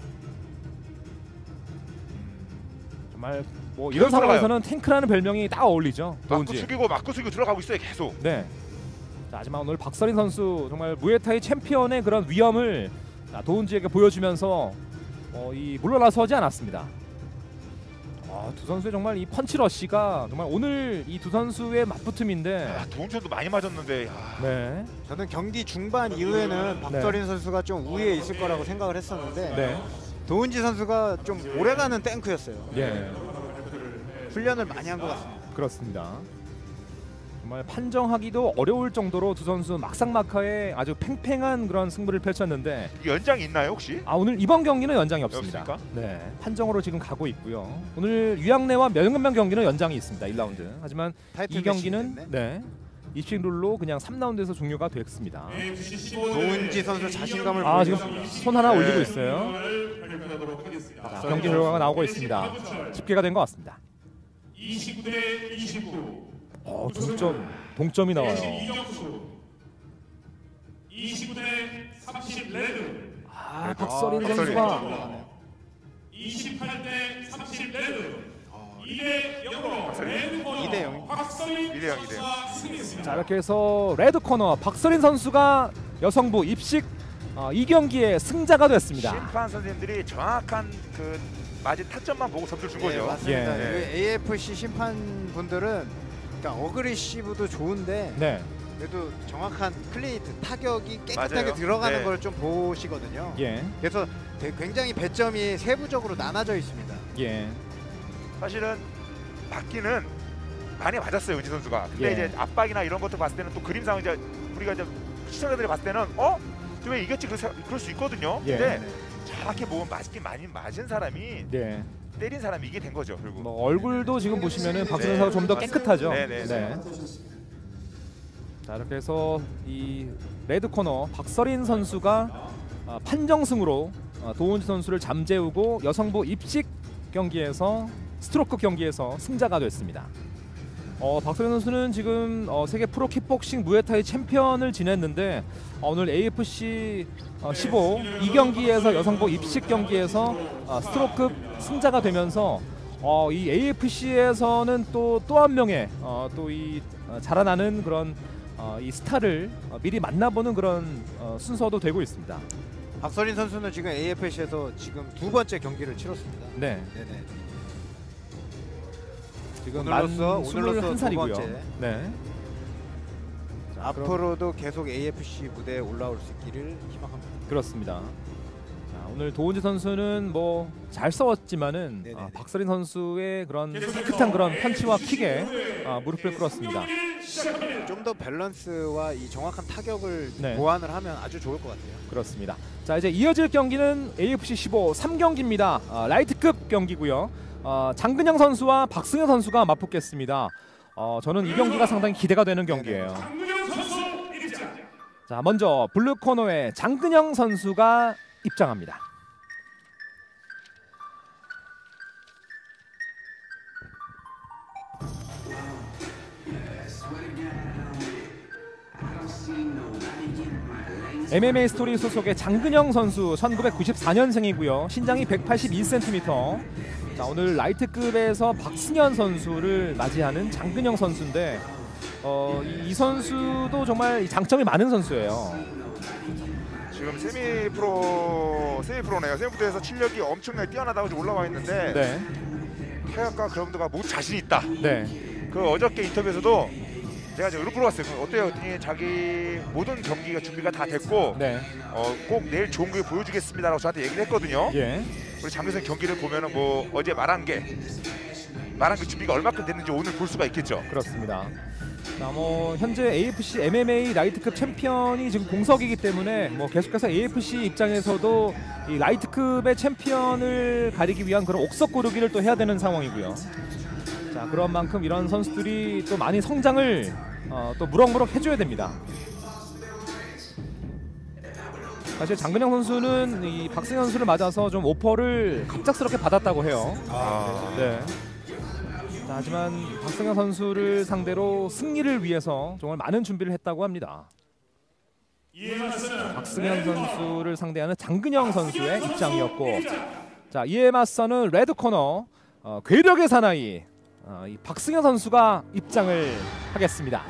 정말 뭐 이런 계속 상황에서는 탱크라는 별명이 딱 어울리죠. 맞고 도은지. 숙이고 맞고 숙이고 들어가고 있어요, 계속. 네. 자, 하지만 오늘 박서린 선수 정말 무에타이 챔피언의 그런 위험을 자, 도은지에게 보여주면서 어, 이 물러나서지 않았습니다. 아, 두 선수의 정말 이 펀치러시가 정말 오늘 이 두 선수의 맞붙음인데 아, 도훈 선수 많이 맞았는데. 야. 네. 저는 경기 중반 이후에는 박서린 선수가 좀 우위에 있을 거라고 생각을 했었는데 네. 도은지 선수가 좀 오래가는 탱크였어요. 예. 훈련을 많이 한 것 같습니다. 그렇습니다. 정말 판정하기도 어려울 정도로 두 선수 막상막하의 아주 팽팽한 그런 승부를 펼쳤는데 이게 연장이 있나요, 혹시? 아, 오늘 이번 경기는 연장이 없습니다. 없습니까? 네, 판정으로 지금 가고 있고요. 오늘 유양래와 명현명 경기는 연장이 있습니다. 일 라운드. 하지만 타이틀 이 경기는 매치인데. 네, 입식 룰로 그냥 삼 라운드에서 종료가 됐습니다. 도은지 선수 자신감을 아, 지금 보여줬습니다. 손 하나 네. 올리고 있어요. 자, 경기 결과가 나오고 있습니다. 집계가 된 것 같습니다. 이십구 대 이십구. 어, 동점, 동점이 나와요. 이정수. 이십구 대 삼십 레드. 아, 박서린 아, 선수가 이십팔 대 삼십 레드. 이 대 영으로 레드 코너 이 대 영. 박서린 이 대 영, 이 대 영. 선수가 승리했습니다. 자, 이렇게 해서 레드 코너 박서린 선수가 여성부 입식 어, 이 경기의 승자가 됐습니다. 심판 선생님들이 정확한 그 맞은 타점만 보고 점수를 준 네, 거죠. 맞습니다. 예. 이 에이에프씨 심판분들은 그러니까 어그리시브도 좋은데 네, 그래도 정확한 클리니트 타격이 깨끗하게 맞아요. 들어가는 네. 걸 좀 보시거든요. 예, 그래서 되- 굉장히 배점이 세부적으로 나눠져 있습니다. 예, 사실은 맞기는 많이 맞았어요, 은지 선수가. 근데 예. 이제 압박이나 이런 것도 봤을 때는 또 그림상 이제 우리가 이제 시청자들이 봤을 때는 어? 좀 왜 이겼지? 그럴 수- 그럴 수 있거든요. 예. 근데 정확히 보면 맞긴 많이 맞은 사람이 네. 때린 사람이 이게 된 거죠. 결국. 뭐 얼굴도 지금 보시면은 박승현 네. 선수 좀 더 깨끗하죠. 네, 네, 네. 자 이렇게 해서 이 레드 코너 박서린 선수가 아, 판정승으로 아, 도훈지 선수를 잠재우고 여성부 입식 경기에서 스트로크 경기에서 승자가 됐습니다. 어, 박서린 선수는 지금 어, 세계 프로 킥복싱 무에타이 챔피언을 지냈는데 어, 오늘 에이에프씨 어, 십오 이 경기에서 여성부 입식 경기에서 어, 스트로크 승자가 되면서 어, 이 에이에프씨에서는 또 또 한 명의 어, 또 이 어, 자라나는 그런 어, 이 스타를 어, 미리 만나보는 그런 어, 순서도 되고 있습니다. 박서린 선수는 지금 에이에프씨에서 지금 두 번째 경기를 치렀습니다. 네, 네네. 지금 오늘로써- 만 오늘로써 스물한 살이고요. 두 번째. 네. 자, 앞으로도 계속 에이에프씨 무대에 올라올 수 있기를 희망합니다. 그렇습니다. 자, 오늘 도훈지 선수는 뭐 잘 싸웠지만은 네네네. 아, 박서린 선수의 그런 깨끗한 그런 펀치와 킥에 아, 무릎을 꿇었습니다. 좀 더 밸런스와 이 정확한 타격을 네. 보완을 하면 아주 좋을 것 같아요. 그렇습니다. 자 이제 이어질 경기는 에이에프씨 십오 삼 경기입니다. 아, 라이트급 경기고요. 어, 장근영 선수와 박승현 선수가 맞붙겠습니다. 어, 저는 이 경기가 상당히 기대가 되는 경기예요. 장근영 선수 입장. 자 먼저 블루 코너에 장근영 선수가 입장합니다. 엠엠에이 스토리 소속의 장근영 선수 천구백구십사 년생이고요. 신장이 백팔십이 센티미터. 자, 오늘 라이트급에서 박승현 선수를 맞이하는 장근영 선수인데 어, 이, 이 선수도 정말 장점이 많은 선수예요. 지금 세미 프로 세미 프로네요. 세미 프로에서 실력이 엄청나게 뛰어나다고 지금 올라와 있는데 네, 타격과 그라운드가 모두 자신 있다. 네, 그 어저께 인터뷰에서도 제가 지금 물어봤어요. 어때요? 어떻게 자기 모든 경기가 준비가 다 됐고 네, 어, 꼭 내일 좋은 게 보여주겠습니다라고 저한테 얘기를 했거든요. 예, 우리 장근성 경기를 보면은 뭐 어제 말한 게 말한 그 준비가 얼마큼 됐는지 오늘 볼 수가 있겠죠. 그렇습니다. 자, 뭐 현재 에이에프씨 엠엠에이 라이트급 챔피언이 지금 공석이기 때문에 뭐 계속해서 에이에프씨 입장에서도 이 라이트급의 챔피언을 가리기 위한 그런 옥석 고르기를 또 해야 되는 상황이고요. 자, 그런 만큼 이런 선수들이 또 많이 성장을 어, 또 무럭무럭 해줘야 됩니다. 사실 장근영 선수는 이 박승현 선수를 맞아서 좀 오퍼를 갑작스럽게 받았다고 해요. 아, 네. 자, 하지만 박승현 선수를 상대로 승리를 위해서 정말 많은 준비를 했다고 합니다. 이에 맞서는 박승현 선수를 상대하는 장근영 선수의 입장이었고, 자 이에 맞서는 레드 코너 어, 괴력의 사나이 어, 이 박승현 선수가 입장을 하겠습니다.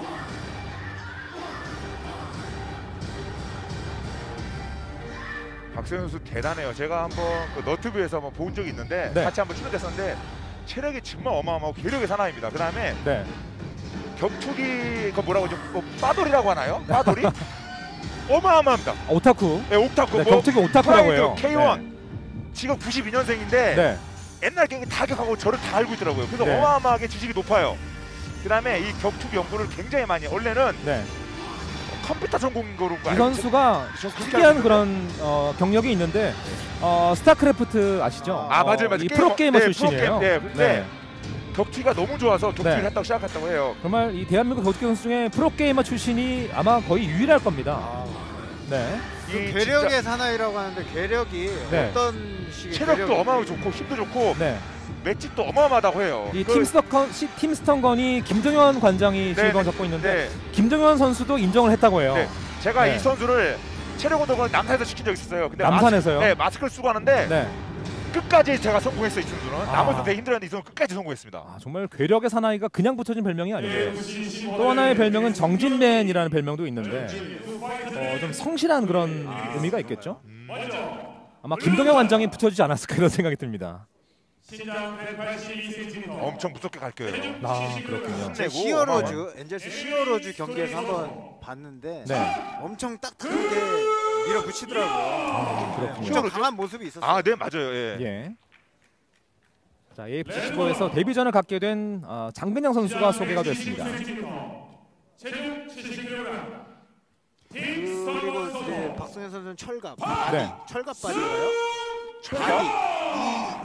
박세현 선수 대단해요. 제가 한번 그 너튜브에서 한번 본 적이 있는데 네. 같이 한번 출연했었는데 체력이 정말 어마어마하고 괴력의 사나이입니다. 그다음에 네, 격투기 그 뭐라고 좀 뭐 빠돌이라고 하나요? 빠돌이? 어마어마합니다. 오타쿠. 네, 옥타쿠 네, 뭐 격투기 오타쿠라고 해요. 케이 원 지금 구십이 년생인데 네, 옛날 경기 다 기억하고 저를 다 알고 있더라고요. 그래서 네. 어마어마하게 지식이 높아요. 그다음에 이 격투기 연구를 굉장히 많이 해요. 원래는 네. 컴퓨터 전공인 거로 이 알고 선수가 저 그렇게 특이한 알고 그런 어, 경력이 있는데 어, 스타크래프트 아시죠? 아, 맞아요, 어, 맞아요. 이 게이머- 프로게이머 네, 출신이에요. 프로게임, 네, 근데 격투기가 너무 좋아서 격투기를 네. 했다고 시작했다고 해요. 정말 이 대한민국 격투기 선수 중에 프로게이머 출신이 아마 거의 유일할 겁니다. 네. 그 이 괴력의 진짜 사나이라고 하는데 괴력이 네. 어떤 식의 체력도 괴력인지. 어마어마하고 좋고 힘도 좋고 네. 맷집도 어마어마하다고 해요. 이 그- 팀스턴건 시- 팀스턴건이 김정현 관장이 네, 지휘관 네, 잡고 있는데 네, 김정현 선수도 인정을 했다고 해요. 네. 제가 네. 이 선수를 체력 운동을 남산에서 시킨 적 있었어요. 근데 남산에서요? 마스크, 네, 마스크를 쓰고 하는데 네. 끝까지 제가 성공했어요. 이 선수는. 아. 나머지도 되게 힘들었는데 이 선수 끝까지 성공했습니다. 아, 정말 괴력의 사나이가 그냥 붙여진 별명이 아니에요. 또 또 하나의 별명은 정진맨이라는 별명도 있는데 어, 좀 성실한 그런 의미가 있겠죠. 아마 김동현 관장이 붙여주지 않았을까 이런 생각이 듭니다. 신장 백팔십이 센티미터. 엄청 무섭게 갈 거예요. 아 그렇군요. 제 힘내고 히어로즈 엔젤스 히어로즈 경기에서 한번 봤는데 네. 엄청 딱딱하게 밀어붙이더라고요. 아, 그렇군요. 엄청 강한 모습이 있었어요. 아, 네, 맞아요. 예. 예. 자 에이에프씨 십오에서 데뷔전을 갖게 된 어, 장근영 선수가 소개가 됐습니다. 체중 칠십 킬로그램. 그리고 이제 박승현 선수는 철갑, 네. 철갑 바디가요? 철갑?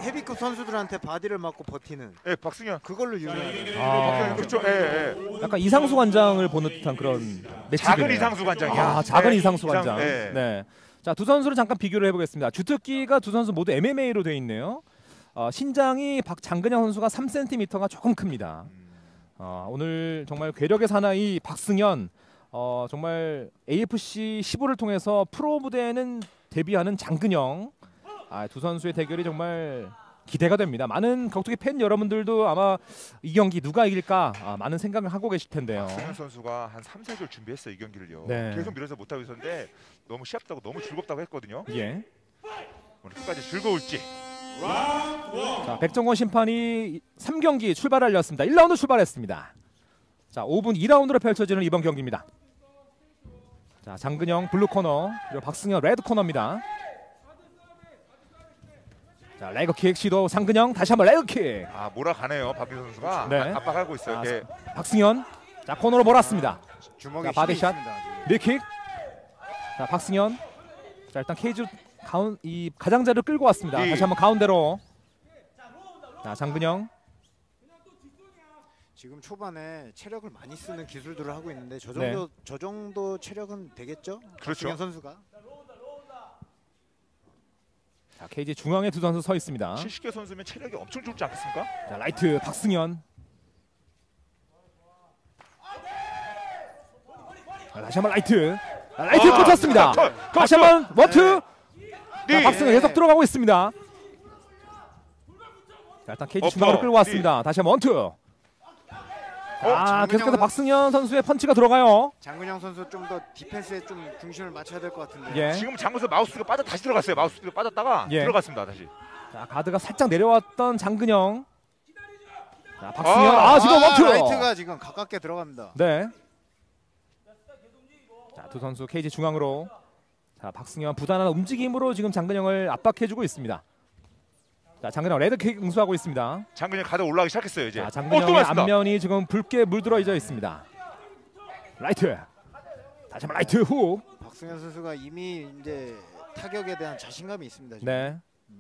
헤비급 선수들한테 바디를 맞고 버티는 예, 박승현. 그걸로 유명해요. 아, 그렇죠. 예, 예. 약간 이상수 관장을 보는 듯한 그런 매치이네요. 작은 이상수 관장이야. 아, 작은 네, 이상수 관장. 예. 네. 자, 두 선수를 잠깐 비교를 해보겠습니다. 주특기가 두 선수 모두 엠엠에이로 되어 있네요. 어, 신장이 박 장근영 선수가 삼 센티미터가 조금 큽니다. 어, 오늘 정말 괴력의 사나이 박승현, 어, 정말 에이에프씨 십오를 통해서 프로 무대에는 데뷔하는 장근영. 아, 두 선수의 대결이 정말 기대가 됩니다. 많은 격투기 팬 여러분들도 아마 이 경기 누가 이길까 아, 많은 생각을 하고 계실 텐데요. 박승현 선수가 한 삼, 사 개월 준비했어요, 이 경기를요. 네. 계속 밀어서 못하고 있었는데 너무 시합다고 너무 즐겁다고 했거든요. 예. 오늘 끝까지 즐거울지. 자, 백정권 심판이 삼 경기 출발을 알렸습니다. 일 라운드 출발했습니다. 자, 오 분 이 라운드로 펼쳐지는 이번 경기입니다. 자, 장근영 블루 코너, 그리고 박승현 레드 코너입니다. 자, 레그킥 시도 장근영 다시 한번 레그킥. 아, 몰아가네요, 박규 선수가. 네. 아, 압박하고 있어요. 아, 예. 박승현, 자, 코너로 몰았습니다. 주먹에 자, 힘이 바디샷. 있습니다. 아주. 밀킥. 자, 박승현. 자, 일단 케이지 가운 이 가장자를 끌고 왔습니다. 네. 다시 한번 가운데로. 자, 장근영. 지금 초반에 체력을 많이 쓰는 기술들을 하고 있는데 저 정도 네. 저 정도 체력은 되겠죠? 그렇죠. 박승현 선수가. 자, 케이지 중앙에 두 선수 서 있습니다. 칠십 개 선수면 체력이 엄청 좋지 않겠습니까? 자, 라이트 박승현. 자, 다시 한번 라이트. 자, 라이트 아, 꽂혔습니다. 컷, 컷, 다시 컷. 한번 원투. 네. 자, 박승현 계속 들어가고 있습니다. 자, 일단 케이지 어퍼. 중앙으로 끌고 왔습니다. 다시 한번 원투. 아, 장근영은- 계속해서 박승현 선수의 펀치가 들어가요. 장근영 선수 좀 더 디펜스에 좀 중심을 맞춰야 될 것 같은데. 예. 지금 장구에서 마우스가 빠져 다시 들어갔어요. 마우스가 빠졌다가 예. 들어갔습니다. 다시. 자, 가드가 살짝 내려왔던 장근영. 자, 박승현. 아, 아, 지금 원투. 라이트가 지금 가깝게 들어갑니다. 네. 자, 두 선수 케이지 중앙으로. 자, 박승현 부단한 움직임으로 지금 장근영을 압박해주고 있습니다. 자, 장근영 레드킥 응수하고 있습니다. 장근영 가드 올라가기 시작했어요, 이제. 자, 어, 또 장근영의 맞습니다. 앞면이 지금 붉게 물들어져 있습니다. 라이트. 다시 한번 라이트 훅. 박승현 선수가 이미 이제 타격에 대한 자신감이 있습니다. 지금. 네.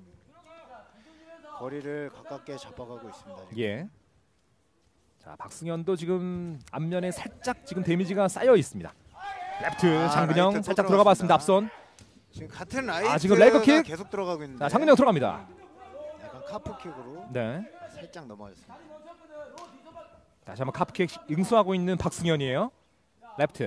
거리를 가깝게 잡아가고 있습니다. 지금. 예. 자, 박승현도 지금 앞면에 살짝 지금 데미지가 쌓여 있습니다. 레프트 아, 장근영 라이트 또 살짝 들어가봤습니다. 들어갔습니다. 앞손. 지금 같은 라이트가 아, 지금 레그킥? 계속 들어가고 있는데. 자, 장근영 들어갑니다. 약간 카프킥으로 네. 살짝 넘어졌습니다. 다시 한번 카프킥 응수하고 있는 박승현이에요. 레프트.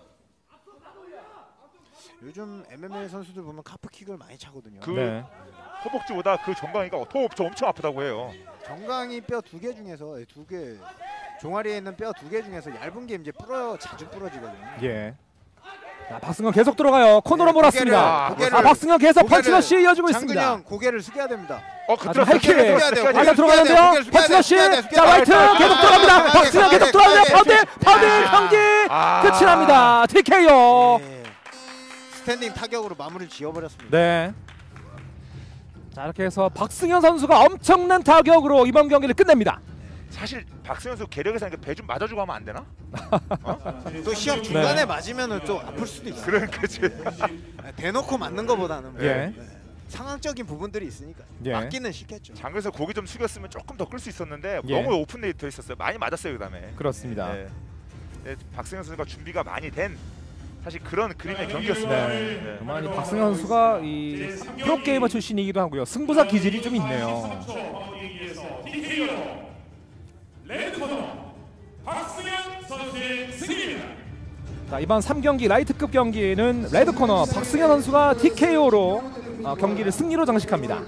요즘 엠엠에이 선수들 보면 카프킥을 많이 차거든요. 그 네. 허벅지보다 그 정강이가 더, 더 엄청 아프다고 해요. 정강이 뼈 두 개 중에서 두 개 종아리에 있는 뼈 두 개 중에서 얇은 게 이제 부러 자주 부러지거든요. 예. 자, 박승현 계속 들어가요. 코너로 네, 몰았습니다. 고개를- 아, 박승현 계속 고개를- 펀치러시 이어지고 있습니다. 장근영 고개를 숙여야 됩니다. 어, 그 아, 들어갔어요. 하이킥! 들어갔어요. 숙여야 돼요. 들어갔어요. 완전 들어가는데요. 숙여야 돼요. 펀치러시. 숙여야 돼요. 자, 라이트 숙여야 돼요. 계속 들어갑니다. 숙여야 박승현 돼요. 계속 들어갑니다. 숙여야 돼요. 파운드 파운드 아. 경기 아. 끝이 납니다. 티케이오. 네. 스탠딩 타격으로 마무리를 지어버렸습니다. 네. 자, 이렇게 해서 박승현 선수가 엄청난 타격으로 이번 경기를 끝냅니다. 사실 박승현 선수 계력에서 배 좀 맞아주고 하면 안 되나? 또 시합 중간에 네. 맞으면은 좀 아플 수도 있어요. 그런 거지. 대놓고 맞는 것보다는 예. 네. 상황적인 부분들이 있으니까 예. 맞기는 쉽겠죠. 장에서 고기 좀 숙였으면 조금 더 끌 수 있었는데 예. 너무 오픈돼 있었어요. 많이 맞았어요, 그다음에. 그렇습니다. 네. 네, 박승현 선수가 준비가 많이 된 사실 그런 그림의 경기였습니다. 네. 네. 정말 이 박승현 선수가 이 프로게이머 출신이기도 하고요. 승부사 기질이 좀 있네요. 레드 코너 박승현 선수의 승리입니다. 자, 이번 삼 경기 라이트급 경기는 레드 코너 박승현 선수가 티케이오로 어, 경기를 승리로 장식합니다.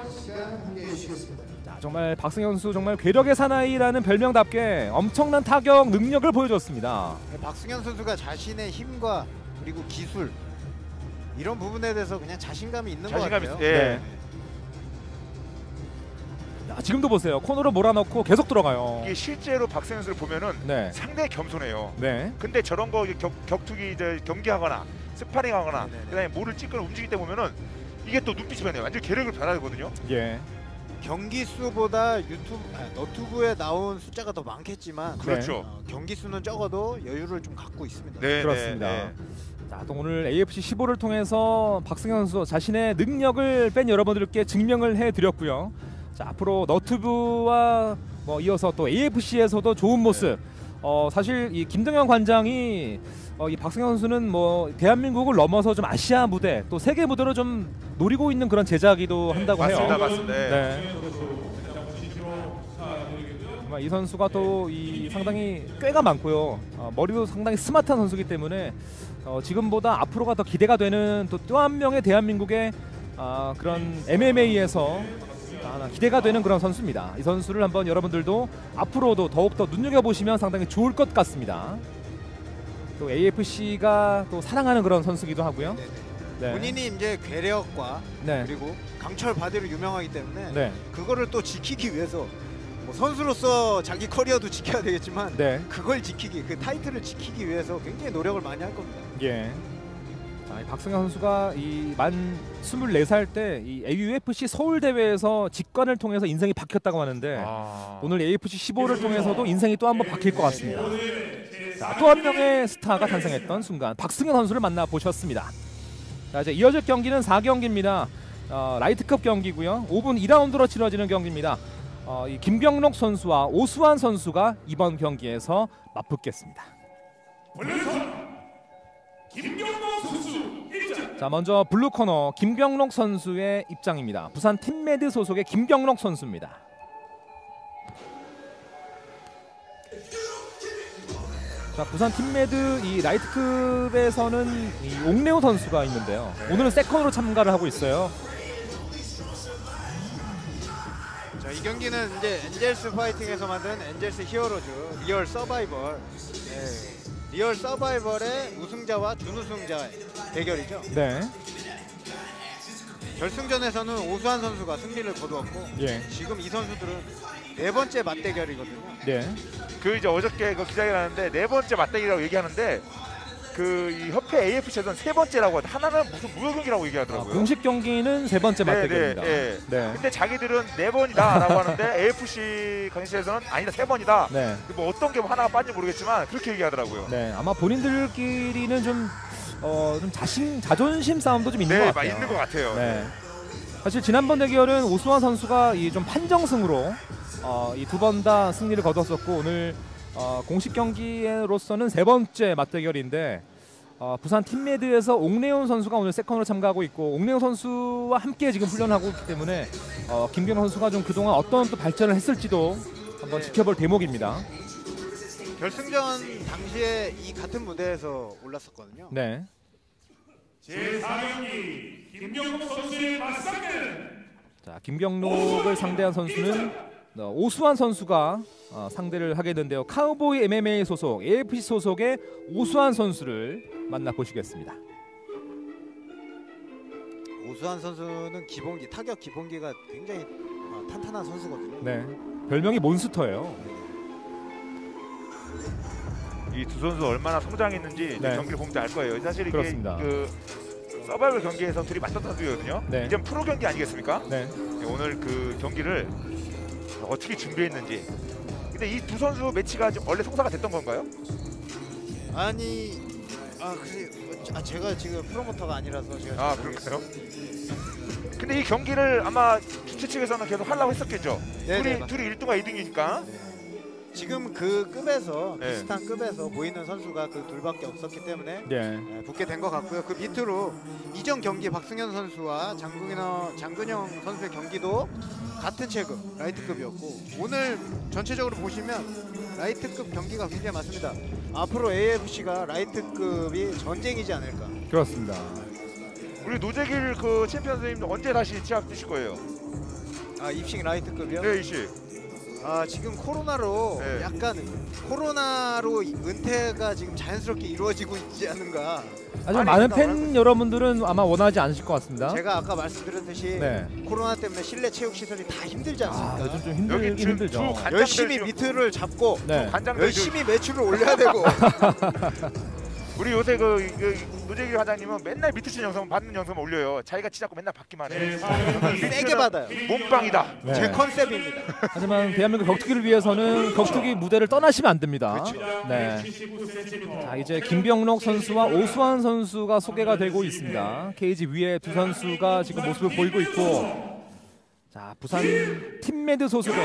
자, 정말 박승현 선수 정말 괴력의 사나이라는 별명답게 엄청난 타격 능력을 보여줬습니다. 박승현 선수가 자신의 힘과 그리고 기술 이런 부분에 대해서 그냥 자신감이 있는 자신감이 것 있- 같아요. 예. 네. 자, 지금도 보세요. 코너로 몰아넣고 계속 들어가요. 이게 실제로 박승현 선수를 보면은 네. 상당히 겸손해요. 네. 근데 저런 거 격, 격투기 이제 경기하거나 스파링하거나 네네네. 그다음에 모를 찌거나 움직일 때 보면은 이게 또 눈빛이 변해요. 완전 계력을 변하거든요. 예. 경기 수보다 유튜브 아, 너튜브에 나온 숫자가 더 많겠지만 그렇죠. 어, 경기 수는 적어도 여유를 좀 갖고 있습니다. 네, 그렇습니다. 네, 네. 자, 또 오늘 에이에프씨 십오를 통해서 박승현 선수 자신의 능력을 뺀 여러분들께 증명을 해드렸고요. 자, 앞으로 너튜브와 뭐 이어서 또 에이에프씨에서도 좋은 모습. 어, 사실 이 김동현 관장이 어, 이 박승현 선수는 뭐 대한민국을 넘어서 좀 아시아 무대 또 세계 무대로 좀 노리고 있는 그런 제자기도 한다고 해요. 맞습니다, 맞습니다. 네. 정말 이 선수가 또 이 상당히 꾀가 많고요. 어, 머리도 상당히 스마트한 선수이기 때문에 어, 지금보다 앞으로가 더 기대가 되는 또 또 한 명의 대한민국의 아, 그런 엠엠에이에서 아, 기대가 되는 그런 선수입니다. 이 선수를 한번 여러분들도 앞으로도 더욱더 눈여겨보시면 상당히 좋을 것 같습니다. 또 에이에프씨가 또 사랑하는 그런 선수기도 하고요. 네. 본인이 이제 괴력과 네. 그리고 강철 바디로 유명하기 때문에 네. 그거를 또 지키기 위해서 뭐 선수로서 자기 커리어도 지켜야 되겠지만 네. 그걸 지키기, 그 타이틀을 지키기 위해서 굉장히 노력을 많이 할 겁니다. 예. 자, 이 박승현 선수가 이 만 스물네 살 때 이 유에프씨 서울 대회에서 직관을 통해서 인생이 바뀌었다고 하는데 아. 오늘 에이에프씨 십오를 통해서도 인생이 또 한번 바뀔 것 같습니다. 자, 또 한 명의 스타가 탄생했던 순간 박승현 선수를 만나 보셨습니다. 자, 이제 이어질 경기는 사 경기입니다. 어, 라이트급 경기고요. 오 분 이 라운드로 치러지는 경기입니다. 어, 이 김병록 선수와 오수환 선수가 이번 경기에서 맞붙겠습니다. 김경록 선수 입장. 자, 먼저 블루 코너 김병록 선수의 입장입니다. 부산 팀메드 소속의 김병록 선수입니다. 자, 부산 팀메드 이 라이트급에서는 이 옥내호 선수가 있는데요. 오늘은 세컨으로 참가를 하고 있어요. 자, 이 경기는 이제 엔젤스 파이팅에서 만든 엔젤스 히어로즈 리얼 서바이벌, 네. 리얼 서바이벌의 우승자와 준우승자의 대결이죠. 네. 결승전에서는 오수환 선수가 승리를 거두었고 예. 지금 이 선수들은 네 번째 맞대결이거든요. 네. 그 이제 어저께 그 기자회견 하는데 네 번째 맞대결이라고 얘기하는데 그 이 협회 에이에프씨에서는 세 번째라고 하죠. 하나는 무슨 무효 경기라고 아, 얘기하더라고요. 공식 경기는 세 번째 네, 맞대결입니다. 네, 네. 근데 자기들은 네 번이다라고 하는데 에이에프씨 관계에서는 아니다 세 번이다. 네. 뭐 어떤 게 하나가 빠진지 모르겠지만 그렇게 얘기하더라고요. 네. 아마 본인들끼리는 좀 어, 좀 자신 자존심 싸움도 좀 있는 네, 것 같아요. 있는 것 같아요. 네. 사실 지난번 대결은 오수환 선수가 이 좀 판정승으로 어, 이 두 번 다 승리를 거뒀었고 오늘 어, 공식 경기로서는 세 번째 맞대결인데 어, 부산 팀메드에서 옥내훈 선수가 오늘 세컨으로 참가하고 있고 옥내훈 선수와 함께 지금 훈련하고 있기 때문에 어, 김경록 선수가 좀 그동안 어떤 또 발전을 했을지도 한번 네. 지켜볼 대목입니다. 결승전 당시에 이 같은 무대에서 올랐었거든요. 네. 제사 경기 김경록 선수의 맞상대는 자, 김경록을 상대한 선수는 어, 오수환 선수가 어, 상대를 하게 되는데요. 카우보이 엠엠에이 소속, 에이에프씨 소속의 오수환 선수를 만나 보시겠습니다. 오수환 선수는 기본기, 타격 기본기가 굉장히 어, 탄탄한 선수거든요. 네, 별명이 몬스터예요. 이 두 선수 얼마나 성장했는지 네. 경기를 보면 알 거예요. 사실 이게 그렇습니다. 그 서바이벌 경기에서 둘이 맞섰던 선수거든요. 네. 이제 프로 경기 아니겠습니까? 네, 오늘 그 경기를 어떻게 준비했는지. 근데 이 두 선수 매치가 지금 원래 성사가 됐던 건가요? 아니, 아, 그, 아 제가 지금 프로모터가 아니라서 제가 아, 그런가요? 근데 이 경기를 아마 주최 측에서는 계속 하려고 했었겠죠. 네, 둘이 네, 둘이 일 등과 이 등이니까. 지금 그 급에서 네. 비슷한 급에서 보이는 선수가 그 둘밖에 없었기 때문에 네, 네, 붙게 된 것 같고요. 그 밑으로 이전 경기 박승현 선수와 장근영, 장근영 선수의 경기도 같은 체급 라이트급이었고 오늘 전체적으로 보시면 라이트급 경기가 굉장히 많습니다. 앞으로 에이에프씨가 라이트급이 전쟁이지 않을까. 그렇습니다. 우리 노재길 그 챔피언 선생님 언제 다시 취업 되실 거예요? 아, 입식 라이트급이요? 네, 이씨. 아, 지금 코로나로 네. 약간 코로나로 은퇴가 지금 자연스럽게 이루어지고 있지 않은가. 하지만 아니, 많은 생각을 팬 하고 여러분들은 아마 원하지 않으실 것 같습니다. 제가 아까 말씀드렸듯이 네. 코로나 때문에 실내 체육 시설이 다 힘들지 아, 않습니까? 요즘 좀 여기 힘들긴 주, 주 힘들죠. 관장들 열심히 지금- 미트를 잡고 네. 관장들 열심히 매출을 올려야 되고 우리 요새 그, 그 노재길 과장님은 맨날 밑에 치는 영상 받는 영상만 올려요. 자기가 치자고 맨날 받기만 해. 세게 받아요. 몸빵이다. 네. 제 컨셉입니다. 하지만 대한민국 격투기를 위해서는 격투기 무대를 떠나시면 안 됩니다. 네. 자, 이제 김병록 선수와 오수환 선수가 소개가 되고 있습니다. 케이지 위에 두 선수가 지금 모습을 보이고 있고, 자, 부산 팀 신메드 소속의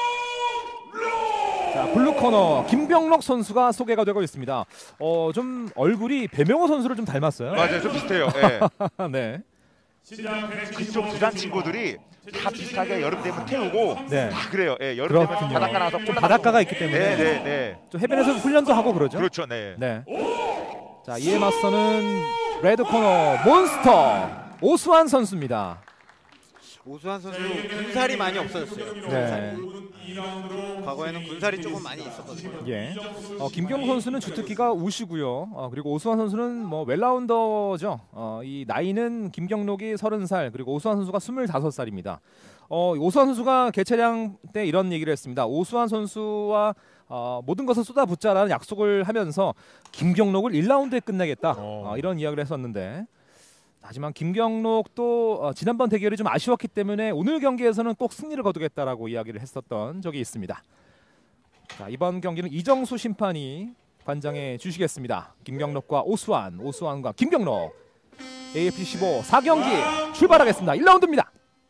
자, 블루 코너 김병록 선수가 소개가 되고 있습니다. 어, 좀 얼굴이 배명호 선수를 좀 닮았어요. 맞아요, 좀 비슷해요. 예. 네. 그쪽 부산 친구들이 다 비슷하게 여름 되면 태우고 네. 다 그래요. 예, 여름 되면 그렇군요. 바닷가 나와서 좀 바닷가가 있기 때문에 네, 네, 네. 좀 해변에서 훈련도 하고 그러죠. 그렇죠, 네. 네. 자, 이에 맞서는 레드 코너 몬스터 오수환 선수입니다. 오수환 선수 군살이 많이 없어졌어요. 네. 과거에는 군살이 조금 많이 있었거든요. 예. 어, 김경호 선수는 주특기가 우시고요. 어, 그리고 오수환 선수는 뭐 웰라운더죠. 어, 이 나이는 김경록이 서른 살 그리고 오수환 선수가 스물다섯 살입니다. 어, 오수환 선수가 개최량 때 이런 얘기를 했습니다. 오수환 선수와 어, 모든 것을 쏟아붓자라는 약속을 하면서 김경록을 일 라운드에 끝내겠다. 어, 이런 이야기를 했었는데 하지만 김경록도 어, 지난번 대결이 좀 아쉬웠기 때문에 오늘 경기에서는 꼭 승리를 거두겠다라고 이야기를 했었던 적이 있습니다. 자, 이번 경기는 이정수 심판이 관장해 주시겠습니다. 김경록과 오수환, 오수환과 김경록 에이에프씨 십오 사 경기 출발하겠습니다. 일 라운드입니다.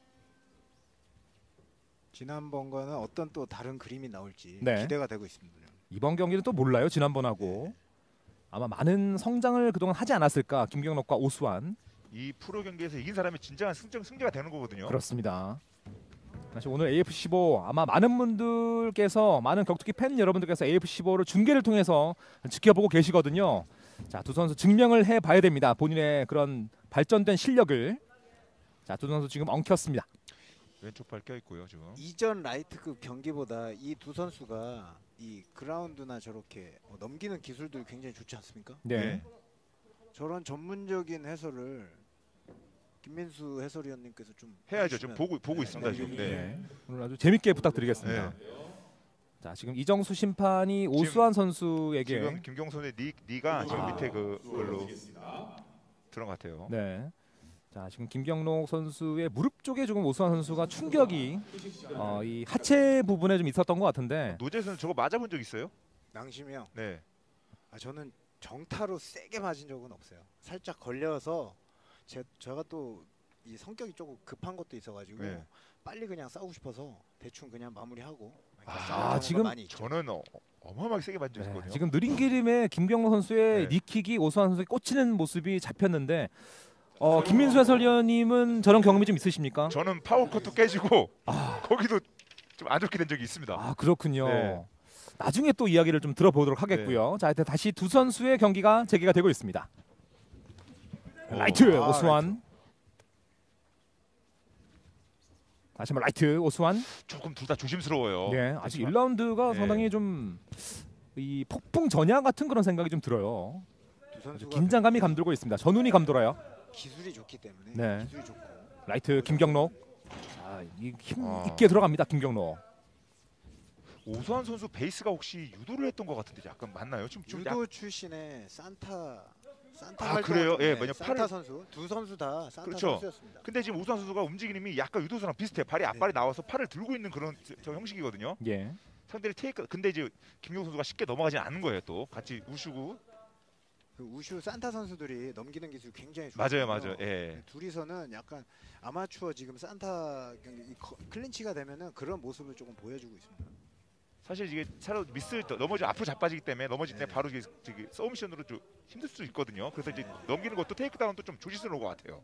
지난번과는 어떤 또 다른 그림이 나올지 네. 기대가 되고 있습니다. 이번 경기는 또 몰라요. 지난번하고 아마 많은 성장을 그동안 하지 않았을까. 김경록과 오수환. 이 프로 경기에서 이긴 사람이 진정한 승정 승자가 되는 거거든요. 그렇습니다. 사실 오늘 에이에프씨 십오 아마 많은 분들께서 많은 격투기 팬 여러분들께서 에이에프씨 십오를 중계를 통해서 지켜보고 계시거든요. 자, 두 선수 증명을 해봐야 됩니다. 본인의 그런 발전된 실력을. 자, 두 선수 지금 엉켰습니다. 왼쪽 발 껴있고요 지금. 이전 라이트급 경기보다 이 두 선수가 이 그라운드나 저렇게 어, 넘기는 기술들이 굉장히 좋지 않습니까? 네. 네. 저런 전문적인 해설을 김민수 해설위원님께서 좀 해야죠. 지금 해주시면- 보고 보고 네, 있습니다 네, 지금. 네. 네. 네. 오늘 아주 재밌게 부탁드리겠습니다. 자, 지금 이정수 심판이 오수환 선수에게 지금 김경선의 니 니가 지금 밑에 그걸로 들어간 것 같아요. 네. 자, 지금 김경록 선수의 무릎 쪽에 조금 오수환 선수가 충격이 어, 이 하체 부분에 좀 있었던 것 같은데. 노재선 저거 맞아본 적 있어요? 낭심이요. 네. 아, 저는 정타로 세게 맞은 적은 없어요. 살짝 걸려서 제 제가 또 이 성격이 조금 급한 것도 있어가지고 네. 빨리 그냥 싸우고 싶어서 대충 그냥 마무리하고. 아, 싸우는 경우가 지금 많이 있죠. 저는 어, 어마어마하게 세게 맞은 적 네, 있거든요. 지금 느린 기름에 김경록 선수의 네. 니킥이 오수환 선수에 꽂히는 모습이 잡혔는데 어, 김민수 해설위원님은 저런 경험이 좀 있으십니까? 저는 파워컷도 깨지고 아. 거기도 좀 안 좋게 된 적이 있습니다. 아, 그렇군요. 네. 나중에 또 이야기를 좀 들어보도록 하겠고요. 자, 일단 다시 두 선수의 경기가 재개가 되고 있습니다. 오. 라이트 아, 오수환. 다시 한번 라이트 오수환. 조금 둘 다 조심스러워요. 네, 아직 일 라운드가 네. 상당히 좀 이 폭풍 전야 같은 그런 생각이 좀 들어요. 두 선수가 긴장감이 감돌고 있습니다. 전운이 감돌아요. 기술이 좋기 때문에 네. 기술이 좋고. 라이트 김경록. 자, 이 힘 아. 있게 들어갑니다. 김경록. 오수환 선수 베이스가 혹시 유도를 했던 것 같은데 약간 맞나요? 지금 좀 유도 약... 출신의 산타 산타 아, 활동을 그래요? 좀- 예, 네, 왜냐 산타 팔을- 선수 두 선수 다 산타 그렇죠. 선수였습니다. 근데 지금 오수환 선수가 움직임이 약간 유도수랑 비슷해. 발이 앞발이 나와서 팔을 들고 있는 그런 저, 저 형식이거든요. 예. 상대를 테이크. 근데 이제 김용 선수가 쉽게 넘어가지 않는 거예요. 또 같이 우슈고. 그 우슈 산타 선수들이 넘기는 기술 굉장히 맞아요, 좋거든요. 맞아요. 예. 둘이서는 약간 아마추어 지금 산타 경기 이 커- 클린치가 되면은 그런 모습을 조금 보여주고 있습니다. 사실 이게 차로 미스 넘어지 앞으로 자빠지기 때문에 넘어질 때 네. 바로 이게 저기 서브미션으로 좀 힘들 수 있거든요. 그래서 이제 넘기는 것도 테이크다운도 좀 조심스러운 것 같아요.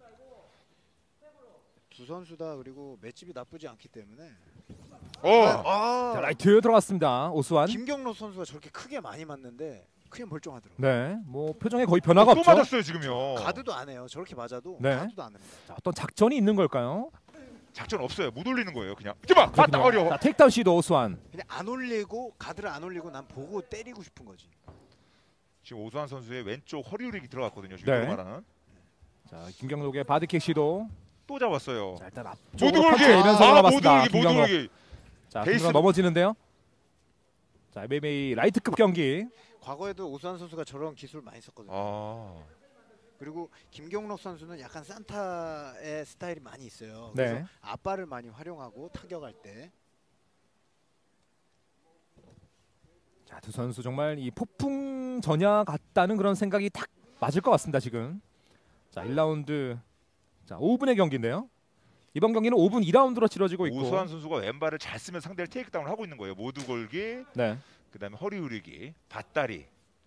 두 선수 다 그리고 맷집이 나쁘지 않기 때문에 어. 아, 자, 라이트 들어갔습니다. 오수환. 김경록 선수가 저렇게 크게 많이 맞는데 크게 멀쩡하더라고요. 네. 뭐 표정에 거의 변화가 또 없죠. 맞았어요 지금요. 가드도 안 해요. 저렇게 맞아도 네. 가드도 안 합니다. 자, 어떤 작전이 있는 걸까요? 작전 없어요. 못 올리는 거예요. 그냥. 이봐, 맞다 그렇군요. 어려워. 자, 테이크다운 시도 오수환. 그냥 안 올리고 가드를 안 올리고 난 보고 때리고 싶은 거지. 지금 오수환 선수의 왼쪽 허리 우릭이 들어갔거든요. 네. 지금 말하는. 자, 김경록의 바디킥 시도. 또 잡았어요. 자, 일단 못 앞쪽으로 올게. 펀치 이면서 아, 못 나갔습니다. 올게, 못 김경록. 올게. 자, 베이스. 김경록 넘어지는데요. 자, 엠엠에이 라이트급 경기. 과거에도 오수환 선수가 저런 기술 많이 썼거든요. 아. 그리고 김경록 선수는 약간 산타의 스타일이 많이 있어요. 네. 그래서 앞발을 많이 활용하고 타격할 때 자, 두 선수 정말 이 폭풍 전야 같다는 그런 생각이 딱 맞을 것 같습니다, 지금. 자, 일 라운드. 자, 오 분의 경기인데요. 이번 경기는 오 분 이 라운드로 치러지고 있고. 오수환 선수가 왼발을 잘 쓰면 상대를 테이크다운을 하고 있는 거예요. 모두 걸기, 네. 그다음에 허리 우리기, 밭다리.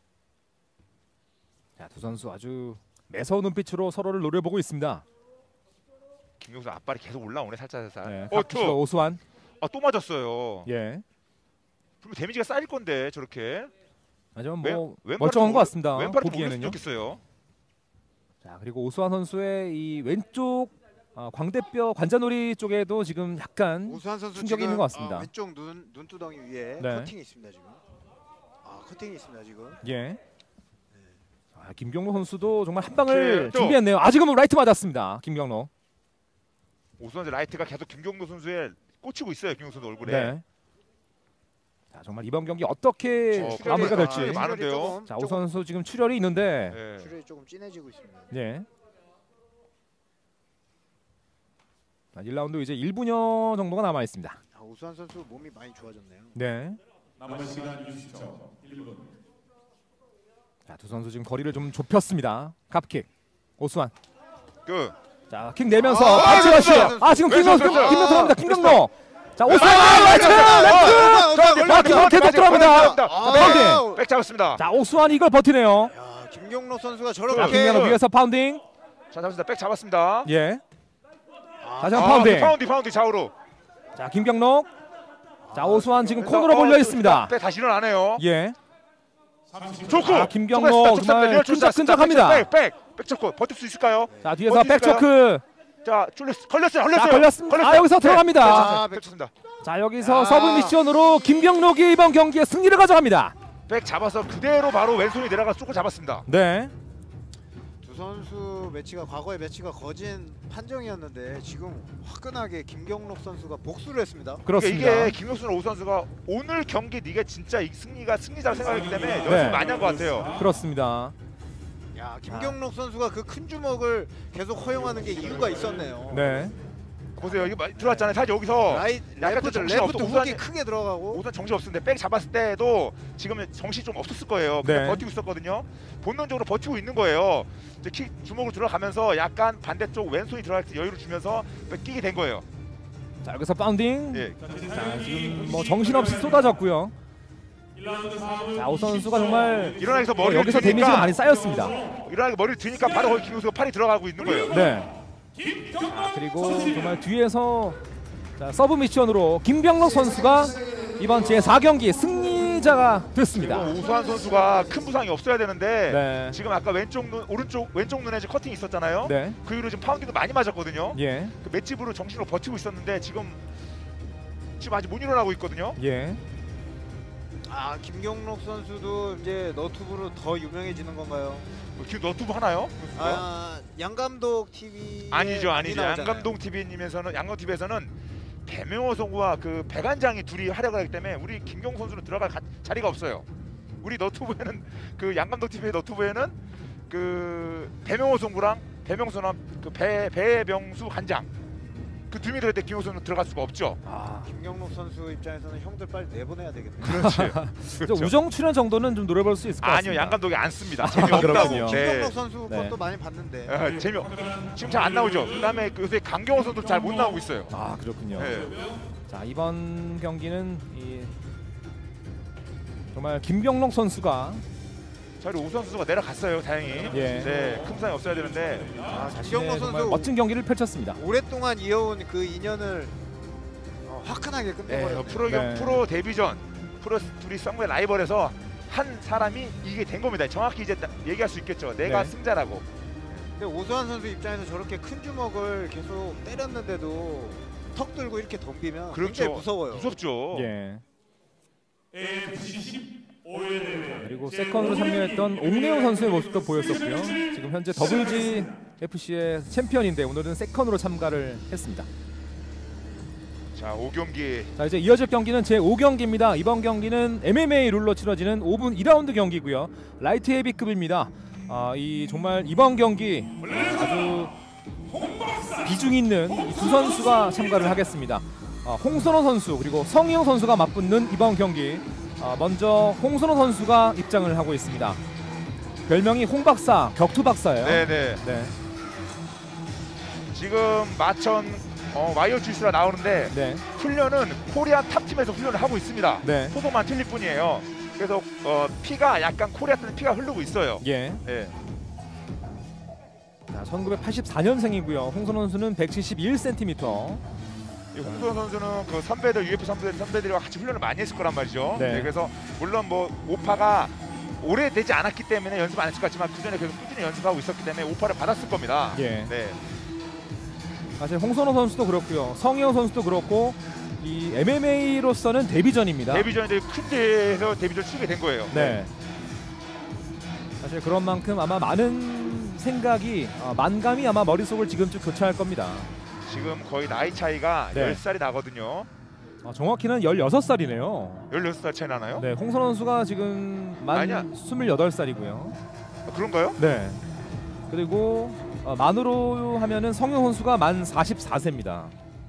자, 두 선수 아주 매서운 눈빛으로 서로를 노려보고 있습니다. 김경수 앞발이 계속 올라오네 살짝 살짝. 네. 어, 또 또, 오수환. 아, 또 맞았어요. 예. 그럼 데미지가 쌓일 건데 저렇게. 하지만 왼- 뭐 왼발을 멀쩡한 좀 것 같습니다. 왼발을 좀 올렸으면 보기에는요. 좋겠어요. 자, 그리고 오수환 선수의 이 왼쪽 아, 광대뼈 관자놀이 쪽에도 지금 약간 오수환 선수 충격이 지금 있는 것 같습니다. 아, 왼쪽 눈 눈두덩이 위에 네. 커팅이 있습니다 지금. 아 커팅이 있습니다 지금. 예. 아, 김경로 선수도 정말 한 방을 또. 준비했네요. 아, 지금은 라이트 맞았습니다. 김경로. 오수환 라이트가 계속 김경도 선수에 꽂히고 있어요. 김경수 선수 얼굴에. 네. 자, 정말 이번 경기 어떻게 어, 마무리가 출혈이- 될지. 아, 많은데요? 조금, 자, 조금 오수환 선수 지금 출혈이 있는데. 네. 출혈이 조금 진해지고 있습니다. 예. 자, 일 라운드 이제 일 분여 정도가 남아 있습니다. 아, 오수환 선수 몸이 많이 좋아졌네요. 네. 남은 시간 육십 초 일 분. 자, 두 선수 지금 거리를 좀 좁혔습니다. 갑킥. 오수환. 그 자, 킥 내면서 아, 같이 왼손, 러시. 왼손. 아, 지금 왼손, 김경로 왼손. 김경로 갑니다. 김경로. 자, 오수환 아, 라이트! 라이트! 자, 김경로 계속 들어갑니다. 아, 파운딩. 백 잡았습니다. 자, 오수환이 이걸 버티네요. 야 김경록 선수가 자, 저렇게 김경로 위에서 파운딩. 자, 잡았습니다. 백 잡았습니다. 예. 아, 다시 한 아, 번 파운딩. 파운딩 파운딩 좌우로. 자, 김경록. 자, 오수환 지금 그래서, 코너로 어, 몰려 있습니다. 백 다시 일어나네요. 예. 좋고. 아, 김경록 정말 끈적끈적합니다. 백, 백, 백 잡고 버틸 수 있을까요? 자, 뒤에서 버티실까요? 백초크. 자, 쫄렸, 걸렸어요, 걸렸어요. 자, 걸렸습니다. 걸렸어요. 아, 여기서 들어갑니다. 아, 백 쳤습니다. 자, 여기서 야. 서브 미션으로 김경록이 이번 경기에 승리를 가져갑니다. 백 잡아서 그대로 바로 왼손이 내려가 쏘고 잡았습니다. 네. 두 선수 매치가 과거의 매치가 거진 판정이었는데 지금 화끈하게 김경록 선수가 복수를 했습니다. 그렇습니다. 그러니까 이게 김용수나 오 선수가 오늘 경기 네가 진짜 이 승리가 승리자로 생각하기 때문에 연습 네. 많이 한 것 같아요. 그렇습니다. 야 김경록 선수가 그 큰 주먹을 계속 허용하는 게 이유가 있었네요. 네. 보세요, 이거 많이 들어왔잖아요. 사실 여기서 라이 약간 레프트 정신 레프트 없어. 훅이 크게 들어가고 우선 정신 없었는데 백 잡았을 때도 지금 정신 좀 없었을 거예요. 그냥 네. 버티고 있었거든요. 본능적으로 버티고 있는 거예요. 이제 킥 주먹으로 들어가면서 약간 반대쪽 왼손이 들어갈 때 여유를 주면서 끼게 된 거예요. 자, 여기서 파운딩. 예. 자, 지금 뭐 정신없이 쏟아졌고요. 자, 오 선수가 정말 일어나서 어, 머리를 여기서 드니까 데미지가 많이 쌓였습니다. 일어나서 머리를 드니까 바로 거기 김용수가 팔이 들어가고 있는 거예요. 네. 자, 그리고 정말 뒤에서 자, 서브 미션으로 김경록 선수가 이번 제사 경기 승리자가 됐습니다. 지금 오수환 선수가 큰 부상이 없어야 되는데 네. 지금 아까 왼쪽 눈 오른쪽 왼쪽 눈에 지금 커팅이 있었잖아요. 네. 그 이후로 지금 파운딩도 많이 맞았거든요. 예. 그 맷집으로 정신으로 버티고 있었는데 지금 지금 아직 못 일어나고 있거든요. 예. 아 김경록 선수도 이제 너튜브로 더 유명해지는 건가요? 지금 너튜브 하나요? 아 양감독 티비 아니죠, 아니죠. 양감동 티비님에서는 양감 티비에서는 배명호 선수와 그 백안장이 둘이 활약을 하기 때문에 우리 김경 선수는 들어갈 가, 자리가 없어요. 우리 너튜브에는 그 양감독 티비의 너튜브에는 그 배명호 선수랑 배명수랑 그 배 배병수 간장 그 두 명이 들어갈 때 김경 선수는 들어갈 수가 없죠. 아, 김경록 선수 입장에서는 형들 빨리 내보내야 되겠네요. 그렇지. 저 우정 출연 정도는 좀 노려볼 수 있을 것 같습니다. 아니요, 양 감독이 안 씁니다. 그렇군요. 재미없다고. 김경록 선수 네. 것도 많이 봤는데 아, 재미 지금 잘 안 나오죠. 그다음에 그 요새 강경호 선수도 잘 못 나오고 있어요. 아, 그렇군요. 네. 자, 이번 경기는 이 정말 김경록 선수가 자, 우리 오 선수가 내려갔어요. 다행히. 예. 네, 큰 부상이 없어야 되는데. 아, 자신의 김경록 정말 선수 멋진 경기를 펼쳤습니다. 오랫동안 이어온 그 인연을 어, 화끈하게 네, 끝내버렸네요. 프로 네. 프로 데뷔전 프로 둘이 썸의 라이벌에서 한 사람이 이게 된 겁니다. 정확히 이제 나- 얘기할 수 있겠죠. 내가 네. 승자라고. 근데 오수환 선수 입장에서 저렇게 큰 주먹을 계속 때렸는데도 턱 들고 이렇게 덤비면 그렇죠. 굉장히 무서워요. 무섭죠. 예. 에이에프씨 십오 회 대회 그리고 세컨으로 참여했던 옥내호 선수의 모습도 보였었고요. 지금 현재 더블지에프씨의 챔피언인데 오늘은 세컨으로 참가를 했습니다. 자, 오 경기. 자, 이제 이어질 경기는 제오 경기입니다. 이번 경기는 엠엠에이 룰로 치러지는 오 분 이 라운드 경기고요. 라이트 헤비급입니다. 아, 이 정말 이번 경기 아주 비중 있는 이 두 선수가 참가를 하겠습니다. 아, 홍선호 선수 그리고 성희영 선수가 맞붙는 이번 경기. 아, 먼저 홍선호 선수가 입장을 하고 있습니다. 별명이 홍박사, 격투박사예요. 네, 네. 네. 지금 마천 어, 와이어 주스가 나오는데 네. 훈련은 코리아 탑팀에서 훈련을 하고 있습니다. 네. 소속만 틀릴 뿐이에요. 그래서 어, 피가 약간 코리아 때는 피가 흐르고 있어요. 예. 예. 자, 천구백팔십사 년생이고요. 홍선호 선수는 백칠십일 센티미터. 이 홍선 선수는 그 선배들 유에프씨 선배들 선배들과 같이 훈련을 많이 했을 거란 말이죠. 네. 네, 그래서 물론 뭐 오파가 오래되지 않았기 때문에 연습 안 했을 것 같지만 그 전에 계속 꾸준히 연습하고 있었기 때문에 오파를 받았을 겁니다. 예. 네. 사실 홍선호 선수도 그렇고요. 성희영 선수도 그렇고 이 엠엠에이로서는 데뷔전입니다. 데뷔전인데 큰 대회에서 데뷔전을 치게 된 거예요. 네. 사실 그런 만큼 아마 많은 생각이 어, 만감이 아마 머릿속을 지금쯤 교차할 겁니다. 지금 거의 나이 차이가 네. 열 살이 나거든요. 어, 정확히는 열여섯 살이네요. 열여섯 살 차이 나나요? 네, 홍선호 선수가 지금 만 아니야. 스물여덟 살이고요. 아, 그런가요? 네. 그리고 어, 만으로 하면은 성형 선수가 만 사십사 세입니다.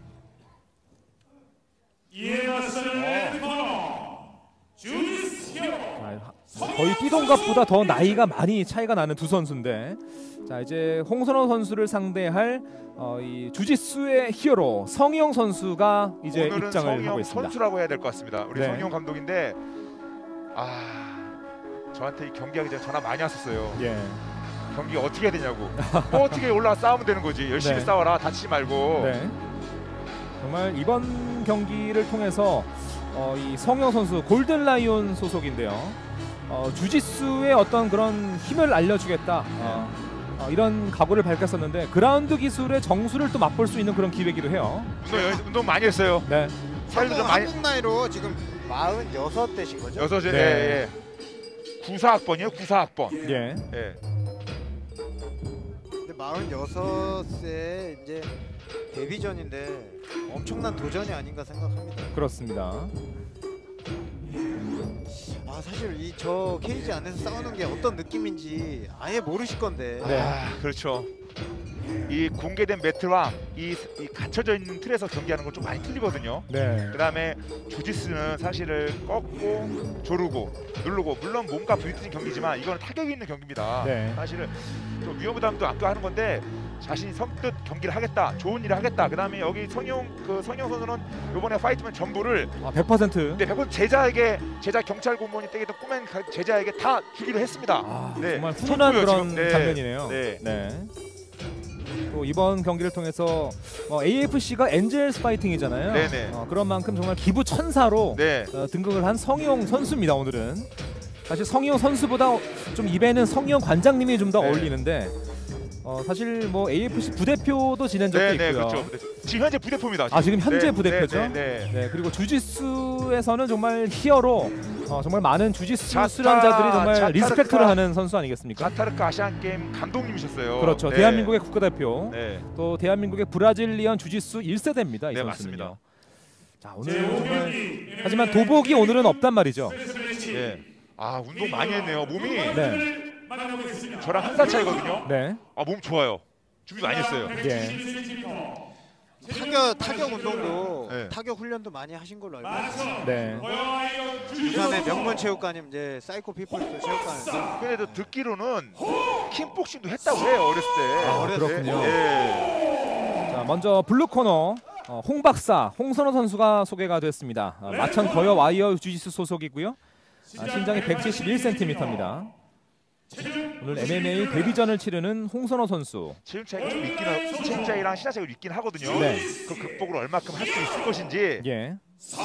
이에 맞서는 레드 코너 주지스 히어로 거의 띠동갑보다 더 나이가 많이 차이가 나는 두 선수인데, 자 이제 홍선호 선수를 상대할 어, 이 주짓수의 히어로 성희영 선수가 이제 오늘은 입장을 하고 성희영 있습니다. 선수라고 해야 될 것 같습니다. 우리 네. 성희영 감독인데 아 저한테 이 경기하기 전에 전화 많이 왔었어요. 예. 경기 어떻게 해야 되냐고. 뭐 어떻게 올라가 싸우면 되는 거지. 열심히 네. 싸워라. 다치지 말고. 네. 정말 이번 경기를 통해서 어, 이 성희영 선수 골든 라이온 소속인데요. 어, 주짓수의 어떤 그런 힘을 알려주겠다. 어, 어, 이런 각오를 밝혔었는데 그라운드 기술의 정수를 또 맛볼 수 있는 그런 기회이기도 해요. 운동, 연- 운동 많이 했어요. 네. 살도 좀 한국, 많이. 한국 나이로 지금 마흔여섯 대신 거죠? 여섯에 네. 예, 예. 구사 학번이요. 구사 학번. 예. 예. 근데 마흔여섯에 이제 데뷔전인데 엄청난 도전이 아닌가 생각합니다. 그렇습니다. 아 사실 이 저 케이지 안에서 싸우는 게 어떤 느낌인지 아예 모르실 건데. 네. 아, 그렇죠. 이 공개된 매트와 이, 이 갇혀져 있는 틀에서 경기하는 건 좀 많이 틀리거든요. 네. 그다음에 주짓수는 사실을 꺾고 조르고 누르고 물론 몸과 부딪히는 경기지만 이거는 타격이 있는 경기입니다. 네. 사실은 좀 위험 부담도 안고 하는 건데 자신이 선뜻 경기를 하겠다, 좋은 일을 하겠다. 그다음에 여기 성용 그 성용 선수는 이번에 파이트맨 전부를 아, 백 퍼센트. 네, 백 퍼센트 제자에게 제자 경찰 공무원이 떼기도 꼬맨 가- 제자에게 다 주기로 했습니다. 아, 네, 정말 훈훈한 좋고요, 그런 지금. 네. 장면이네요. 네. 네. 또 이번 경기를 통해서 어, 에이에프씨가 엔젤스 파이팅이잖아요. 네네. 어, 그런 만큼 정말 기부 천사로 네. 어, 등극을 한 성희영 선수입니다. 오늘은 사실 성희영 선수보다 좀 입에는 성희영 관장님이 좀 더 네. 어울리는데 어, 사실 뭐 에이에프씨 부대표도 지낸 적도 네, 네, 있고요. 그렇죠. 지금 현재 부대표입니다. 아 지금 현재 네, 부대표죠. 네, 네, 네. 네, 그리고 주짓수에서는 정말 히어로, 어, 정말 많은 주짓수 자타- 수련자들이 정말 자타르카- 리스펙트를 하는 선수 아니겠습니까? 카타르크 아시안 게임 감독님이셨어요. 그렇죠. 네. 대한민국의 국가대표, 네. 또 대한민국의 브라질리언 주짓수 일 세대입니다. 이 네, 선수는요. 맞습니다. 자 오늘 정말 하지만 도복이 오늘은 없단 말이죠. 네. 아 운동 많이 했네요. 몸이 네, 저랑 한 살 차이거든요. 네, 아 몸 좋아요. 준비 많이 했어요. 예, 타격 타격 운동도 네. 타격 훈련도 많이 하신 걸로 알고 있습니다. 네. 부산의 명문 체육관님 이제 사이코 피플스 체육관에서 근데도 듣기로는 킥복싱도 했다고 해요 어렸을 때. 아, 어렸을 때. 그렇군요. 예. 자 먼저 블루 코너 어, 홍 박사, 홍선호 선수가 소개가 됐습니다. 어, 마천 거여 와이어 주짓수 소속이고요. 아, 신장이 백칠십일 센티미터입니다. 오늘 엠엠에이 데뷔전을 치르는 홍선호 선수. 체중 차이가 좀 있긴 하, 체중 차이랑 시야 차이가 있긴 하거든요. 네. 그 극복을 얼마큼 할 수 있을 것인지. 예.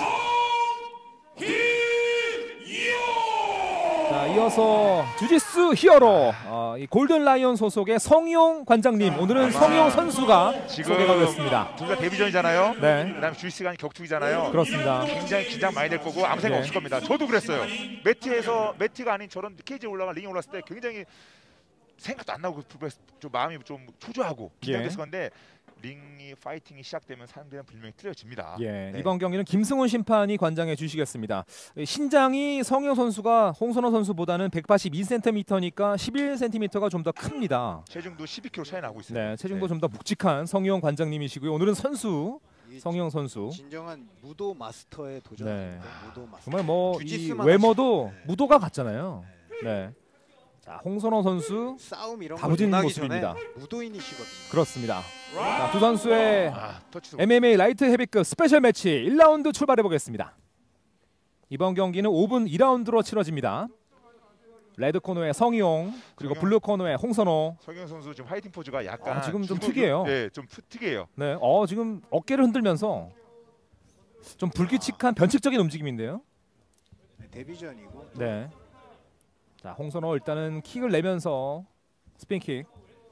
자 이어서 주짓수 히어로 어, 이 골든 라이온 소속의 성희용 관장님, 오늘은 성희용 선수가 지금 소개가 됐습니다. 둘 다 데뷔전이잖아요. 네, 그다음에 주짓수가 격투기잖아요. 그렇습니다. 굉장히 긴장 많이 될 거고 아무 생각 네. 없을 겁니다. 저도 그랬어요. 매트에서 매트가 아닌 저런 케이지에 올라가 링에 올랐을 때 굉장히 생각도 안 나고 좀 마음이 좀 초조하고 긴장됐을 예. 건데 링이 파이팅이 시작되면 상대는 분명히 틀려집니다. 예, 네. 이번 경기는 김승훈 심판이 관장해 주시겠습니다. 신장이 성희용 선수가 홍선호 선수보다는 백팔십이 센티미터니까 십일 센티미터가 좀 더 큽니다. 체중도 십이 킬로그램 차이 나고 있어요. 네, 체중도 좀 더 묵직한 성희용 관장님이시고요. 오늘은 선수 이 성희용 선수. 진정한 무도 마스터의 도전. 네. 무도 마스터. 정말 뭐 이 주짓수만 외모도 하시죠. 네. 무도가 같잖아요. 네. 자, 홍선호 선수 싸움 이런 거 다부진 논하기 전에 모습입니다. 무도인이시거든요. 그렇습니다. 자, 두 선수의 아, 터치. 엠엠에이 라이트 헤비급 스페셜 매치 일 라운드 출발해 보겠습니다. 이번 경기는 오 분 이 라운드로 치러집니다. 레드 코너의 성희용 그리고 성희용. 블루 코너의 홍선호. 성현 선수 지금 화이팅 포즈가 약간 아, 지금 좀 주먹- 특이해요. 네, 좀 푸- 특이해요. 네, 어 지금 어깨를 흔들면서 좀 불규칙한 변칙적인 움직임인데요. 네, 데뷔전이고 네. 자, 홍선호 일단은 킥을 내면서 스핀킥.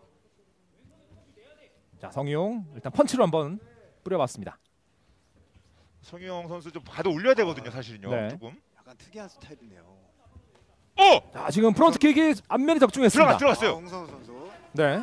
자, 성희용 일단 펀치로 한번 뿌려봤습니다. 성형 선수 좀 가도 올려야 되거든요, 사실은요. 네. 조금. 약간 특이한 스타일이네요. 어! 자, 지금 프론트 킥이 앞면에 들어가 적중했습니다. 들어갔어요. 아, 홍선호 선수. 네.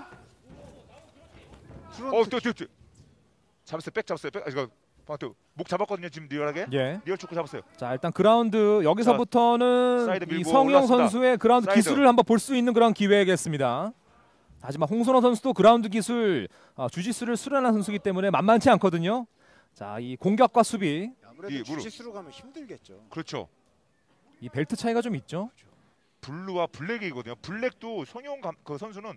프론트 어, 또, 또, 또. 잡았어요. 백 잡았어요. 백. 아, 이거 방금 목 잡았거든요. 지금 리얼하게. 예. 리얼 축구 잡았어요. 자, 일단 그라운드 여기서부터는 사이드 이 밀고 성희용 올라왔습니다. 선수의 그라운드 사이드. 기술을 한번 볼 수 있는 그런 기회겠습니다. 하지만 홍선호 선수도 그라운드 기술, 어, 주짓수를 수련한 선수이기 때문에 만만치 않거든요. 자, 이 공격과 수비, 아무래도 이 무릎. 주짓수로 가면 힘들겠죠. 그렇죠. 이 벨트 차이가 좀 있죠. 블루와 블랙이거든요. 블랙도 성형 감, 그 선수는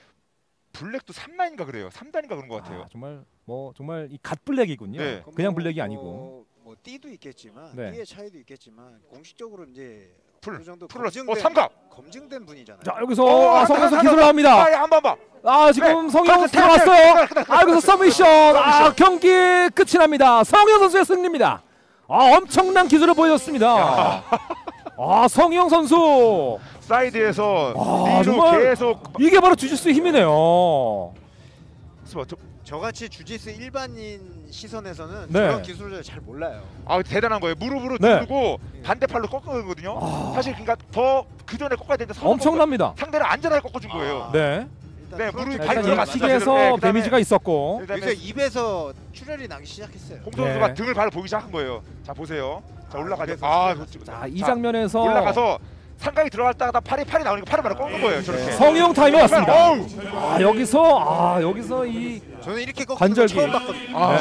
블랙도 삼 단인가 그래요. 삼 단인가 그런 것 같아요. 아, 정말 뭐 정말 이 갓 블랙이군요. 네. 그냥 뭐, 블랙이 뭐, 아니고. 뭐 띠도 있겠지만 네. 띠의 차이도 있겠지만 공식적으로 이제 풀, 어느 정도 풀을 검증된 어, 삼각. 검증된 분이잖아요. 자, 여기서 어, 아, 한다, 성희용 선수 한다, 기술을 합니다. 아, 한번 봐. 아, 지금 네. 성희용 그렇지, 들어갔어요. 그렇지, 그렇지, 아, 여기서 서미션. 아, 경기 끝이 납니다. 성희용 선수의 승리입니다. 아, 엄청난 기술을 보여줬습니다. 아, 성희용 선수. 사이드에서 아, 뒤로 정말 계속 이게 바로 주짓수의 힘이네요. 저- 저- 저같이 주짓수 일반인 시선에서는 네. 저런 기술을 잘 몰라요. 아, 대단한 거예요. 무릎으로 네. 두고 반대팔로 꺾거든요. 아. 사실 그러니까 더 그 전에 꺾어야 되는데 서로 엄청납니다. 꺾어- 상대를 안전하게 꺾어준 거예요. 아. 네. 일단 네, 프론트 무릎이 자, 발 일단 들어갔어요. 이 네, 킥에서 그다음에- 데미지가 있었고. 그래서 그다음에 입에서 출혈이 나기 시작했어요. 홍 선수가 네. 등을 발을 보기 시작한 거예요. 자, 보세요. 자, 아, 올라가죠. 그래서 아, 출혈 자, 이 장면에서 올라가서 상강이 들어갔다가 팔이 팔이 나오니까 팔을 바로 꺾는 거예요. 저렇게. 네. 성희용 타임이 왔습니다. 어우! 아, 여기서 아, 여기서 이 저는 이렇게 꺾는 거 관절기. 처음 봤거든요. 아,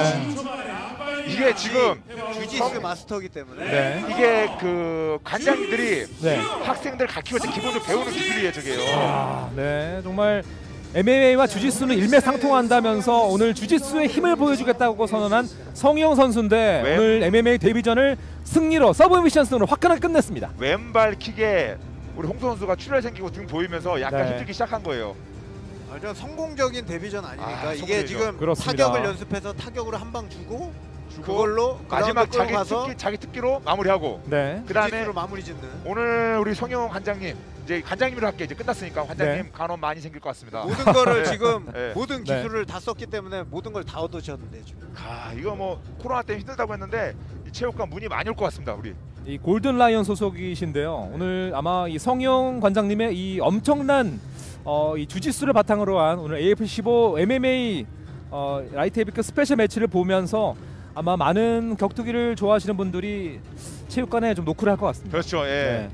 네. 이게 지금 주짓수 마스터기 때문에 네. 이게 그 관장님들이 네. 학생들 가르칠 때 기본적으로 배우는 기술이에요, 저게요. 아, 네. 정말 엠엠에이와 주짓수는 일맥상통한다면서 오늘 주짓수의 힘을 보여주겠다고 선언한 성희용 선수인데 왜? 오늘 엠엠에이 데뷔전을 승리로 서브미션 승으로 화끈하게 끝냈습니다. 왼발 킥에 우리 홍 선수가 출혈 생기고 등 보이면서 약간 네. 힘들기 시작한 거예요. 완전 성공적인 데뷔전 아닙니까? 아, 이게 성공이죠. 지금 그렇습니다. 타격을 연습해서 타격으로 한 방 주고 주고 그걸로 마지막 자기 자기 가서 특기 자기 특기로 마무리하고 네. 그다음에 주짓수로 마무리 짓는. 오늘 우리 성형 관장님 이제 관장님으로 할게 이제 끝났으니까 관장님 네. 간원 많이 생길 것 같습니다. 모든 거를 네. 지금 네. 모든 네. 기술을 다 썼기 때문에 모든 걸 다 얻으셨는데 지금. 아, 이거 뭐 코로나 때문에 힘들다고 했는데 이 체육관 문이 많이 올 것 같습니다, 우리. 이 골든 라이언 소속이신데요. 오늘 아마 이 성형 관장님의 이 엄청난 어, 이 주짓수를 바탕으로 한 오늘 에이에프씨 십오 엠엠에이 어, 라이트 헤비급 스페셜 매치를 보면서 아마 많은 격투기를 좋아하시는 분들이 체육관에 좀 노크를 할 것 같습니다. 그렇죠. 예. 네.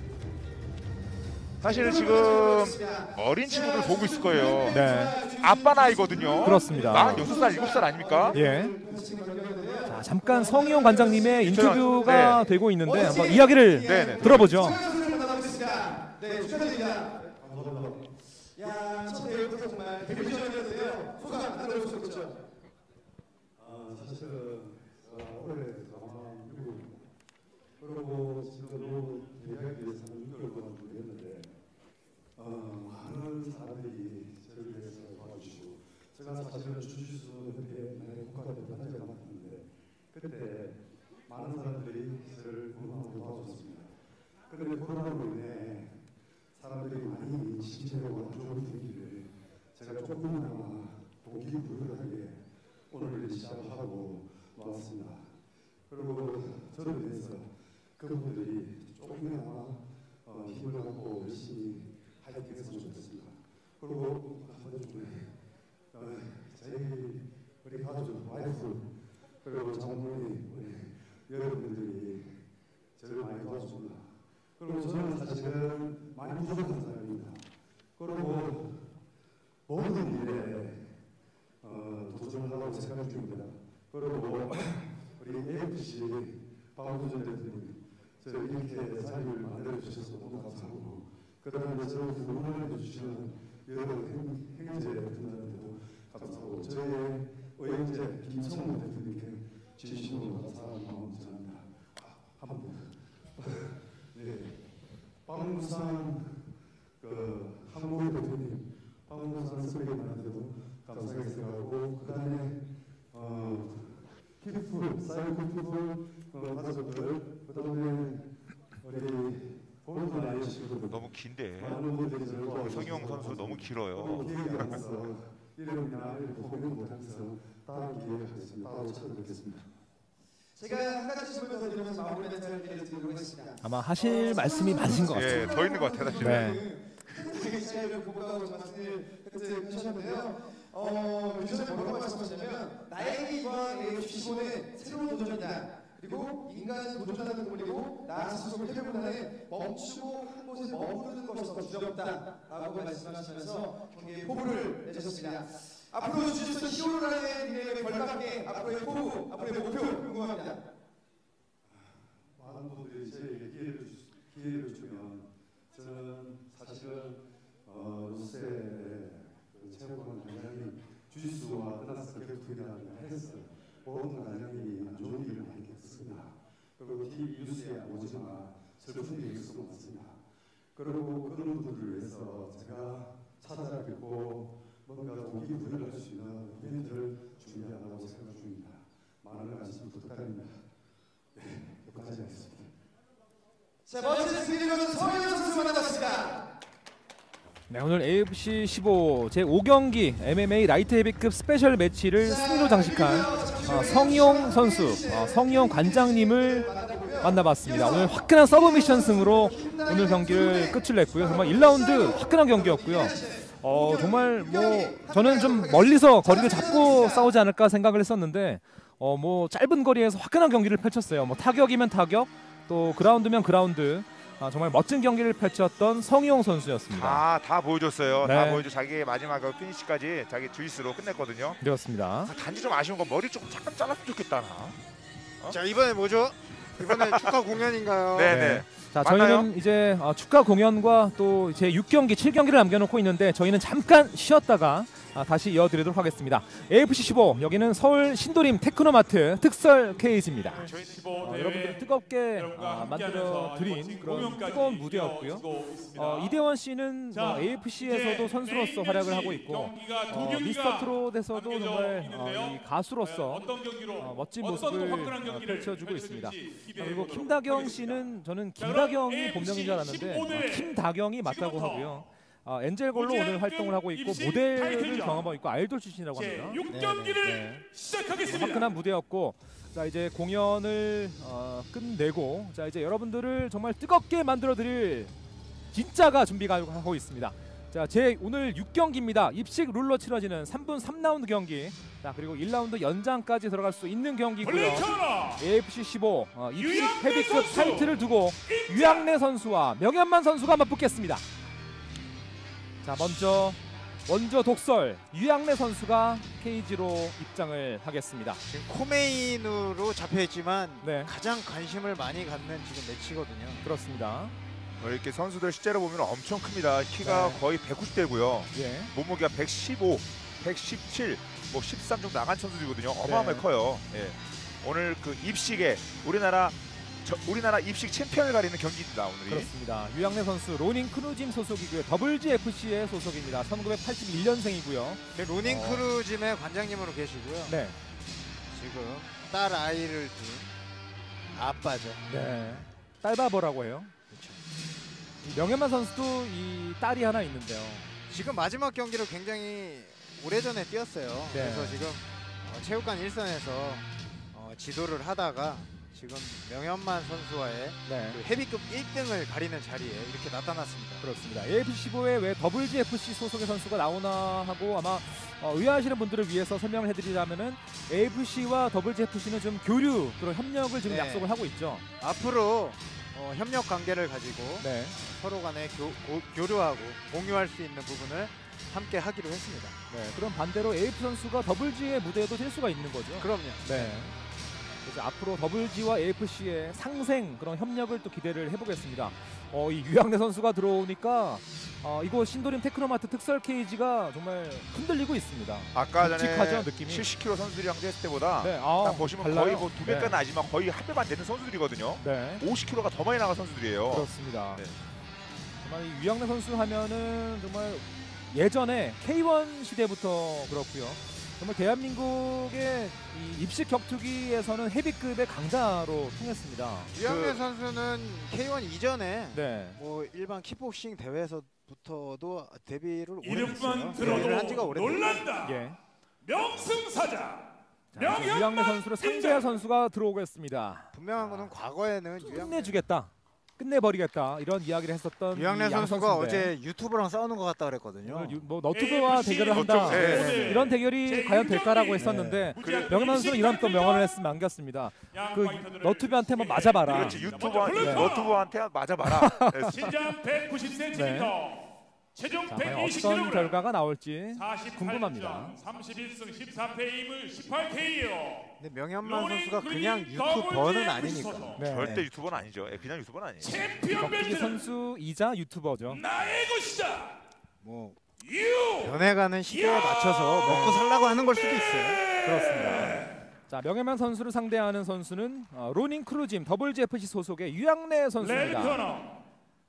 사실 지금 어린 친구들 보고 있을 거예요. 네. 아빠 나이거든요. 그렇습니다. 만 여섯 살, 일곱 살 아닙니까? 예. 자, 잠깐 성희용 관장님의 인터뷰가 네. 되고 있는데 한번 이야기를 네, 네. 들어보죠. 야, 첫 대회부터 정말 데뷔전이었는데요. 소감 안 들어보셨죠? 아, 사실은 어, 올해 아마 그리고 그리고 지금도 대회하기 위해서는 육 개월 동안 준비했는데 어, 많은 사람들이 저를 위해서 도와주시고 제가 사실은 주짓수 협회에 만약에 국가대표 단체가 맡았는데 그때 많은 사람들이 저를 응원하고 도와줬습니다. 그런데 코로나로 인해 사람들이 많이 지치려고 안 좋은 분위기를 제가 조금이나마 동기부여하게 오늘 시작하고 놓았습니다. 그리고 저를 위해서 그분들이 조금이나마 어, 힘을 갖고 열심히 화이팅했으면 좋겠습니다. 그리고 한번 어, 저희 우리 가족, 와이프 그리고 장모님 우리 여러분들이 저를 많이 도와줍니다. 그리고 저는 사실은 많이 부족한 사람입니다. 그리고 모든 일에 어, 도전하려고 생각 중입니다. 그리고 우리 에이에프씨 박우준 대표님 저 이렇게 자리를 만들어 주셔서 너무 감사하고 그다음에 저를 응원해 주시는 여러 행, 행제 분들한테도 감사하고 저희의 의형제 김성훈 대표님께 진심으로 감사하는 마음 전합니다. 아, 한 번. 네, 박무산 그 한국의 대표님, 박무산 선배님한테도 감사하게 생각하고 그다음에 어, 피플, 사이코피플 어, 가족들, 그다음에 우리 본선 아이씨도 너무 긴데. 많은 분들이 저를 성희용 선수 너무 길어요. 너무 기억이 안 나서 이름이나 이름 보기는 못해서 다음 기회에 하겠습니다. 다음 찾아뵙겠습니다. 제가 한 가지 질문 더 드리면서 마무리 멘트를 드리겠습니다. 아마 하실 말씀이 많으신 것 같습니다. 예, 더 있는 것 같아요, 사실. 네. 큰 시간을 보고가고 말씀을 하셨는데요. 어, 교수님 뭐라고 말씀하셨냐면 나에게 이번 에이에프씨 십오는 새로운 도전이다. 그리고 인간은 도전하는 동물이고 나 스스로 회복보다는 멈추고 한 곳에 머무르는 것이 더 두렵다라고 말씀하시면서 경기에 포부를 내셨습니다. 앞으로 주짓수 히어로라는 이름의 걸맞게 앞으로의 포부, 앞으로의 목표 궁금합니다. 많은 분들이 저에게 기회를, 주, 기회를 주면 저는 사실은 어, 요새 그 체육관 관장이 주짓수와 플러스 격투기라는 헬스 모든 관장이 안 좋은 일을 많이 겪습니다. 그리고 티비 뉴스에 오지만 슬픈 뉴스가 많습니다. 그리고 그런 분들을 위해서 제가 찾아뵙고 뭔가 동기부여할 수 있는 이벤트를 준비하라고 생각 중입니다. 많은 관심 부탁드립니다. 네, 여기까지 하겠습니다. 자, 멋진 승리는 서현 선수 만나봤습니다. 네, 오늘 에이에프씨 십오 제오 경기 엠엠에이 라이트 헤비급 스페셜 매치를 승리로 장식한 어, 성희용 선수, 어, 성희용 관장님을 만나봤습니다. 오늘 화끈한 서브미션 승으로 오늘 경기를 끝을 냈고요. 정말 일 라운드 화끈한 경기였고요. 어, 정말 뭐 저는 좀 멀리서 거리를 잡고 싸우지 않을까 생각을 했었는데 어, 뭐 짧은 거리에서 화끈한 경기를 펼쳤어요. 뭐 타격이면 타격, 또 그라운드면 그라운드. 아, 정말 멋진 경기를 펼쳤던 성희용 선수였습니다. 아, 다 보여줬어요. 네. 다 보여줘. 자기 마지막 그 피니시까지 자기 주짓수로 끝냈거든요. 그렇습니다. 아, 단지 좀 아쉬운 건 머리 조금 잠깐 잘랐으면 좋겠다 나. 어? 자, 이번에 뭐죠? 이번에 축하 공연인가요? 네네. 네. 자, 맞나요? 저희는 이제 어, 축하 공연과 또 제 육 경기, 칠 경기를 남겨놓고 있는데 저희는 잠깐 쉬었다가 아, 다시 이어드리도록 하겠습니다. 에이에프씨 십오 여기는 서울 신도림 테크노마트 특설 케이지입니다. 저희 어, 여러분들 뜨겁게 아, 만들어 드린 그런 뜨거운 무대였고요. 어, 이대원 씨는 뭐 에이에프씨에서도 선수로서 활약을 하고 있고 어, 미스터 트롯에서도 정말 어, 이 가수로서 어, 멋진 모습을 어, 펼쳐주고 있습니다. 어, 그리고 김다경 씨는 저는 김다경이 본명인 줄 알았는데 어, 김다경이 맞다고 하고요. 어, 엔젤걸로 오늘 활동을 하고 있고 모델을 경험하고 있고 아이돌 출신이라고 합니다. 육 경기를 네. 시작하겠습니다. 화끈한 무대였고, 자 이제 공연을 어, 끝내고 자 이제 여러분들을 정말 뜨겁게 만들어드릴 진짜가 준비가 하고 있습니다. 자, 제 오늘 육 경기입니다. 입식 룰로 치러지는 삼 분 삼 라운드 경기. 자, 그리고 일 라운드 연장까지 들어갈 수 있는 경기고요. 에이에프씨 십오 어, 입식 헤비급 타이틀을 두고 유양래 선수와 명현만 선수가 맞붙겠습니다. 자, 먼저 먼저 독설 유양래 선수가 케이지로 입장을 하겠습니다. 지금 코메인으로 잡혀있지만 네, 가장 관심을 많이 갖는 지금 매치거든요. 그렇습니다. 어, 이렇게 선수들 실제로 보면 엄청 큽니다. 키가 네. 거의 백구십 대고요. 예. 몸무게가 백십오, 백십칠, 뭐 십삼 정도 나간 선수들이거든요. 어마어마하게 네. 커요. 예. 오늘 그 입식에 우리나라 저, 우리나라 입식 챔피언을 가리는 경기입니다. 오늘이. 그렇습니다. 유양래 선수 로닝 크루짐 소속이고요. 더블지에프씨의 소속입니다. 천구백팔십일 년생이고요. 로닝 어. 크루짐의 관장님으로 계시고요. 네. 지금 딸 아이를 둔 아빠죠. 네. 딸바보라고 해요. 이 명현만 선수도 이 딸이 하나 있는데요. 지금 마지막 경기를 굉장히 오래전에 뛰었어요. 네. 그래서 지금 어, 체육관 일선에서 어, 지도를 하다가 지금 명현만 선수와의 네. 그 헤비급 일 등을 가리는 자리에 이렇게 나타났습니다. 그렇습니다. 에이에프씨 십오에 왜 더블지에프씨 소속의 선수가 나오나 하고 아마 어, 의아하시는 분들을 위해서 설명을 해드리자면은 에이에프씨와 더블지에프씨는 좀 교류 그런 협력을 지금 네. 약속을 하고 있죠. 앞으로 어, 협력 관계를 가지고 네. 서로 간에 교, 고, 교류하고 공유할 수 있는 부분을 함께 하기로 했습니다. 네. 그럼 반대로 에이에프 선수가 더블지의 무대에도 뛸 수가 있는 거죠. 그럼요. 네. 그래서 앞으로 더블지와 에이에프씨의 상생 그런 협력을 또 기대를 해보겠습니다. 어, 이 유양래 선수가 들어오니까 어, 이거 신도림 테크노마트 특설 케이지가 정말 흔들리고 있습니다. 아까 묵직하죠, 전에 느낌이? 칠십 킬로그램 선수들이랑 했을 때보다 네, 아, 딱 보시면 달라요. 거의 뭐 두 배까지는 네. 아니지만 거의 한 배만 되는 선수들이거든요. 네, 오십 킬로그램가 더 많이 나간 선수들이에요. 그렇습니다. 네. 정말 이 유양래 선수 하면은 정말 예전에 케이원 시대부터 그렇고요. 정말 대한민국의 이 입식 격투기에서는 헤비급의 강자로 통했습니다. 유양래 그- 선수는 케이원 이전에 네, 뭐 일반 킥복싱 대회에서부터도 데뷔를 오래 이름만 했어요. 들어도 데뷔를 한 지가 오래됐어요. 놀란다. 예. 명승사자. 자, 이제 유양래 선수를 상대할 선수가 들어오겠습니다. 분명한 거는 과거에는 유양래, 끝내주겠다, 끝내버리겠다 이런 이야기를 했었던 유양래 이양 선수가 선수인데 어제 유튜브랑 싸우는 것 같다 그랬거든요. 오늘 유- 뭐 너튜브와 에이에프씨 대결을 한다 너튜브, 네, 네, 네. 이런 대결이 과연 될까라고 했었는데 그래- 명예만 선수는 이런 또 명언을 했으면 안겼습니다. 그 너튜브한테 한번 맞아봐라. 그렇지 네. 유튜버 네. 너튜버한테 맞아봐라. 네. 신장 백구십 센티미터. 체중 자, 과연 백이십 어떤 킬로그램. 결과가 나올지 궁금합니다. 삼십일 승 십사 패 이물 십팔 케이오. 근데 명현만 선수가 그냥 유튜버는 아니니까. 네. 절대 유튜버는 아니죠. 예, 그냥 유튜버는 아니에요. 챔피언 격투기 벨트는 선수이자 유튜버죠. 나의 것이다. 뭐 유. 변해가는 시대에 맞춰서 먹고 살라고 하는 걸 수도 있어요. 그렇습니다. 자, 명예만 선수를 상대하는 선수는 어, 로닝 크루짐 더블지에프씨 소속의 유양래 레드 선수입니다. 코너.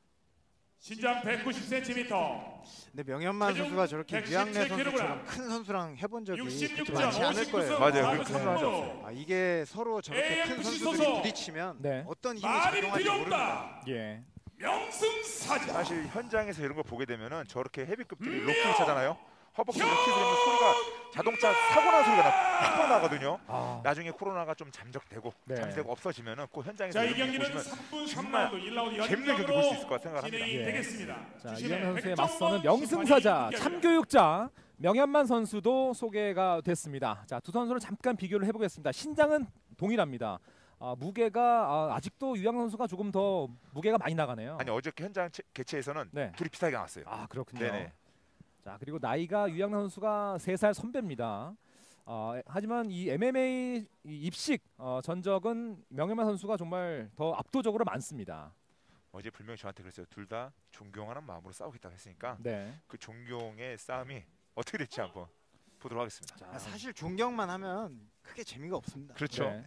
신장 백구십 센티미터. 근데 명현만 체중 선수가 저렇게 백십칠 유양래 킬로그램. 선수처럼 큰 선수랑 해본 적이 육십육 그렇게 점 많지 않을 거예요. 맞아요. 오십구 그렇게 승 하지 삼 않았어요. 아, 이게 서로 저렇게 큰 에이에프씨 선수들이 소속. 부딪히면 네. 어떤 힘이 말이 작용할지 필요 모릅니다. 없다. 예. 명승사자. 사실 현장에서 이런 거 보게 되면은 저렇게 헤비급들이 로킹을 차잖아요. 허벅지 로킹 들으면 소리가 자동차 사고 난 소리가 나, 팍팍 나거든요. 아, 나중에 코로나가 좀 잠적되고 네. 잠식되고 없어지면은 그 현장에서 자, 이 이런 거 경기는 보시면 삼 분 정말 삼 라운드 일 라운드 재밌는 경기 볼 수 있을 것 생각합니다. 진행이 예. 되겠습니다. 자, 주심의 유양래 선수의 백정범 맞서는 심판이 명승사자 입장합니다. 참교육자 명현만 선수도 소개가 됐습니다. 자, 두 선수를 잠깐 비교를 해보겠습니다. 신장은 동일합니다. 아, 무게가 아, 아직도 유양래 선수가 조금 더 무게가 많이 나가네요. 아니 어저께 현장 체- 개최에서는 네. 둘이 비슷하게 나왔어요. 아, 그렇군요. 네네. 자, 그리고 나이가 유양래 선수가 세 살 선배입니다. 어, 하지만 이 엠엠에이 이 입식 어, 전적은 명현만 선수가 정말 더 압도적으로 많습니다. 어제 분명히 저한테 그랬어요. 둘 다 존경하는 마음으로 싸우겠다고 했으니까 네. 그 존경의 싸움이 어떻게 될지 한번 보도록 하겠습니다. 자, 아, 사실 존경만 하면 크게 재미가 없습니다. 그렇죠. 네.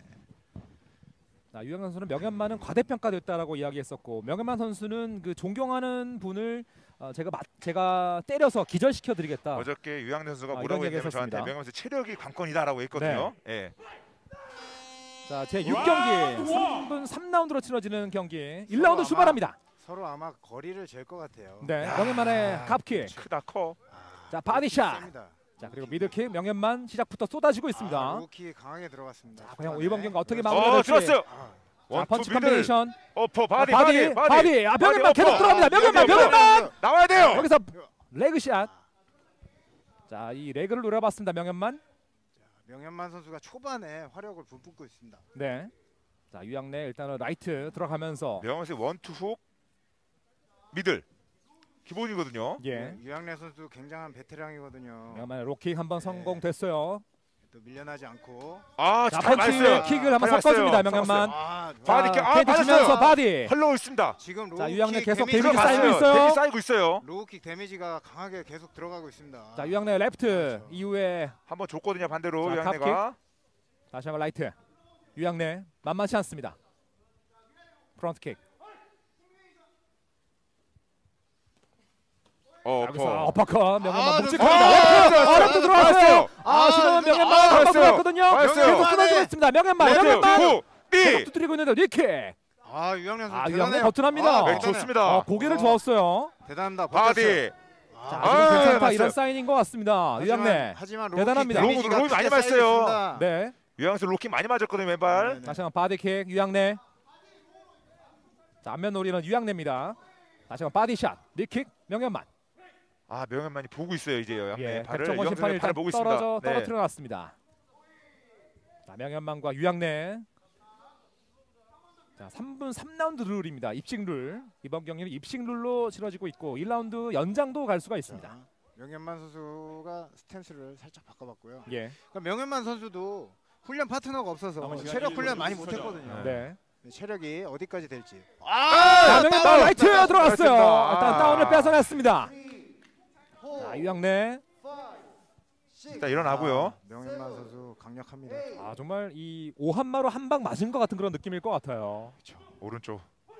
자, 유양래 선수는 명현만은 과대평가됐다라고 이야기했었고 명현만 선수는 그 존경하는 분을 어, 제가 맞, 제가 때려서 기절시켜드리겠다. 어저께 유양래 선수가 아, 뭐라고 이런 했냐면 저한테 얘기했었습니다. 명하면서 체력이 관건이다라고 했거든요. 예. 자, 제 육 경기 라운드 삼 분 삼 라운드로 치러지는 경기 일 라운드 출발합니다. 서로 아마 거리를 잴 것 같아요. 네, 명현만의 갑킥. 크다 커. 자, 바디샷. 셉니다. 자, 그리고 미들킥 명현만 시작부터 쏟아지고 있습니다. 아, 로키 강하게 들어갔습니다. 자, 과연 초반에. 이번 경기 어떻게 그렇죠. 마무리가 어, 될지. 좋았어요. 아, 자, 원투 펀치 미들. 컴비네이션. 어퍼 바디 아, 바디 바디, 바디. 아, 명현만 바디, 계속 어퍼. 들어갑니다. 명현만, 여기, 명현만. 여기. 나와야 돼요. 여기서 레그샷. 자, 이 레그를 노려봤습니다. 명현만. 명현만 선수가 초반에 화력을 붐뿜고 있습니다. 네. 자, 유양래 일단은 라이트 들어가면서 명하면서 원투 훅 미들 기본이거든요. 예. 유양래 선수 굉장한 베테랑이거든요. 명현만의 로킥 한번 성공됐어요. 또 밀려나지 않고. 아, 자, 잘 펀치 맞았어요. 킥을 한번 잘 섞어줍니다. 맞았어요. 명현만. 아, 자, 바디 킥. 아, 헤드 맞았어요. 주면서 바디. 흘러오고 있습니다. 지금 로우 자, 유양래 킥 계속 데미지 데미지 쌓이고 들어갔어요. 있어요. 데미지 쌓이고 있어요. 로우 킥 데미지가 강하게 계속 들어가고 있습니다. 자, 유양래 레프트 그렇죠. 이후에 한번 줬거든요. 반대로 자, 유양래가. 다시 한번 라이트. 유양래 만만치 않습니다. 프론트킥. 어, 여기서 어퍼. 어퍼컷 명현만 아, 묵직합니다. 좋습니다. 레프트, 아, 레프트 들어왔어요. 아, 아, 지금은 이거- 명현만 아, 한번 맞았어요. 들어왔거든요. 맞았어요. 계속 끊어지고 있습니다. 명현만, 레프트, 명현만 후, 띠. 계속 두드리고 있는데 니킥. 아, 유양래 선수 아, 대단해요. 유양래 버튼합니다. 아, 네, 대단해요. 좋습니다. 어, 고개를 어. 저었어요. 대단합니다. 버텼어요. 바디. 자, 아, 지금 아, 괜찮다 맞았어요. 이런 사인인 것 같습니다. 하지만- 유양래. 하지만 로우 대단합니다. 킥 데미지가 로우, 로우 많이 크게 쌓이고 맞았어요. 있습니다. 네. 유양래 로킹 많이 맞았거든요. 왼발. 네, 네. 다시 한번 바디킥 유양래. 자, 앞면 노리는 유양래입니다. 다시 한번 바디샷 니킥 명현만. 아, 명현만이 보고 있어요. 이제요. 양내 예, 발을 백정원 심판이 유양래 일단 발을 보고 떨어져 있습니다. 네. 떨어뜨려 놨습니다. 자, 명현만과 유양래. 자, 삼 분 삼 라운드 룰입니다. 입식 룰. 이번 경기는 입식 룰로 치러지고 있고 일 라운드 연장도 갈 수가 있습니다. 자, 명현만 선수가 스탠스를 살짝 바꿔봤고요. 예. 그러니까 명현만 선수도 훈련 파트너가 없어서 남은 시간 체력 일 분 훈련 많이 삼십 초 전. 못했거든요. 네. 체력이 어디까지 될지. 자, 아, 명현만 다운! 라이트 들어갔어요. 그렇습니다. 일단 아. 다운을 뺏어냈습니다. 자, 유영래. 일단 일어나고요. 아, 명현만 선수 강력합니다. 아, 정말 이 오한마로 한 방 맞은 것 같은 그런 느낌일 것 같아요. 오른쪽.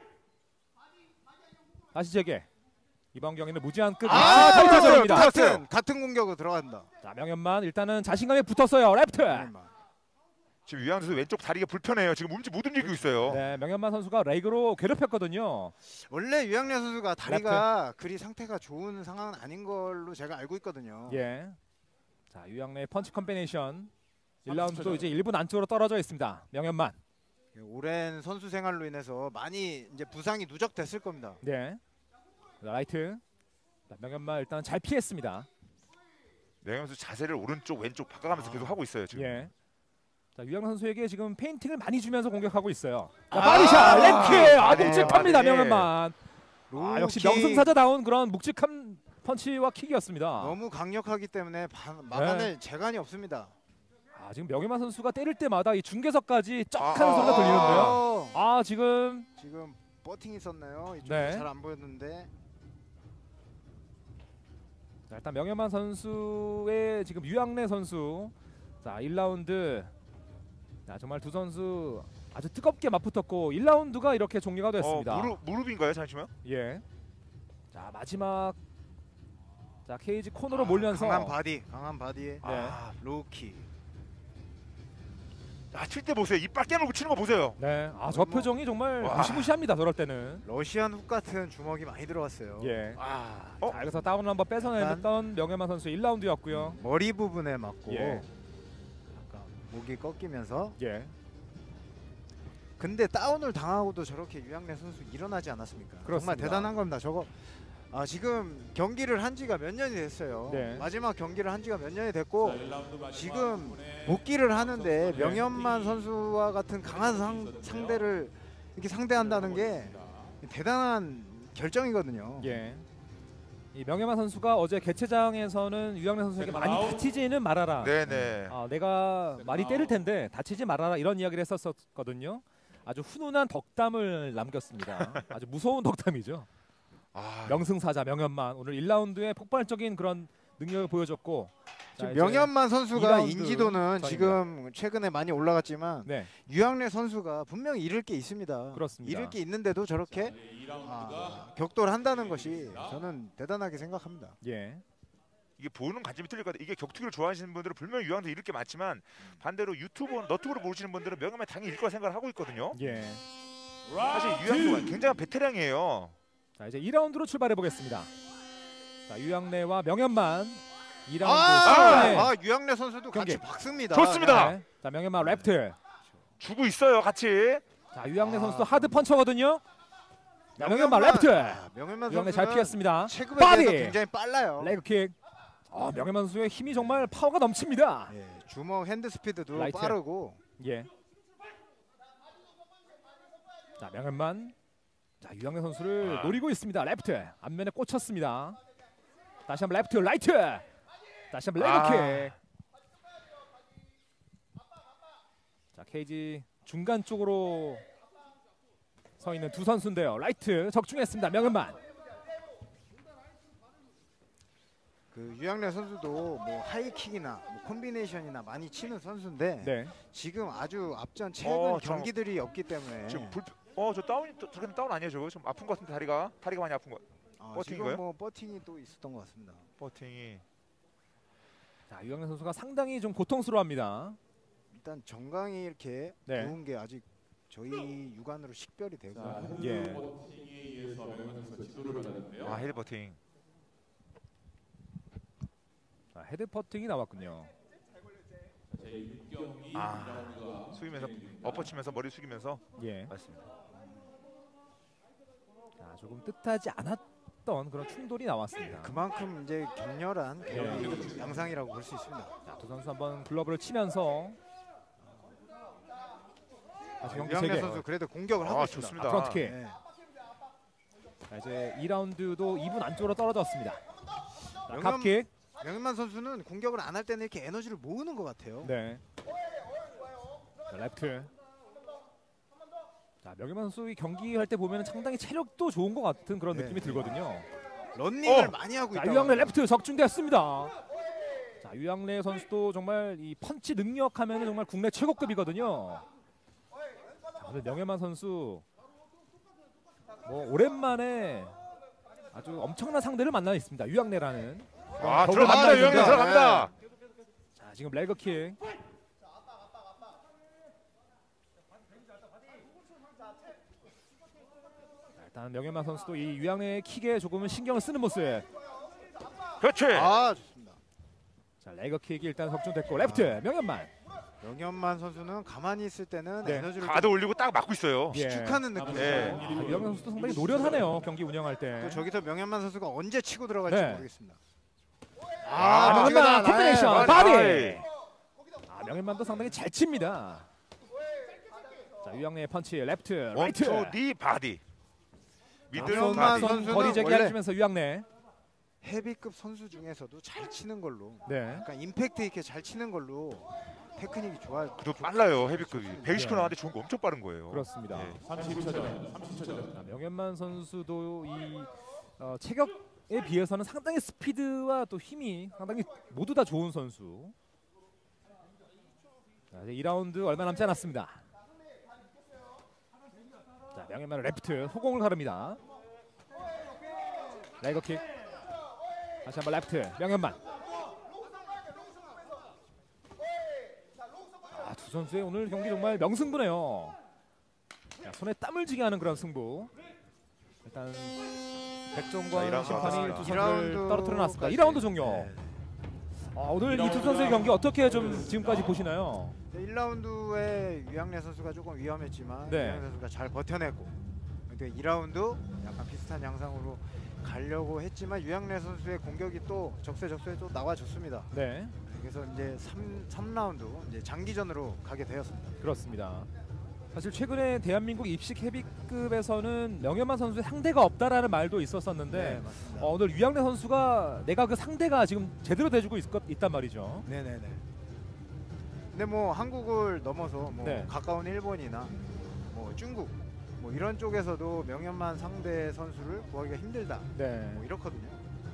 다시 재개. 이번 경기는 무제한급 아, 타이틀전입니다. 같은 같은 공격으로 들어간다. 자, 명현만 일단은 자신감에 붙었어요. 레프트. 명현만. 지금 유양 선수 왼쪽 다리가 불편해요. 지금 움직 못 움직이고 있어요. 네, 명현만 선수가 레그로 괴롭혔거든요. 원래 유양래 선수가 다리가 그리 상태가 좋은 상황은 아닌 걸로 제가 알고 있거든요. 예. 자, 유영래의 펀치 컴비네이션. 일 라운드도 이제 일 분 안쪽으로 떨어져 있습니다. 명현만. 오랜 선수 생활로 인해서 많이 이제 부상이 누적됐을 겁니다. 네. 자, 라이트. 자, 명현만 일단 잘 피했습니다. 명현 선수 자세를 오른쪽 왼쪽 바꿔가면서 아. 계속 하고 있어요. 지금. 예. 자, 유영래 선수에게 지금 페인팅을 많이 주면서 공격하고 있어요. 자, 아, 바디샷, 랩킥. 아, 바디, 묵직합니다, 바디. 명현만. 아, 역시 로우킥 명승사자다운 그런 묵직한 펀치와 킥이었습니다. 너무 강력하기 때문에 바, 막아낼 재간이 없습니다. 아, 지금 명현만 선수가 때릴 때마다 이 중계석까지 쩍 아, 하는 소리가 아, 들리는데요. 어, 아, 지금 지금 버팅이 있었나요? 이쪽 네. 잘 안 보였는데. 자, 일단 명현만 선수의 지금 유양래 선수. 자, 일 라운드. 자, 정말 두 선수 아주 뜨겁게 맞붙었고 일 라운드가 이렇게 종료가 됐습니다. 어, 무릎 무릎인가요, 잠시만? 예. 자, 마지막 자, 케이지 코너로 아, 몰면서 강한 바디, 강한 바디에 네. 아, 로우킥. 아, 칠 때 보세요. 이빨 깨물고 치는 거 보세요. 네. 아, 저 표정이 정말 와. 무시무시합니다. 저럴 때는. 러시안 훅 같은 주먹이 많이 들어갔어요. 예. 아, 어? 자, 여기서 다운을 한번 뺏어냈던 명현만 선수 일 라운드였고요. 머리 부분에 맞고 예. 약간 목이 꺾이면서. 예. 근데 다운을 당하고도 저렇게 유양래 선수 일어나지 않았습니까? 정말 그렇습니다. 대단한 겁니다. 저거 아, 지금 경기를 한 지가 몇 년이 됐어요. 네. 마지막 경기를 한 지가 몇 년이 됐고 자, 일 라운드 마지막 지금 분의 복귀를 하는데 네. 명현만 선수와 같은 강한 상, 상대를 이렇게 상대한다는 게 대단한 결정이거든요. 예. 이 명현만 선수가 어제 개최장에서는 유영래 선수에게 많이 아웃. 다치지는 말아라. 네네. 아, 내가 많이 때릴 텐데 다치지 말아라 이런 이야기를 했었거든요. 아주 훈훈한 덕담을 남겼습니다. 아주 무서운 덕담이죠. 아, 명승사자 명현만 오늘 일 라운드에 폭발적인 그런 능력을 보여줬고 자, 지금 이제 명현만 이 선수가 라운드 인지도는 전입니다. 지금 최근에 많이 올라갔지만 네, 유양래 선수가 분명히 잃을 게 있습니다. 그렇습니다. 잃을 게 있는데도 저렇게 이 라운드가 아, 격돌을 한다는 것이 저는 대단하게 생각합니다. 예, 이게 보는 관점이 틀릴 것 같아요. 이게 격투기를 좋아하시는 분들은 분명히 유양도 이렇게 많지만 반대로 유튜브, 너튜브로 모르시는 분들은 명현만 당연히 이길 거라 생각을 하고 있거든요. 예. 사실 유양도 굉장한 베테랑이에요. 자, 이제 이 라운드로 출발해 보겠습니다. 자, 유양래와 명현만 이 라운드 아, 싸움에 아, 유양래 선수도 경기. 같이 박습니다. 좋습니다. 네. 자, 명현만 랩트. 주고 있어요, 같이. 자, 유양래 아. 선수도 하드 펀쳐거든요. 자, 명현만 랩트. 아, 명현만 유양래 선수는 잘 피했습니다. 체급에 바디. 비해서 굉장히 빨라요. 레그킥. 아, 명현만 선수의 힘이 정말 파워가 넘칩니다. 예, 주먹 핸드 스피드도 라이트. 빠르고. 예. 자, 명현만. 자, 유양래 선수를 아. 노리고 있습니다. 레프트. 앞면에 꽂혔습니다. 다시 한번 레프트 라이트. 다시 한번 레그킥. 자, 케이지 중간 쪽으로 서 있는 두 선수인데요. 라이트 적중했습니다. 명현만. 그 유양래 선수도 뭐 하이킥이나 뭐 콤비네이션이나 많이 치는 선수인데 네. 지금 아주 앞전 최근 어, 저- 경기들이 없기 때문에 지금 불, 어, 저 다운이 또- 저렇게 다운 아니에요, 저거? 좀 아픈 것 같은데 다리가 다리가 많이 아픈 거. 아, 버팅인가요? 지금 뭐 버팅이 또 있었던 것 같습니다. 버팅이. 자, 유양래 선수가 상당히 좀 고통스러워합니다. 일단 정강이 이렇게 네. 부은 게 아직 저희 육안으로 식별이 되고 자, 예. 헤드 버팅에 의해서 명현 선수가 지도를 받았는데요. 아, 헤드 버팅. 자, 헤드 퍼팅이 나왔군요. 제육 경기 아, 이 라운드가 숙이면서 진행됩니다. 엎어치면서 머리 숙이면서 예. 맞습니다. 자, 조금 뜻하지 않았던 그런 충돌이 나왔습니다. 그만큼 이제 격렬한 예. 경기 양상이라고 볼 수 있습니다. 자, 두 선수 한번 글러브를 치면서 다시 경기 유양래 재개. 선수 그래도 공격을 하고 아, 있습니다. 좋습니다. 프런트 킥. 네. 자, 이제 이 라운드도 이 분 안쪽으로 떨어졌습니다. 자, 명현- 갑킥. 명현만 선수는 공격을 안 할 때는 이렇게 에너지를 모으는 것 같아요. 네. 자, 레프트. 자, 명예만 선수 이 경기할 때 보면 상당히 체력도 좋은 것 같은 그런 네. 느낌이 들거든요. 런닝을 어. 많이 하고 자, 있다. 유양래 레프트 적중됐습니다. 자, 유양래 선수도 정말 이 펀치 능력하면 정말 국내 최고급이거든요. 자, 오늘 명예만 선수 뭐 오랜만에 아주 엄청난 상대를 만나 있습니다. 유양래라는. 아, 격을 들어갑니다. 만나 유영래 있는데. 들어갑니다. 자, 지금 레그킥. 일단 명예만 선수도 이 유양래의 킥에 조금은 신경을 쓰는 모습. 그렇지. 아, 좋습니다. 자, 레그킥이 일단 적중됐고 레프트 명예만. 명현만 선수는 가만히 있을 때는 네. 에너지를 가드 올리고 딱 맞고 있어요. 예. 축하는 느낌이죠. 예. 아, 유양래 선수도 상당히 노련하네요. 경기 운영할 때. 또 저기서 명현만 선수가 언제 치고 들어갈지 네. 모르겠습니다. 아, 명예만 명현만, 콤비네이션 네, 바디. 바디. 아, 명예만도 상당히 잘 칩니다. 자, 유양래의 펀치 레프트 라이트. 원투 니 바디. 미들 명현만 바디. 선수- 선수 선수는 거리 제기 원래- 해주면서 유양래. 헤비급 선수 중에서도 잘 치는 걸로, 네. 약간 임팩트 있게 잘 치는 걸로 테크닉이 좋아요. 그래도 빨라요 헤비급이. 백이십 킬로미터 예. 나왔는데 좋은 거 엄청 빠른 거예요. 그렇습니다. 예. 삼십 초 전, 삼십 초 전. 자, 명현만 선수도 이 어, 체격에 비해서는 상당히 스피드와 또 힘이 상당히 모두 다 좋은 선수. 자, 이제 이 라운드 얼마 남지 않았습니다. 자, 명현만 레프트 호공을 가릅니다. 레이거킥. 다시 한번 레프트 명현만. 아, 두 선수의 오늘 경기 정말 명승부네요. 자, 손에 땀을 쥐게 하는 그런 승부. 일단 자, 백종권 이 라운드 심판이 나왔습니다. 두 이 선수를 라운드까지- 떨어뜨려 놨습니다. 이 라운드 종료. 네. 아, 오늘 이 두 선수의 경기 어떻게 좀 지금까지 보시나요? 일 라운드에 유양래 선수가 조금 위험했지만 네. 유양래 선수가 잘 버텨내고, 근데 이 라운드 약간 비슷한 양상으로 가려고 했지만 유양래 선수의 공격이 또 적세적소에 또 나와줬습니다. 네, 그래서 이제 삼 라운드 이제 장기전으로 가게 되었습니다. 그렇습니다. 사실 최근에 대한민국 입식 헤비급에서는 명예만 선수의 상대가 없다라는 말도 있었었는데 맞습니다. 어, 오늘 유양래 선수가 내가 그 상대가 지금 제대로 돼주고 있, 있단 말이죠. 네네네. 근데 뭐 한국을 넘어서 뭐 네. 가까운 일본이나 뭐 중국 뭐 이런 쪽에서도 명현만 상대 선수를 구하기가 힘들다. 네. 뭐 이렇거든요.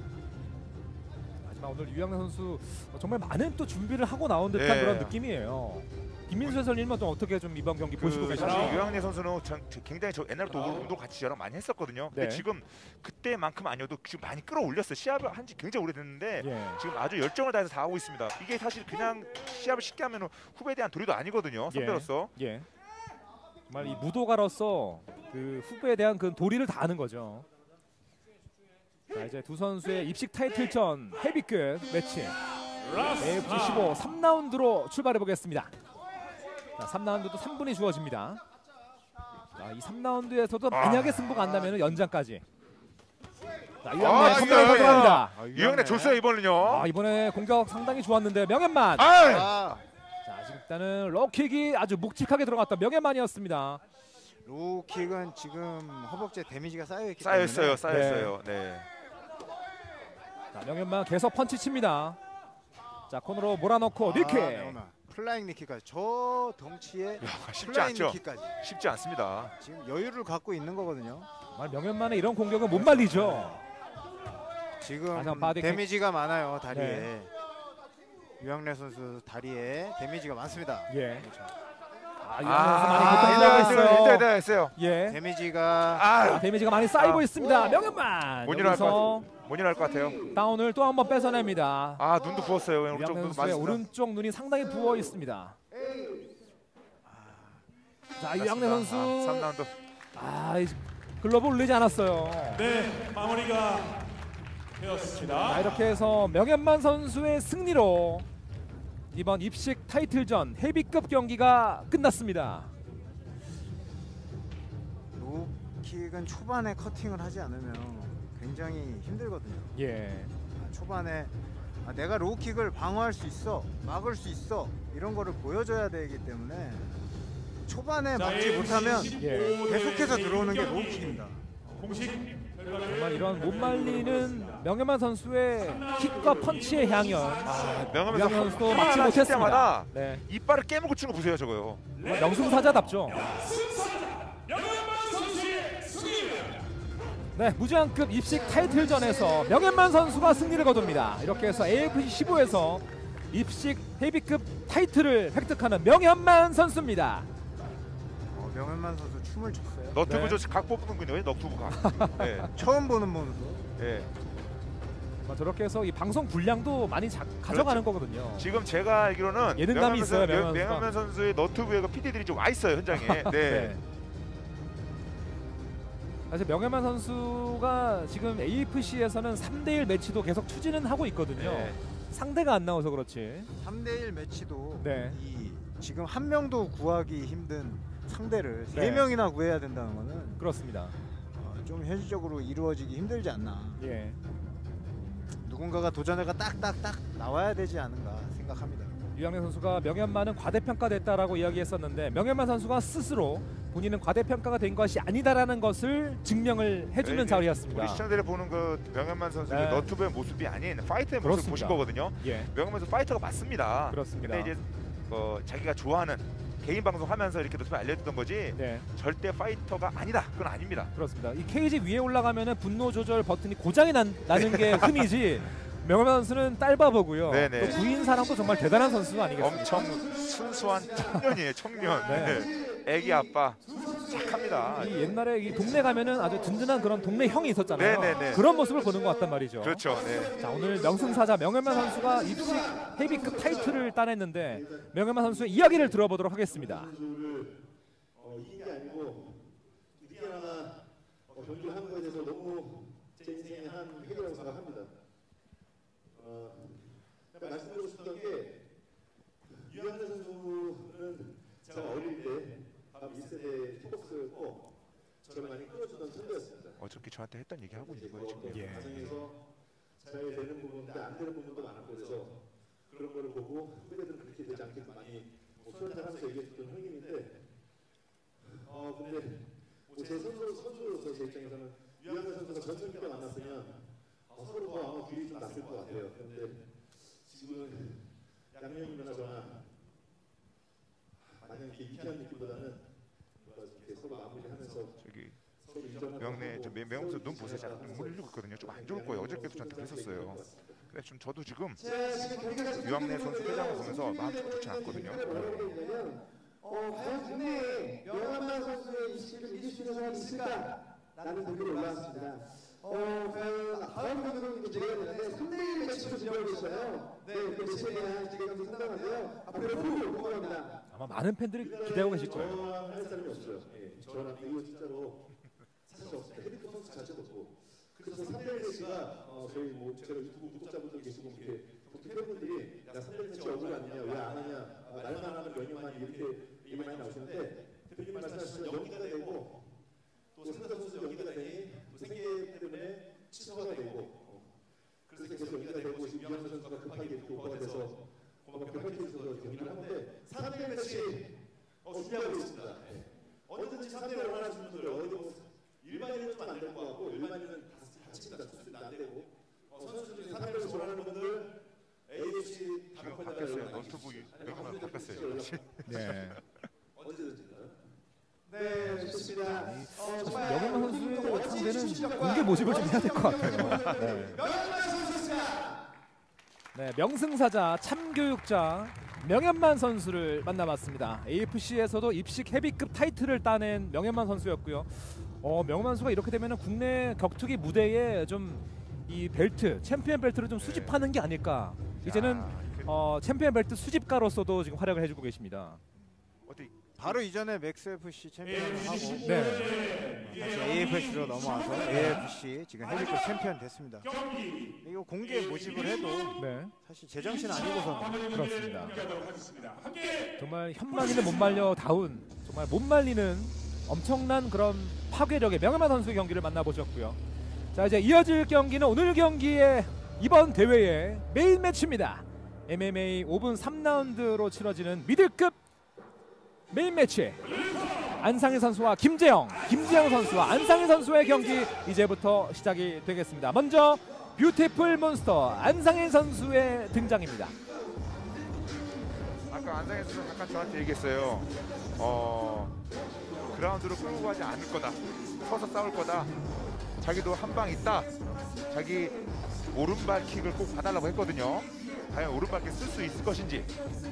하지만 오늘 유양래 선수 어, 정말 많은 또 준비를 하고 나온 듯한 네. 그런 느낌이에요. 김민수 해설님은 또 어떻게 좀 이번 경기 보시고 그 계시나요? 사실 유양래 선수는 전- 저 굉장히 저 옛날부터 운동 같이 저랑 많이 했었거든요. 근데 네. 지금 그때만큼 아니어도 지금 많이 끌어올렸어요. 시합을 한지 굉장히 오래됐는데 예. 지금 아주 열정을 다해서 다 하고 있습니다. 이게 사실 그냥 시합을 쉽게 하면 후배에 대한 도리도 아니거든요. 선배로서. 예. 정말 이 무도가로서 그 후배에 대한 그 도리를 다하는 거죠. 자, 이제 두 선수의 입식 타이틀전 헤비급 매치 에이에프씨 십오 삼 라운드로 출발해 보겠습니다. 자, 삼 라운드도 삼 분이 주어집니다. 자, 이 삼 라운드에서도 만약에 승부가 안 나면 연장까지. 자, 아, 유양래 선발에서 예, 예. 들어갑니다. 유양래 줬어요 이번은요. 아, 이번에 공격 상당히 좋았는데 명현만. 아, 아, 자, 지금 일단은 로킥이 아주 묵직하게 들어갔던 명예만이었습니다. 로우킥은 지금 허벅지에 데미지가 쌓여있기 쌓여 때문에 있어요, 쌓여 있어요. 네. 자, 명현만 계속 펀치 칩니다. 자, 코너로 몰아넣고 니킥. 아, 명현만. 플라잉 니킥까지, 저 덩치에 야, 쉽지 플라잉 않죠. 니킥까지 쉽지 않습니다. 지금 여유를 갖고 있는 거거든요. 정말 명현만의 이런 공격은 못 말리죠. 지금 다시 한번 바디킥. 데미지가 많아요, 다리에. 네. 유양래 선수 다리에 데미지가 많습니다. 예. 그렇죠. 아, 아, 유양래 선수 많이 일단 고통스러워 했어요. 일단 있어요. 했어요. 예. 데미지가 아, 아, 데미지가 많이 쌓이고 아. 있습니다. 명현만. 못 일어날 것 여기서 못 일어날 것 같아요. 다운을 또 한 번 뺏어냅니다. 아, 눈도 부었어요. 오른쪽 유양래 눈도 선수의 맞습니다. 오른쪽 눈이 상당히 부어 있습니다. 자, 유양래 선수. 아, 삼 라운드. 아, 이 글러브 올리지 않았어요. 네, 마무리가 되었습니다. 자, 이렇게 해서 명현만 선수의 승리로 이번 입식 타이틀전 헤비급 경기가 끝났습니다. 로우킥은 초반에 커팅을 하지 않으면 굉장히 힘들거든요. 예. 아, 초반에 아, 내가 로우킥을 방어할 수 있어, 막을 수 있어, 이런 거를 보여줘야 되기 때문에 초반에 자, 막지 못하면 예. 계속해서 들어오는 게 로우킥입니다. 공식 결과를 정말 이런 못 말리는 명현만 선수의 킥과 펀치의 향연. 아, 명함 유영 선수도 막지 하나 칠 못했습니다. 때마다 네, 이빨을 깨물고 치는 거 보세요, 저거요. 정말 명승사자답죠. 명현만 선수의 승리. 네, 무제한급 입식 타이틀전에서 명현만 선수가 승리를 거둡니다. 이렇게 해서 에이에프씨 십오에서 입식 헤비급 타이틀을 획득하는 명현만 선수입니다. 어, 명현만 선수 춤을 췄어요. 너튜브 네. 저 각 뽑는 거예요, 너튜브 각. 네. 처음 보는 선수. 네. 뭐 저렇게 해서 이 방송 분량도 많이 자, 가져가는 그렇죠. 거거든요. 지금 제가 알기로는 예능감이 명현만 있어요, 선- 명현만 명현만 선수의 너튜브에 그 피디들이 좀 와 있어요, 현장에. 네. 네. 사실 명현만 선수가 지금 에이에프씨에서는 삼 대 일 매치도 계속 추진은 하고 있거든요. 네. 상대가 안 나와서 그렇지. 삼 대 일 매치도 네. 이 지금 한 명도 구하기 힘든 상대를 네. 세 명이나 구해야 된다는 거는 그렇습니다. 어, 좀 현실적으로 이루어지기 힘들지 않나. 예. 누군가가 도전자가 딱딱딱 나와야 되지 않은가 생각합니다. 유영래 선수가 명현만은 과대평가됐다라고 이야기했었는데 명현만 선수가 스스로 본인은 과대평가가 된 것이 아니다라는 것을 증명을 해주는 네, 자리였습니다. 우리 시청자들이 보는 그 명현만 선수의 네. 너튜브의 모습이 아닌 파이터의 모습 그렇습니다. 보신 거거든요. 예, 명현만 선수 파이터가 맞습니다. 그렇습니다. 근데 이제 어, 자기가 좋아하는 개인 방송 하면서 이렇게 노트북 알려줬던 거지 네, 절대 파이터가 아니다. 그건 아닙니다. 그렇습니다. 이 케이지 위에 올라가면은 분노 조절 버튼이 고장이 난, 나는 게 흠이지. 명현만 선수는 딸바보고요. 네네. 또 부인 사랑도 정말 대단한 선수 아니겠습니까? 엄청 순수한 청년이에요, 청년. 네. 네. 애기 아빠 착합니다. 이 옛날에 이 동네 가면은 아주 든든한 그런 동네 형이 있었잖아요. 네네네. 그런 모습을 보는 것 같단 말이죠. 그렇죠. 네. 자, 오늘 명승사자 명현만 선수가 입식 헤비급 타이틀을 따냈는데 명현만 선수의 이야기를 들어보도록 하겠습니다. 선수를 어, 이긴 게 아니고 늦게나마 어, 경기를 한 거에 대해서 너무 제 인생의 한 획이라고 생각합니다. 어, 그냥 말씀드리고 싶던 게 유영래 선수는 제가 어릴 때밤 일 세대 킥복스였고 저를 많이 끌어주던 선배였습니다. 어저께 저한테 했던 얘기 하고 있는 거예요, 지금. 예. 가정에서 잘 되는 부분도 안 되는 부분도 많았고 그래서 그런 걸 보고 후배들은 그렇게 되지 않게 많이 뭐 소연하면서 얘기했던 형님인데 어 근데 뭐제 선수 선수로서 제 입장에서는 유영래 선수가 전성기가 만났으면 어, 서로 더 아마 길이 좀 났을 것 같아요. 그런데 지금 양명이나 저나 마냥 이렇게 유쾌한 느낌보다는 뭔가 이렇게 서로 마무리하면서 저기 서로 인정하고 명래 저 매- 매형수 눈 보세요. 잘 눈물 흘리고 있거든요. 좀 안 좋을 거예요. 어저께도 저한테 그랬었어요. 근데 좀 저도 지금 유영래 선수 회장을 보면서 마음 좀 좋지 않거든요. 어, 과연 국내에 명현만 선수의 이식을 이길 수 있는 사람이 있을까라는 고민이 올라왔습니다. 어, 과연 다음 경기는 이제 진행이 되는데 삼 대 일 매치로 진행하고 있어요. 네, 그 매치에 대한 기대감도 상당한데요. 앞으로 후보 궁금합니다. 아마 많은 팬들이 기대하고 계실 거예요. 저랑 할 사람이 없어요. 예, 저랑 이거 진짜로 사실 없습니다. 헤비급 선수 자체도 없고. 그래서 삼대 일 매치가 어, 저희 뭐 제가 유튜브 구독자분들 계시고 이렇게 팬분들이 야 삼대 일 매치 억울 아니냐 왜 안 하냐 아, 날만 하면 몇 년만 이렇게 얘기 많이 나오시는데 대표님 말씀하시면 연기가 되고 또 상대 선수 연기가 되니 또 생계 때문에 취소가 되고 어. 그래서 계속 연기가 되고 지금 유영래 선수가 급하게 이렇게 오버가 돼서 고맙게 화이팅해서 경기를 하는데 삼 대 일 매치 어, 준비하고 있습니다. 네. 언제든지 삼 대 일 원하시는 분들 어디 뭐 일반인은 좀 안 될 것 같고 일반인은 다칩니다. 수술도 안 되고 어, 선수 중에 삼 대 일 원하는 분들 에이에프씨 지금 바뀌었어요. 너튜브 명함을 바뀌었어요. 지금. 네. 언제든지. 네, 좋습니다. 어, 정말 명현만 선수의 멋진 상대는 춤 공개 모집을 좀 해야 될 것 같아요. 네. 명현만 선수입니다. 네, 명승사자 참교육자 명현만 선수를 만나봤습니다. 에이에프씨에서도 입식 헤비급 타이틀을 따낸 명현만 선수였고요. 어, 명현만 선수가 이렇게 되면 국내 격투기 무대에 좀 이 벨트, 챔피언 벨트를 좀 수집하는 게 아닐까. 이제는 어, 챔피언 벨트 수집가로서도 지금 활약을 해주고 계십니다. 어디 바로 이전에 맥스에프씨 챔피언을 하고 네, 다시 에이에프씨로 넘어와서 에이에프씨 지금 헤비급 챔피언 됐습니다. 이거 공개 모집을 해도 네, 사실 제정신 아니고서는 그렇습니다. 하겠습니다. 함께 정말 현망이는 못 말려 다운, 정말 못 말리는 엄청난 그런 파괴력의 명현만 선수의 경기를 만나보셨고요. 자, 이제 이어질 경기는 오늘 경기의 이번 대회의 메인 매치입니다. 엠엠에이 오 분 삼 라운드로 치러지는 미들급 메인 매치. 안상희 선수와 김재영, 김재영 선수와 안상희 선수의 경기 이제부터 시작이 되겠습니다. 먼저 뷰티풀 몬스터 안상일 선수의 등장입니다. 아까 안상일 선수 잠깐 저한테 얘기했어요. 어 그라운드로 끌고 가지 않을 거다. 서서 싸울 거다. 자기도 한 방 있다. 자기 오른발 킥을 꼭 봐달라고 했거든요. 과연 오른발 킥 쓸 수 있을 것인지.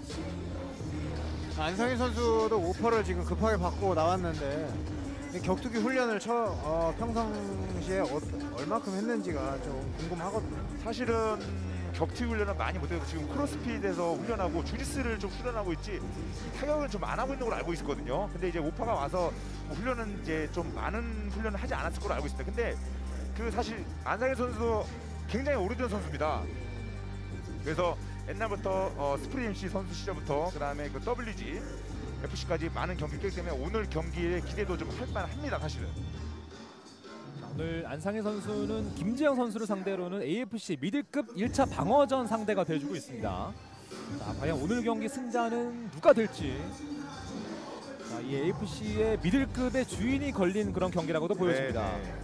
안상일 선수도 오퍼를 지금 급하게 받고 나왔는데 격투기 훈련을 처, 어, 평상시에 어, 얼마큼 했는지가 좀 궁금하거든요. 사실은 격투기 훈련을 많이 못해서 지금 크로스핏에서 훈련하고 주짓수를 좀 훈련하고 있지 타격은 좀 안 하고 있는 걸로 알고 있었거든요. 근데 이제 오파가 와서 뭐 훈련은 이제 좀 많은 훈련을 하지 않았을 걸로 알고 있습니다. 근데 그 사실 안상일 선수도 굉장히 오래된 선수입니다. 그래서 옛날부터 어, 스프링 엠씨 선수 시절부터 그다음에 그 더블유지 에프씨까지 많은 경기를 했기 때문에 오늘 경기에 기대도 좀 할 만합니다. 사실은. 오늘 안상일 선수는 김재영 선수를 상대로는 에이에프씨 미들급 일 차 방어전 상대가 돼주고 있습니다. 자, 과연 오늘 경기 승자는 누가 될지. 자, 이 에이에프씨의 미들급의 주인이 걸린 그런 경기라고도 보여집니다. 네, 네.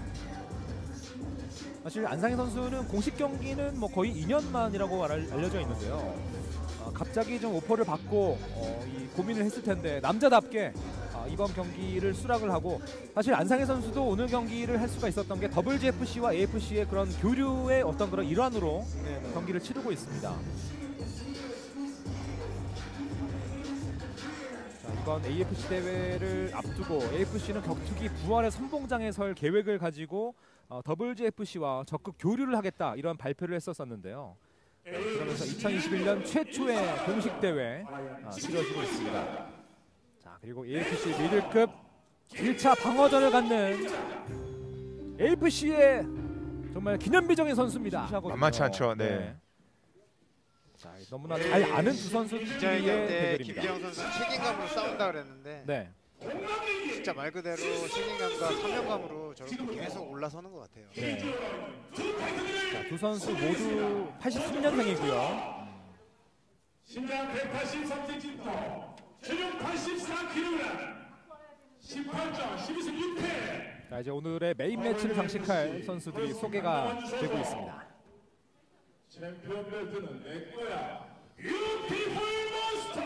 사실 안상일 선수는 공식 경기는 뭐 거의 이 년 만이라고 알, 알려져 있는데요. 어, 갑자기 좀 오퍼를 받고 어, 이 고민을 했을 텐데 남자답게 어, 이번 경기를 수락을 하고 사실 안상일 선수도 오늘 경기를 할 수가 있었던 게 더블유지에프씨와 에이에프씨의 그런 교류의 어떤 그런 일환으로 네네. 경기를 치르고 있습니다. 자, 이번 에이에프씨 대회를 앞두고 에이에프씨는 격투기 부활의 선봉장에 설 계획을 가지고 어, 더블유지에프씨와 적극 교류를 하겠다 이런 발표를 했었었는데요. 어, 그러면서 이천이십일 년 최초의 공식 대회 어, 치러지고 있습니다. 자, 그리고 에이에프씨 미들급 일 차 방어전을 갖는 에이에프씨의 정말 기념비적인 선수입니다. 만만치 않죠. 네. 자, 너무나 잘 아는 두 선수 기자회견 의 때 대결입니다. 김재영 선수 책임감으로 싸운다 그랬는데 네. 진짜 말 그대로 책임감과 사명감으로 저렇게 계속 올라서는 것 같아요. 네. 자, 두 선수 모두 팔십삼 년생이고요. 신장 백팔십삼 센티미터, 체중 팔십사 킬로그램, 십팔 점 십이 승 육 패. 자, 이제 오늘의 메인 매치를 장식할 선수들이 소개가 되고 있습니다. 챔피언 벨트는 내 거야. 뷰티풀 몬스터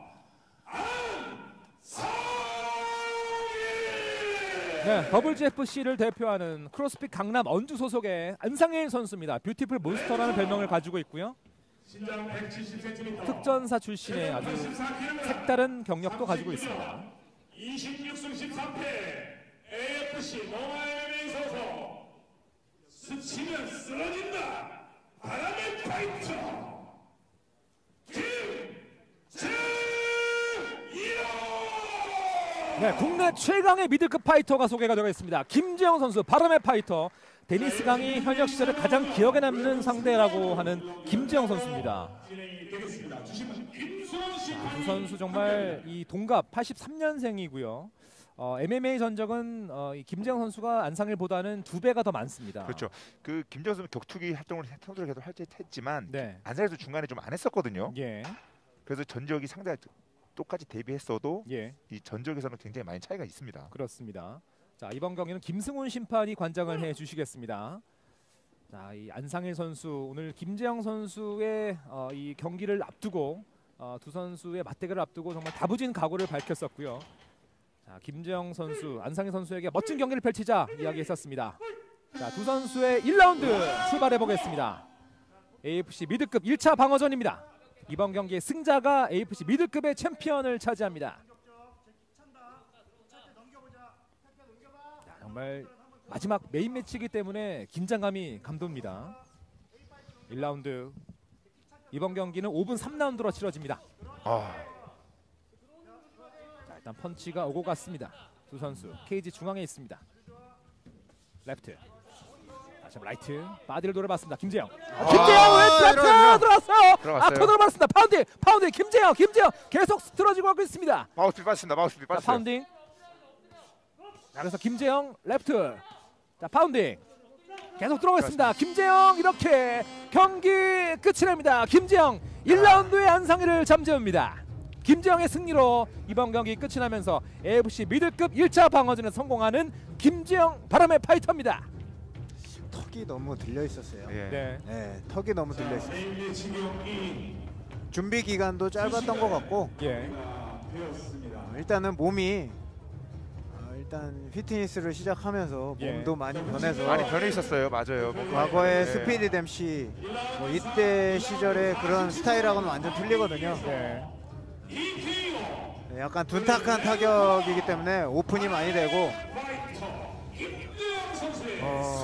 안상일. 네, 더블유지에프씨를 대표하는 크로스핏 강남 언주 소속의 안상일 선수입니다. 뷰티풀 몬스터라는 별명을 가지고 있고요. 신장 백칠십 센티미터, 특전사 출신의 아주 색다른 경력도 가지고 있습니다. 이십육 승 십삼 패, 에이에프씨 노마엠에 있어서 스치면 쓰러진다. 바람의 파이터 네, 국내 최강의 미들급 파이터가 소개가 되어 있습니다. 김재영 선수, 바람의 파이터. 데니스 강이 현역 시절에 가장 기억에 남는 상대라고 하는 김재영 선수입니다. 자, 두 선수 정말 이 동갑 팔십삼 년생이고요. 어, 엠엠에이 전적은 어, 이 김재영 선수가 안상일보다는 두 배가 더 많습니다. 그렇죠. 그 김재영 선수 격투기 활동을 선수를 계속 했지만 네. 안상일도 중간에 좀 안 했었거든요. 예. 그래서 전적이 상당히 똑같이 데뷔했어도 예. 이 전적에서는 굉장히 많이 차이가 있습니다. 그렇습니다. 자, 이번 경기는 김승훈 심판이 관장을 해 주시겠습니다. 자, 이 안상일 선수 오늘 김재영 선수의 어, 이 경기를 앞두고 어, 두 선수의 맞대결을 앞두고 정말 다부진 각오를 밝혔었고요. 자, 김재영 선수, 안상일 선수에게 멋진 경기를 펼치자 이야기했었습니다. 자, 두 선수의 일 라운드 출발해 보겠습니다. 에이에프씨 미드급 일 차 방어전입니다. 이번 경기의 승자가 에이에프씨 미드급의 챔피언을 차지합니다. 자, 정말 마지막 메인 매치이기 때문에 긴장감이 감돕니다. 일 라운드 이번 경기는 오 분 삼 라운드로 치러집니다. 아, 자, 일단 펀치가 오고 갔습니다. 두 선수 케이지 중앙에 있습니다. 레프트, 다시 한번 라이트, 바디를 노려봤습니다. 김재영. 아, 김재영 왼쪽 레프트 들어왔어요. 들어갔어요. 앞으로 들어봤습니다. 파운딩, 파운딩. 김재영, 김재영 계속 들어지고 가고 있습니다. 마우스피 빠졌습니다. 마우스피 자, 빠졌어요. 파운딩. 자, 그래서 김재영 레프트. 자, 파운딩. 계속 들어가겠습니다. 김재영 이렇게 경기 끝이 납니다. 김재영 일 라운드의 안상일을 잠재웁니다. 김재영의 승리로 이번 경기 끝이 나면서 에이에프씨 미들급 일 차 방어전에 성공하는 김재영 바람의 파이터입니다. 턱이 너무 들려 있었어요. 예. 네. 네, 턱이 너무 들려 있었어요. 준비 기간도 짧았던 것 같고 예. 어, 일단은 몸이 어, 일단 피트니스를 시작하면서 예. 몸도 많이 변해서 많이 변해 있었어요. 맞아요. 몸이. 과거의 예. 스피디 댐시 뭐 이때 시절의 그런 스타일하고는 완전 틀리거든요. 네. 네, 약간 둔탁한 타격이기 때문에 오픈이 많이 되고 어,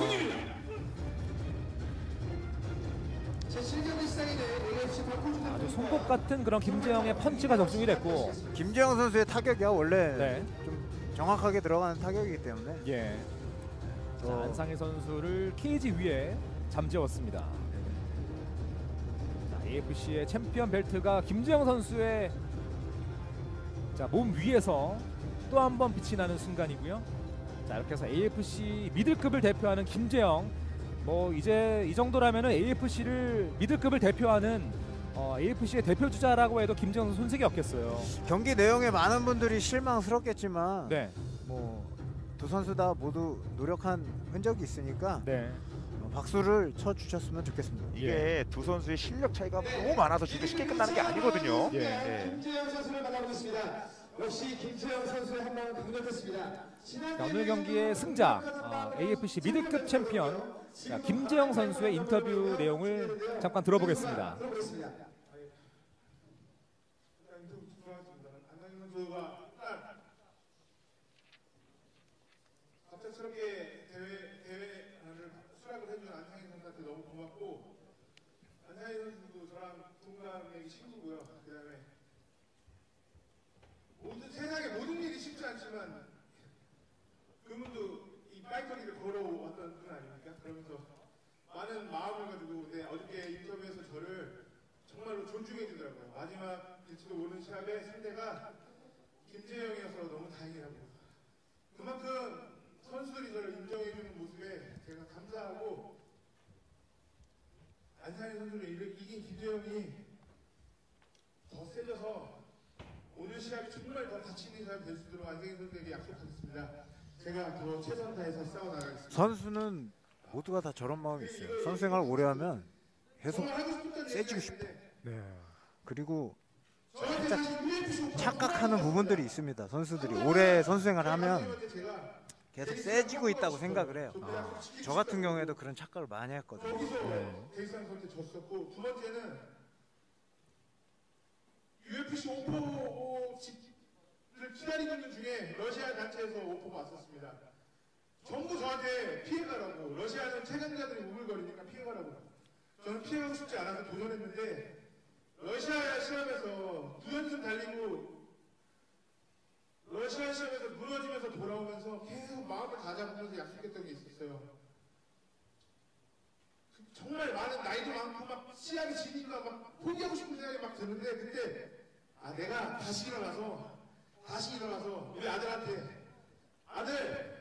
아주 송곳 같은 그런 김재영의 펀치가 적중이 됐고, 김재영 선수의 타격이야 원래 네. 좀 정확하게 들어가는 타격이기 때문에 예. 자, 어. 안상희 선수를 케이지 위에 잠재웠습니다. 자, 에이에프씨의 챔피언 벨트가 김재영 선수의 자, 몸 위에서 또 한 번 빛이 나는 순간이고요. 자, 이렇게 해서 에이에프씨 미들급을 대표하는 김재영, 뭐 이제 이 정도라면은 에이에프씨를 미들급을 대표하는 어, 에이에프씨의 대표 주자라고 해도 김재영 선수 손색이 없겠어요. 경기 내용에 많은 분들이 실망스럽겠지만 네, 뭐 두 선수 다 모두 노력한 흔적이 있으니까 네, 어, 박수를 쳐 주셨으면 좋겠습니다. 이게 두 선수의 실력 차이가 너무 많아서 진짜 쉽게 끝나는 게 아니거든요. 예. 예. 김재영 선수를 만나보겠습니다. 역시 김재영 선수의 한 방은 강력했습니다. 자, 오늘 경기의 승자 어, 에이에프씨 미들급 챔피언 자, 김재영 선수의 인터뷰 내용을 잠깐 들어보겠습니다. 들어보겠습니다. 안상희 선수가 갑작스럽게 대회 대회를 수락을 해준 안상희 선수한테 너무 고맙고, 안상희 선수도 저랑 동갑내기 친구고요. 그다음에 모든 세상의 모든 일이 쉽지 않지만 그분도 이 파이터리를 걸어왔던 분 아닙니까? 그러면서 많은 마음을 가지고 네, 어저께 인터뷰에서 저를 정말로 존중해 주더라고요. 마지막 될지도 모르는 시합의 상대가 김재영이어서 너무 다행이라고. 그만큼 선수들이 저를 인정해 주는 모습에 제가 감사하고, 안상희 선수를 이긴 김재영이 더 세져서 오늘 시합이 정말 더 가치 있는 시합이 될 수 있도록 안상희 선수에게 약속하겠습니다. 제가 더 최선 다해서 싸워 나가겠습니다. 선수는 모두가 다 저런 마음이 있어요. 선수 생활 오래 하면 계속 세지고 싶어. 네. 그리고 살짝 착각하는 부분들이 있습니다. 선수들이 오래 선수 생활을 하면 계속 세지고 있다고 생각을 해요. 아, 저 같은 경우에도 그런 착각을 많이 했거든요. 네. 데이산 선수한테 졌었고, 두 번째는 유에프씨 오퍼를 기다리고 있는 중에 러시아 단체에서 오퍼가 왔었습니다. 전부 저한테 피해가라고, 러시아는 최강자들이 우글거리니까 피해가라고. 저는 피해가고 싶지 않아서 도전했는데, 러시아 시합에서 두 연승 달리고 러시아 시합에서 무너지면서 돌아오면서 계속 마음을 다잡으면서 약속했던 게 있었어요. 정말 많은 나이도 많고 막 시합이 지니까 막 포기하고 싶은 생각이 막 드는데, 그때 아 내가 다시 일어나서 다시 일어나서 우리 아들한테, 아들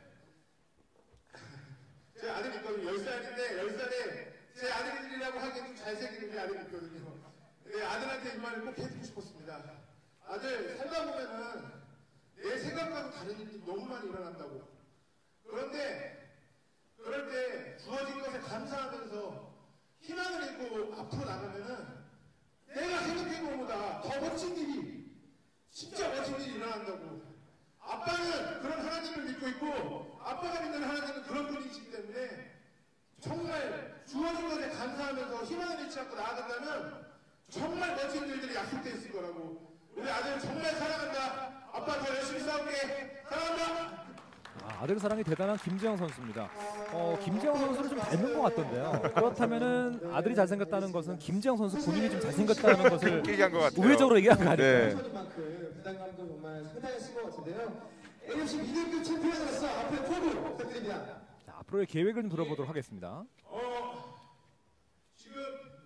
제 아들이 있거든요. 열 살인데 열 살에 제 아들이라고 하기엔 좀 잘생긴 우리 아들이 있거든요. 네, 아들한테 이 말을 꼭 해주고 싶었습니다. 아들, 살다 보면은 내 생각과도 다른 일이 너무 많이 일어난다고. 그런데 그럴 때 주어진 것에 감사하면서 희망을 잃고 앞으로 나가면은 내가 생각해본 것보다 더 멋진 일이, 진짜 멋진 일이 일어난다고. 아빠는 그런 하나님을 믿고 있고 아빠가 믿는 하나님은 그런 분이시기 때문에 정말 주어진 것에 감사하면서 희망을 잃지 않고 나아간다면 정말 멋진 일들이 약속돼 있을 거라고. 우리 아들 정말 사랑한다. 아빠 더 열심히 싸울게. 사랑한다. 아, 아들 사랑이 대단한 김재영 선수입니다. 어, 김재영 선수를 좀 닮은 것 같던데요. 그렇다면은 아들이 잘생겼다는 것은 김재영 선수 본인이 좀 잘생겼다는 것을 얘기한 것 같아요. 우회적으로 얘기한 거 아닐까요? 네. 만큼 부담감도 정말 상당했을 것 같은데요. 에이에프씨 미들급 챔피언으로서 앞으로 포부 부탁드립니다. 자, 앞으로의 계획을 좀 들어보도록 하겠습니다. 어, 지금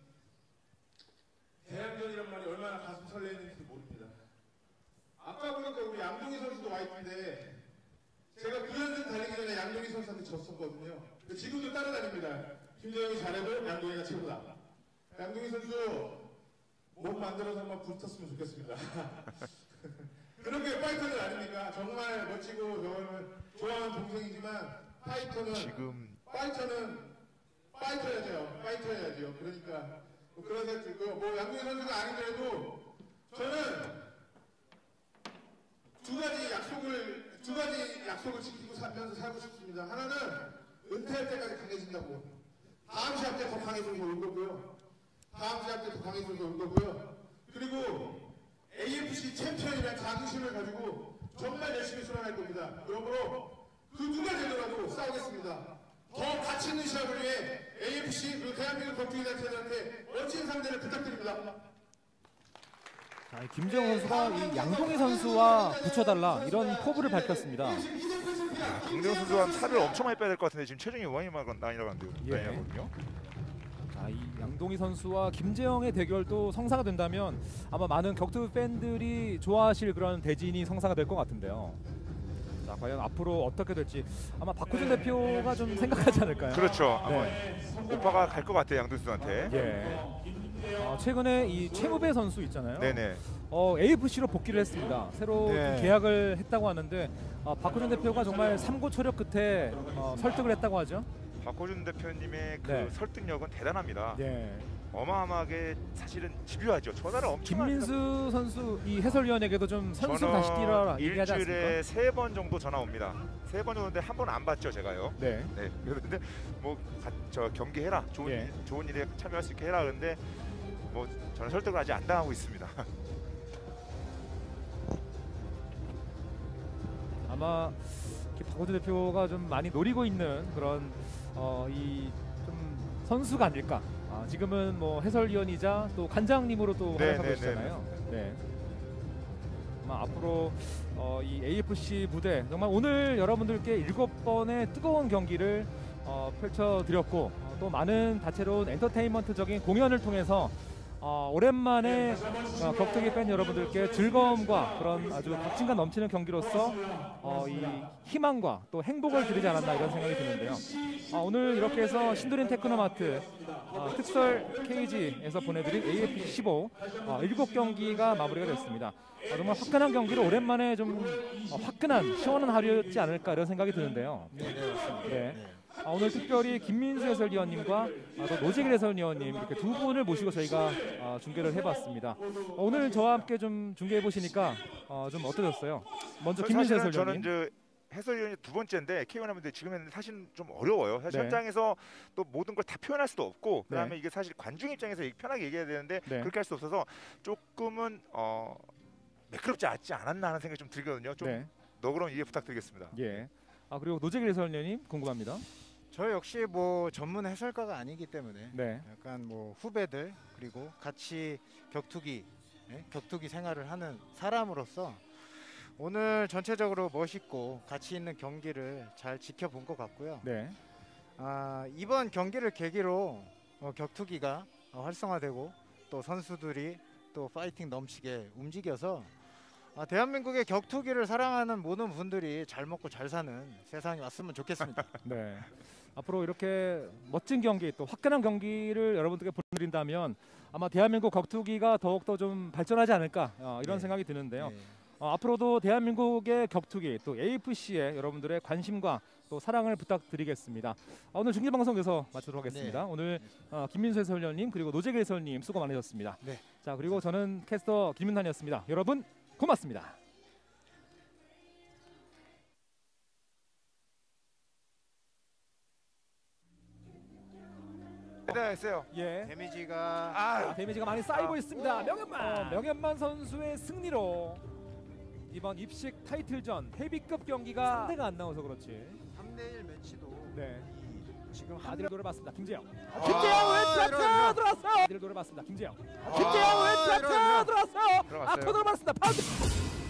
대학전이란 말이 얼마나 가슴 설레는지 모릅니다. 아까 보니까 우리 양동희 선수도 와 있는데, 제가 구 연승 달리기 전에 양동희 선수한테 졌었거든요. 지금도 따라다닙니다. 김재영이 잘해도 양동희가 최고다. 양동희 선수 몸 만들어서 한번 붙었으면 좋겠습니다. 그런 게 파이터는 아닙니까? 정말 멋지고 저는 좋아하는 동생이지만 파이터는 지금 파이터는 파이터 해야 돼요. 파이터 해야 돼요. 그러니까 뭐 그런 생각 들고요. 뭐 양궁 선수가 아니더라도 저는 두 가지 약속을 두 가지 약속을 지키고 살면서 살고 싶습니다. 하나는 은퇴할 때까지 강해진다고. 다음 시합 때 더 강해져서 올 거고요. 다음 시합 때 더 강해져서 올 거고요. 그리고 에이에프씨 챔피언이라는 자긍심을 가지고 정말 열심히 수련할 겁니다. 그러므로 그 누가 되더라도 싸우겠습니다. 더 가치 있는 시합을 위해 에이에프씨 그리고 대한민국 격투기단체들한테 멋진 상대를 부탁드립니다. 자, 김재영 선수가 이 양동희 선수와 붙여달라 이런 포부를 밝혔습니다. 김재영 선수가 살을 엄청 많이 빼야 될 것 같은데 지금 체중이 많이 나이라는데요. 예. 나이거든요. 자, 이 양동희 선수와 김재영의 대결도 성사가 된다면 아마 많은 격투 팬들이 좋아하실 그런 대진이 성사가 될 것 같은데요. 자, 과연 앞으로 어떻게 될지 아마 박호준 대표가 좀 생각하지 않을까요? 그렇죠. 네. 아마 오빠가 갈 것 같아요, 양동희 선수한테. 예. 어, 최근에 이 최무배 선수 있잖아요. 네네. 어, 에이에프씨로 복귀를 했습니다. 새로 네. 좀 계약을 했다고 하는데 어, 박호준 대표가 정말 삼고초력 끝에 어, 설득을 했다고 하죠. 박호준 대표님의 그 네. 설득력은 대단합니다. 예. 어마어마하게 사실은 집요하죠. 전화를 엄청 많이 김민수 선수 이 해설위원에게도 좀 선수 다시 뛰라 얘기하지 않습니까? 일주일에 세 번 정도 전화 옵니다. 세 번 정도인데 한 번 안 받죠, 제가요. 네. 네. 그런데 뭐 저 경기 해라. 좋은 예. 일, 좋은 일에 참여할 수 있게 해라. 그런데 뭐 저는 설득을 아직 안 당하고 있습니다. 아마 박호준 대표가 좀 많이 노리고 있는 그런 어, 이 좀 선수가 아닐까. 아, 지금은 뭐 해설위원이자 또 관장님으로 또 네, 활약하고 네, 계시잖아요. 네. 아마 앞으로 어, 이 에이에프씨 무대 정말 오늘 여러분들께 일곱 번의 뜨거운 경기를 어, 펼쳐드렸고 어, 또 많은 다채로운 엔터테인먼트적인 공연을 통해서 어, 오랜만에 어, 격투기 팬 여러분들께 즐거움과 그런 아주 박진감 넘치는 경기로서 어, 이 희망과 또 행복을 드리지 않았나 이런 생각이 드는데요. 어, 오늘 이렇게 해서 신도림 테크노마트 어, 특설 케이지에서 보내드린 에이에프씨 십오 어, 일곱 경기가 마무리가 됐습니다. 어, 정말 화끈한 경기를 오랜만에 좀 어, 화끈한 시원한 하루였지 않을까 이런 생각이 드는데요. 네, 네, 맞습니다. 네. 아, 오늘 특별히 김민수 해설위원님과 아, 또 노재길 해설위원님 이렇게 두 분을 모시고 저희가 아, 중계를 해봤습니다. 어, 오늘 저와 함께 좀 중계해 보시니까 어, 좀 어떠셨어요? 먼저 김민수 사실은 해설위원님. 저는 이제 해설위원이 두 번째인데 케이원하는데 지금은 사실 좀 어려워요. 사실 네. 현장에서 또 모든 걸 다 표현할 수도 없고 그다음에 네. 이게 사실 관중 입장에서 편하게 얘기해야 되는데 네. 그렇게 할 수 없어서 조금은 어, 매끄럽지 않지 않았나 하는 생각이 좀 들거든요. 좀 네. 너그러운 이해 부탁드리겠습니다. 예. 아 그리고 노재길 해설위원님 궁금합니다. 저 역시 뭐 전문 해설가가 아니기 때문에 네. 약간 뭐 후배들 그리고 같이 격투기 예? 격투기 생활을 하는 사람으로서 오늘 전체적으로 멋있고 가치 있는 경기를 잘 지켜본 것 같고요. 네. 아, 이번 경기를 계기로 어, 격투기가 어, 활성화되고 또 선수들이 또 파이팅 넘치게 움직여서 아, 대한민국의 격투기를 사랑하는 모든 분들이 잘 먹고 잘 사는 세상이 왔으면 좋겠습니다. 네. 앞으로 이렇게 멋진 경기 또 화끈한 경기를 여러분들께 보내드린다면 아마 대한민국 격투기가 더욱더 좀 발전하지 않을까 어, 이런 네. 생각이 드는데요. 네. 어, 앞으로도 대한민국의 격투기 또 에이에프씨에 여러분들의 관심과 또 사랑을 부탁드리겠습니다. 어, 오늘 중계방송에서 마치도록 하겠습니다. 네. 오늘 어, 김민수 해설위원님 그리고 노재길 해설님 수고 많으셨습니다. 네. 자 그리고 저는 캐스터 김윤환이었습니다. 여러분 고맙습니다. 네, 했어요. 예. 데미지가 아, 데미지가 많이 쌓이고 있습니다. 명현만 어, 명현만 선수의 승리로 이번 입식 타이틀전 헤비급 경기가 상대가 안 나와서 그렇지. 삼 대 일 매치도 네. 이 지금 아들 노려봤습니다. 김재영. 아, 김재영 왼쪽 이런, 이런. 앞에 들어왔어요. 아들 노려봤습니다. 김재영. 김재영 왼쪽 이런, 이런. 앞에 들어왔어요. 들어갔어요. 앞에 들어봤습니다. 파운드.